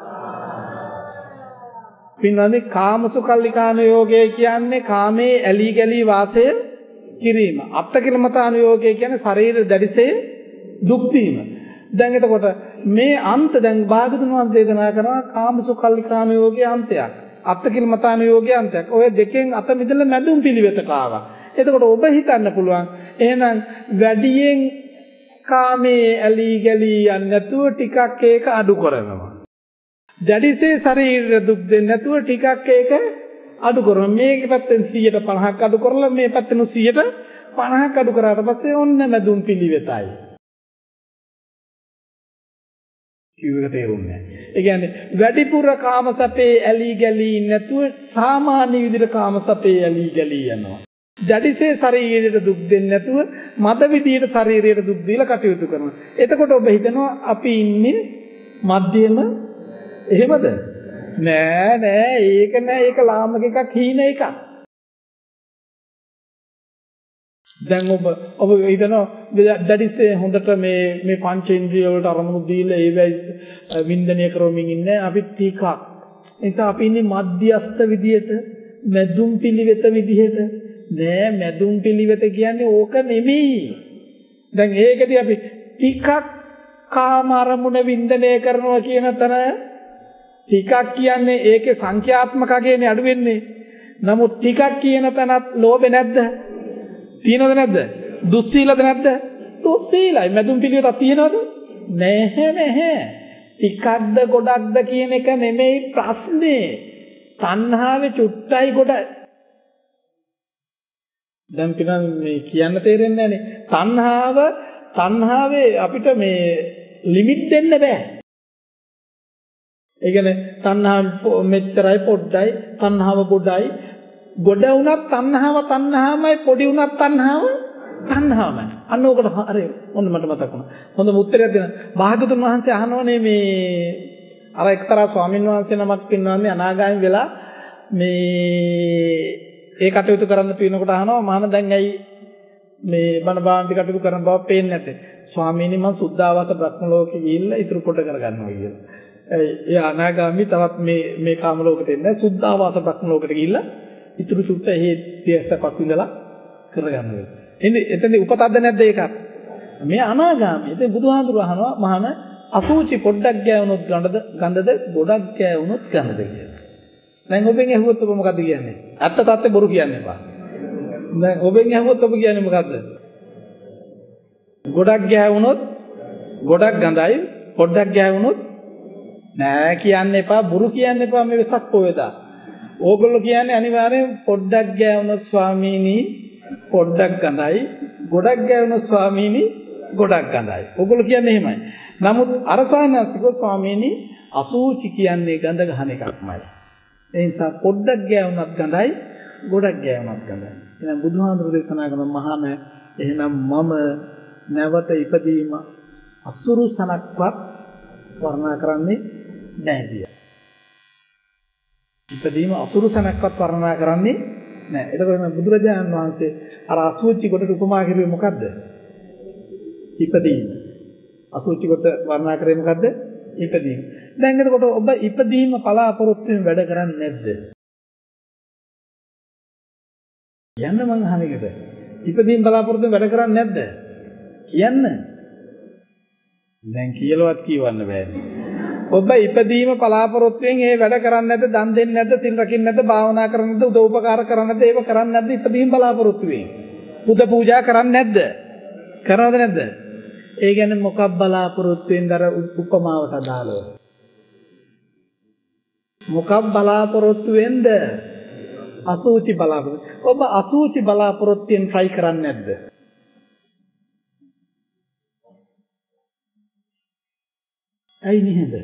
පින්වත්නි කාමසුකල්ලිකාන යෝගය කියන්නේ කාමයේ ඇලී ගැලී වාසය කිරීම. අත්කිලමතාන යෝගය කියන්නේ ශරීර දැඩිසේ දුක් දීම. දැන් එතකොට මේ අන්ත දැන් භාගතුන් වහන්සේ දේශනා කරනවා කාමසුකල්ලිකාන යෝගයේ අන්තයක්. අත්කිලමතාන යෝගයේ අන්තයක්. ඔය දෙකෙන් අත මිදලා මැදුම් පිළිවෙතට ආවා. එතකොට ඔබ හිතන්න පුළුවන් එහෙනම් වැඩියෙන් කාමයේ ඇලී ගැලී යන්නේ නැතුව ටිකක් ඒක අඩු කරනවා. දැඩිසේ ශරීර දුක් දෙන්නේ නැතුව ටිකක් ඒක අඩු කරනවා. මේක පැත්තෙන් සීයට පනහක් අඩු කරලා මේ පැත්තෙන් සීයට පනහක් අඩු කරාට පස්සේ ඔන්න මැදුම් පිළිවෙතයි. කිව්වක තේරුන්නේ නැහැ. ඒ කියන්නේ වැඩිපුර කාමසපේ ඇලී ගැලී නැතුව සාමාන්‍ය විදිහට කාමසපේ ඇලී ගැලී යනවා. දැඩිසේ ශරීරයට දුක් දෙන්නේ නැතුව මද විදිහට ශරීරයට දුක් දීලා කටයුතු කරනවා. එතකොට ඔබ හිතනවා අපි ඉන්නේ මධ්‍යම එහෙමද? නෑ නෑ ඒක නෑ ඒක ලාමක එකක් හීන එකක්. දැන් ඔබ ඔබ හිතනවා දැඩිසේ හොඳට මේ මේ පංචේන්ද්‍රිය වලට අරමුණු දීලා ඒවයි වින්දනය කරමින් ඉන්නේ අපි ටිකක්. ඒක අපි ඉන්නේ මධ්‍යස්ත විදියට මැදුම් පිළිවෙත විදියට. නෑ මැදුම් පිළිවෙත කියන්නේ ඕක නෙමෙයි. දැන් ඒකදී අපි ටිකක් කාම අරමුණ වින්දනය කරනවා කියන තර ටිකක් කියන්නේ ඒකේ සංඛ්‍යාත්මකකේනේ අඩු වෙන්නේ. නමුත් ටිකක් කියන තැනත් ලෝභේ නැද්ද? තියෙනවද නැද්ද? දුස්සීලද නැද්ද? දුස්සීලයි. මැදුම් පිළිවෙතක් තියෙනවද? නැහැ නැහැ. ටිකක්ද ගොඩක්ද කියන එක නෙමෙයි ප්‍රශ්නේ. තණ්හාවේ චුට්ටයි ගොඩයි. දැන් පිටන් මේ කියන්න තේරෙන්නේ නැහනේ. තණ්හාව තණ්හාවේ අපිට මේ ලිමිට් දෙන්න බෑ. ඒ කියන්නේ තණ්හාව මෙච්චරයි පොඩ්ඩයි තණ්හාව පොඩ්ඩයි ගොඩ වුණත් තණ්හාව තණ්හාමයි පොඩි වුණත් තණ්හාව තණ්හාමයි. අන්න ඕකට හරි ඔන්න මට මතක් වුණා. හොඳම උත්තරයක් දෙන්න. භාගතුන් වහන්සේ අහනවනේ මේ අර එක්තරා ස්වාමීන් වහන්සේ නමක් පින්නවන්නේ අනාගාමී වෙලා මේ ඒ කටයුතු කරන්න පිනකොට අහනවා මහාන දැන් ඇයි මේ බණ භාන්ති කටයුතු කරන බව පේන්නේ නැත්තේ? ස්වාමීනි මම සුද්ධාවාස බ්‍රහ්ම ලෝකෙ ගිහිල්ලා ඉතුරු කොට කරගන්නවා කියලා. ඒ අනාගාමී තවත් මේ මේ කාම ලෝකෙට එන්නේ සුද්ධාවාස බ්‍රහ්ම ලෝකෙට ගිහිල්ලා ඉතුරු සුත්ත එහි තියස්සපක් විඳලා කරගන්නවා. එන්නේ එතනදී උපතක්ද නැද්ද ඒකත්? මේ අනාගාමී. ඉතින් බුදුහාඳුර අහනවා මහාන අසුචි පොඩ්ඩක් ගෑවුනොත් ගඳද ගඳද ගොඩක් ගෑවුනොත් ගඳද කියලා. දැන් ඔබෙන් ඇහුවොත් ඔබ මොකද්ද කියන්නේ? ඇත්ත තාත්තේ බොරු කියන්නේ බා. දැන් ඔබෙන් ඇහුවොත් ඔබ කියන්නේ මොකද්ද? ගොඩක් ගෑවුනොත් ගොඩක් ගඳයි පොඩ්ඩක් ගෑවුනොත් නෑ කියන්න එපා බොරු කියන්න එපා මේ වෙසක් පොවේදා. ඕගොල්ලෝ කියන්නේ අනිවාර්යෙන් පොඩ්ඩක් ගෑවුනොත් ස්වාමීනි පොඩ්ඩක් ගඳයි ගොඩක් ගෑවුනොත් ස්වාමීනි ගොඩක් ගඳයි. ඕගොල්ලෝ කියන්නේ එහෙමයි. නමුත් අර ස්වාමීනාස්තිකෝ ස්වාමීනි අසූචි කියන්නේ ගඳ ගහන එකක්මයි. ඒ නිසා පොඩ්ඩක් ගෑවුනත් ගඳයි ගොඩක් ගෑවුනත් ගඳයි. එහෙනම් බුදුහාමුදුරු දේශනා කරන මහාන එහෙනම් මම නැවත ඉපදීම අසුරු සනක්වත් වර්ණනා කරන්නේ නැහැ කිය. ඉපදීම අසුරු සනක්වත් වර්ණනා කරන්නේ නැහැ. එතකොට බුදුරජාණන් වහන්සේ අර අසූචි කොටට උපමා කරුවේ මොකද්ද? ඉපදීම. අසූචි කොට වර්ණනා කරේ මොකද්ද? ඉපදීම. දැන් එතකොට ඔබ ඉපදීම බලාපොරොත්තුෙන් වැඩ කරන්නේ නැද්ද? යන්න මං අහන එකට. ඉපදීම බලාපොරොත්තුෙන් වැඩ කරන්නේ නැද්ද? කියන්න. දැන් කියලාවත් කියවන්න බෑනේ. ඔබ ඉපදීම බලාපොරොත්තුෙන් ඒ වැඩ කරන්නේ නැද්ද? දන් දෙන්නේ නැද්ද? සිල් රකින්නේ නැද්ද? භාවනා කරන්නේ නැද්ද? උදව් උපකාර කරන්නේ නැද්ද? ඒව කරන්නේ නැද්ද? ඉපදීම බලාපොරොත්තුෙන්. පුද පූජා කරන්නේ නැද්ද? කරනවද නැද්ද? ඒ කියන්නේ මොකක් බලාපොරොත්තුෙන්ද අර උපමාවට අදාළව? මොකක් බලාපොරොත්තුෙන්ද? අසූචි බලාපොරොත්තු. ඔබ අසූචි බලාපොරොත්තුෙන් try කරන්නේ නැද්ද? ඇයි නේද?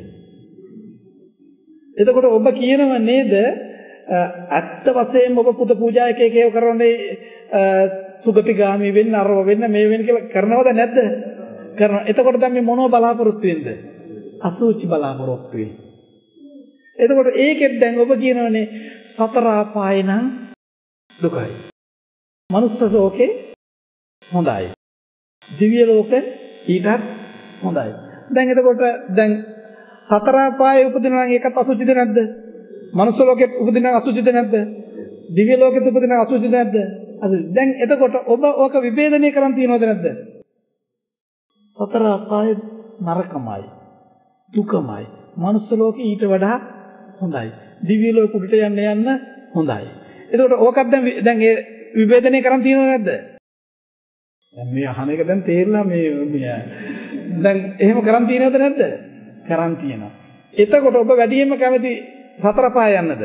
එතකොට ඔබ කියනව නේද ඇත්ත වශයෙන්ම ඔබ පුද පූජා එක එක ඒවා කරන්නේ සුගතිගාමී වෙන්න අරව වෙන්න මේ වෙන්න කියලා කරනවද නැද්ද? කරනවා. එතකොට දැන් මේ මොනව බලාපොරොත්තු වෙන්නද? අසූචි බලාපොරොත්තු වෙයි. එතකොට ඒකෙත් දැන් ඔබ කියනවනේ සතර ආපාය නම් දුකයි. මනුස්ස ලෝකේ හොඳයි. දිව්‍ය ලෝකේ ඊටත් හොඳයි. දැන් එතකොට දැන් සතර ආපායේ උපදිනවා නම් ඒකත් අසුචිද නැද්ද? මනුස්ස ලෝකෙත් උපදිනවා අසුචිද නැද්ද? දිව්‍ය ලෝකෙත් උපදිනවා අසුචිද නැද්ද? අසුචි. දැන් එතකොට ඔබ ඕක විභේදනය කරන් තියනවද නැද්ද? සතර ආපායේ නරකමයි. දුකමයි. මනුස්ස ලෝකේ ඊට වඩා හොඳයි. දිව්‍ය ලෝක උඩට යන්න යන්න හොඳයි. එතකොට ඕකත් දැන් දැන් ඒ විභේදනය කරන් තියනවද නැද්ද? දැන් මේ අහන එක දැන් තේරෙලා මේ දැන් එහෙම කරන් තියනවද නැද්ද? කරන් තියනවා. එතකොට ඔබ වැඩියෙන්ම කැමති සතර පාය යන්නද?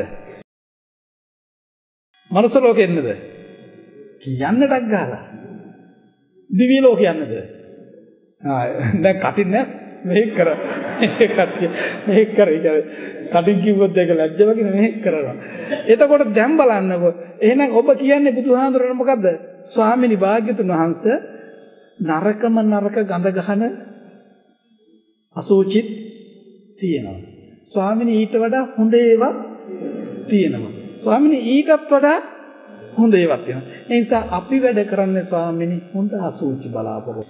මනුස්ස ලෝකෙ එන්නද? යන්නටක් ගහලා. දිව්‍ය ලෝකෙ යන්නද? ආ දැන් කටින් නෑ මේක කර. මේක කර. කටින් කිව්වොත් ඒක ලැජ්ජ වගේ මේක කරනවා. එතකොට දැන් බලන්නකො. එහෙනම් ඔබ කියන්නේ බුදුහාඳුරන මොකද්ද? ස්වාමිනී භාග්‍යතුන් වහන්සේ නරකම නරක ගඳ ගහන අසුචිත් තියෙනවා. ස්වාමිනී ඊට වඩා හොඳ ඒවා තියෙනවා. ස්වාමිනී ඊටත් වඩා හොඳ ඒවා තියෙනවා. ඒ නිසා අපි වැඩ කරන්නේ ස්වාමිනී හොඳ අසුචි බලාපොරොත්තු.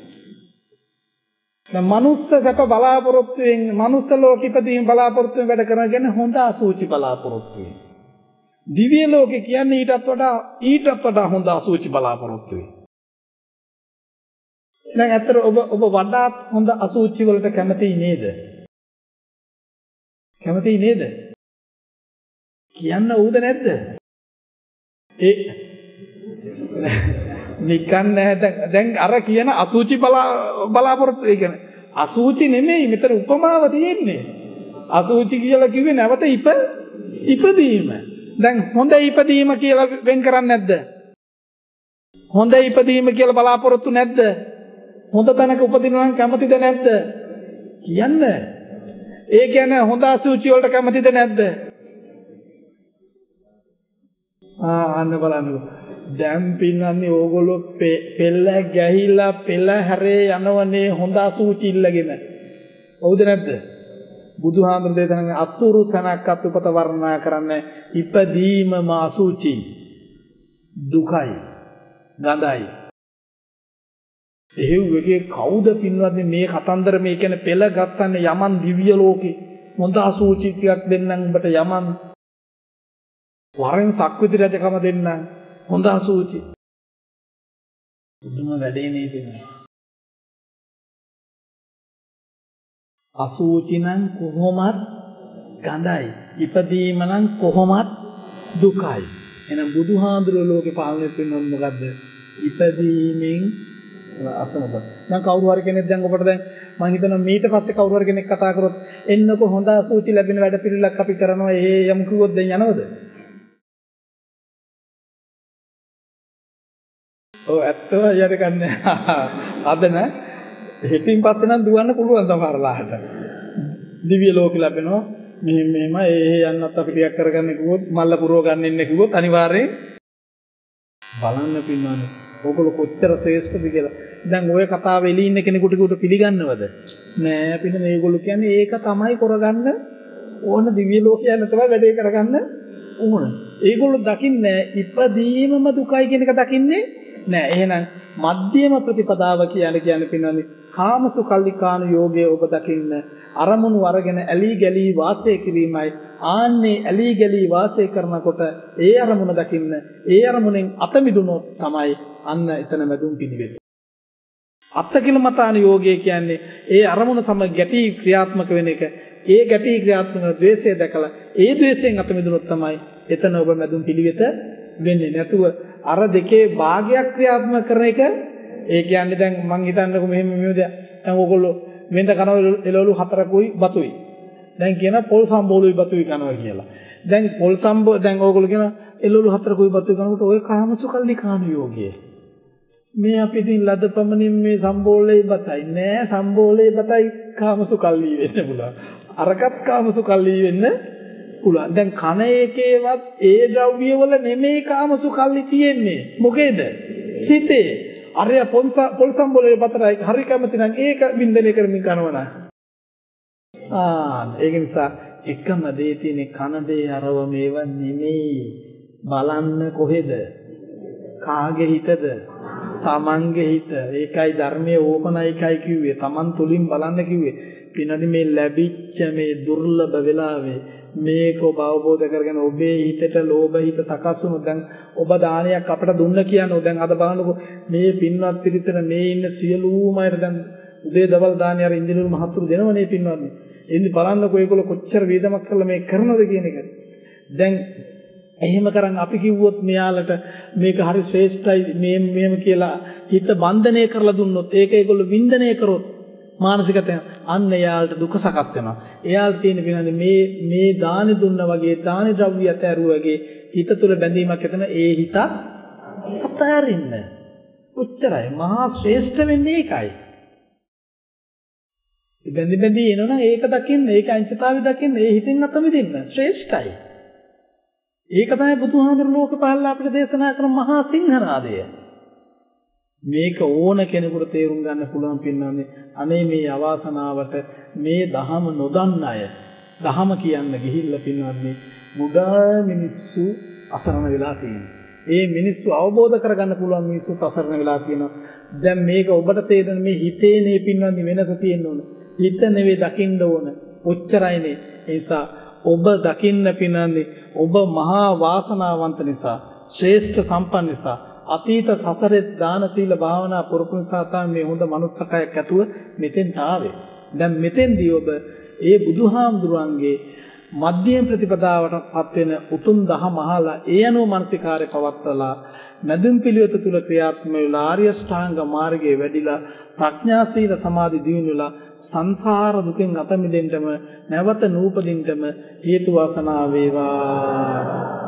දැන් මනුස්ස සැප බලාපොරොත්තුෙන් මනුස්ස ලෝක ඉපදීම බලාපොරොත්තුෙන් වැඩ කරන කියන්නේ හොඳ අසුචි බලාපොරොත්තුෙන්. දිව්‍ය ලෝකේ කියන්නේ ඊටත් වඩා ඊටත් වඩා හොඳ අසුචි බලාපොරොත්තුෙන්. දැන් ඇත්තට ඔබ ඔබ වඩාත් හොඳ අසුචි වලට කැමතියි නේද? කැමතියි නේද? කියන්න ඌද නැද්ද? ඒ නිකන් නෑ දැන් අර කියන අසුචි බලාපොරොත්තු ඒ කියන්නේ අසුචි නෙමෙයි මෙතන උපමාව තියෙන්නේ. අසුචි කියලා කිව්වේ නැවත ඉප ඉපදීම. දැන් හොඳ ඉපදීම කියලා වෙන් කරන්නේ නැද්ද? හොඳ ඉපදීම කියලා බලාපොරොත්තු නැද්ද? හොඳ තැනක උපදිනවා නම් කැමතිද නැද්ද? කියන්න. ඒ කියන්නේ හොඳ අසුචි වලට කැමතිද නැද්ද? ආ අන්න බලන්නකෝ. දැන් පින්නන්නේ ඕගොල්ලෝ පෙළ ගැහිලා පෙළ හැරේ යනවනේ හොඳ අසුචි ඉල්ලගෙන. හවුද නැද්ද? බුදුහාමුදුරු දේශනාවේ අසුරු සනක්කත් උපත වර්ණනා කරන්නේ ඉපදීමම අසුචි දුකයි ගඳයි. එහෙව් එකේ කවුද පින්වත්නි මේ කතන්දර මේ කියන්නේ පෙළ ගස්සන්නේ යමන් දිව්‍ය ලෝකේ හොඳ අසුචි ටිකක් දෙන්නම් උඹට යමන් වරෙන් සක්විති රජකම දෙන්නම් හොඳ අසුචි බුදුම වැඩේ නේද මේ අසුචි නම් කොහොමත් ගඳයි ඉපදීම නම් කොහොමත් දුකයි. එහෙනම් බුදුහාඳුරෝ ලෝකේ පාලනය කරනවද මොකද්ද? ඉපදීමෙන් අසනබ. දැන් කවුරු හරි කෙනෙක් දැන් ඔබට දැන් මම හිතනවා මීට පස්සේ කවුරු හරි කෙනෙක් කතා කරොත් එන්නකො හොඳ අසුචි ලැබෙන වැඩ පිළිලක් අපි කරනවා ඒ යම් කිව්වොත් දැන් යනවද? ඔව් ඇත්තම යට ගන්න. අද නෑ හිතින් පස්සේ නම් දුවන්න පුළුවන් සමහරලාට. දිව්‍ය ලෝක ලැබෙනවා. මෙහෙම මෙහෙම ඒ යන්නත් අපි ටිකක් කරගන්න කිව්වොත් මල්ල පුරව ගන්න ඉන්න කිව්වොත් අනිවාර්යෙන් බලන්න පින්නවනේ. ඕගොල්ලෝ කොච්චර ශ්‍රේෂ්ඨද කියලා. දැන් ඔය කතාව එළි ඉන්න කෙනෙකුට කිව්වට පිළිගන්නවද? නෑ පින්න මේගොල්ලෝ කියන්නේ ඒක තමයි කරගන්න ඕන දිව්‍ය ලෝකයන් තමයි වැඩේ කරගන්න ඕන. ඒගොල්ලෝ දකින්නේ ඉපදීමම දුකයි කියන එක දකින්නේ නෑ. එහෙනම් මධ්‍යම ප්‍රතිපදාව කියන්නේ කියන්නේ පින්නන්නේ කාමසුකල්ලිකාණු යෝගයේ ඔබ දකින්න අරමුණු අරගෙන ඇලී ගැලී වාසය කිරීමයි. ආන්නේ ඇලී ගැලී වාසය කරනකොට ඒ අරමුණ දකින්න ඒ අරමුණෙන් අත මිදුනොත් තමයි අන්න එතන මැදුම් පිළිවෙල. අත්තකිලමතාන යෝගයේ කියන්නේ ඒ අරමුණ සමග ගැටී ක්‍රියාත්මක වෙන එක. ඒ ගැටී ක්‍රියාත්මක ද්වේෂය දැකලා ඒ ද්වේෂයෙන් අත මිදුනොත් තමයි එතන ඔබ මැදුම් පිළිවෙත වෙන්නේ. නැතුව අර දෙකේ භාගයක් ක්‍රියාත්මක කරන එක ඒ කියන්නේ දැන් මං හිතන්නකො මෙහෙම මෙහෙම දැන් ඕගොල්ලෝ වෙනද කනවා එළවලු හතරකුයි බතුයි. දැන් කියන පොල් සම්බෝලුයි බතුයි කනවා කියලා. දැන් පොල් සම්බෝ දැන් ඕගොල්ලෝ කියන එළවලු හතරකුයි බතුයි කනකොට ඔය කාමසුකල්ලි කාණු යෝගයේ. මේ අපි ඉතින් ලදපමණින් මේ සම්බෝලේ බතයි නෑ සම්බෝලේ බතයි කාමසුකල්ලි වෙන්න පුළුවන්. අරකට කාමසුකල්ලි වෙන්න පුළුවන්. දැන් කන එකේවත් ඒ ද්‍රව්‍ය වල නෙමෙයි කාමසුකල්ලි තියෙන්නේ. මොකේද? සිතේ. අරය පොල් සම්බෝලේ බතරයි හරි කැමති නම් ඒක වින්දනය කරමින් කනවනා. ආ ඒක නිසා එකම දේ තියෙන්නේ කන දේ අරව මේව නෙමෙයි. බලන්න කොහෙද? කාගේ හිතද? තමන්ගේ හිත. ඒකයි ධර්මයේ ඕපනයිකයි කිව්වේ. තමන් තුලින් බලන්න කිව්වේ. පිනදි මේ ලැබිච්ච මේ දුර්ලභ වෙලාවේ මේක ඔබ අවබෝධ කරගෙන ඔබේ හිතට ලෝභ හිත සකස් වුණොත් දැන් ඔබ දානයක් අපට දුන්න කියනවා. දැන් අද බලන්නකො මේ පින්වත් පිරිසට මේ ඉන්න සියලුම අය දැන් උදේ දවල් දානය අර ඉන්දිනුල් මහතුරු දෙනවනේ පින්වත්නි. එන්නේ බලන්නකො ඒගොල්ලෝ කොච්චර වේදමක් කරලා මේ කරනවද කියන එක. දැන් එහෙම කරන් අපි කිව්වොත් මෙයාලට මේක හරි ශ්‍රේෂ්ඨයි මේ මෙහෙම කියලා හිත බන්ධනය කරලා දුන්නොත් ඒක ඒගොල්ලෝ වින්දනය කරොත් මානසිකතෙන් අන්න එයාලට දුක සකස් වෙනවා. එයාලට තියෙන පිනන්නේ මේ මේ දානි දුන්නා වගේ දානි ද්‍රව්‍ය ඇතරුවා වගේ හිත තුළ බැඳීමක් එතන ඒ හිත අතරින්න. උච්චරයි මහා ශ්‍රේෂ්ඨ වෙන්නේ ඒකයි. බැඳි බැඳි එනවනම් ඒක දකින්න ඒක අංශතාවය දකින්න ඒ හිතින් අත මිදින්න ශ්‍රේෂ්ඨයි. ඒක තමයි බුදුහාඳුරු ලෝක පහළ අපිට දේශනා කරන මහා සිංහනාදය. මේක ඕන කෙනෙකුට තේරුම් ගන්න පුළුවන් පින්නන්නේ අනේ මේ අවාසනාවට මේ දහම නොදන්න අය දහම කියන්න ගිහිල්ලා පින්නන්නේ මුඩා මිනිස්සු අසරණ වෙලා තියෙනවා. ඒ මිනිස්සු අවබෝධ කරගන්න පුළුවන් මිනිස්සු අසරණ වෙලා තියෙනවා. දැන් මේක ඔබට තේරෙන මේ හිතේනේ පින්නන්නේ වෙනස තියෙන්න ඕන. හිත නෙවෙයි දකින්න ඕන. ඔච්චරයිනේ. ඒ නිසා ඔබ දකින්න පින්නන්නේ ඔබ මහා වාසනාවන්ත නිසා ශ්‍රේෂ්ඨ සම්පන්න නිසා අතීත සසරේ දාන සීල භාවනා පුරුදු නිසා තමයි මේ හොඳ මනුස්සකයක් ඇතුව මෙතෙන්ට ආවේ. දැන් මෙතෙන්දී ඔබ ඒ බුදුහාමුදුරන්ගේ මධ්‍යම ප්‍රතිපදාවටපත් වෙන උතුම් දහම අහලා ඒ අනුව මානසිකාරය පවත්වලා මධ්‍යම පිළිවෙත තුල ක්‍රියාත්මක වෙලා ආර්ය ශ්‍රාංග මාර්ගයේ වැඩිලා ප්‍රඥා සීල සමාධි දියුණුවලා සංසාර දුකෙන් අත මිදෙන්නම නැවත නූපදින්නම හේතු වාසනා වේවා.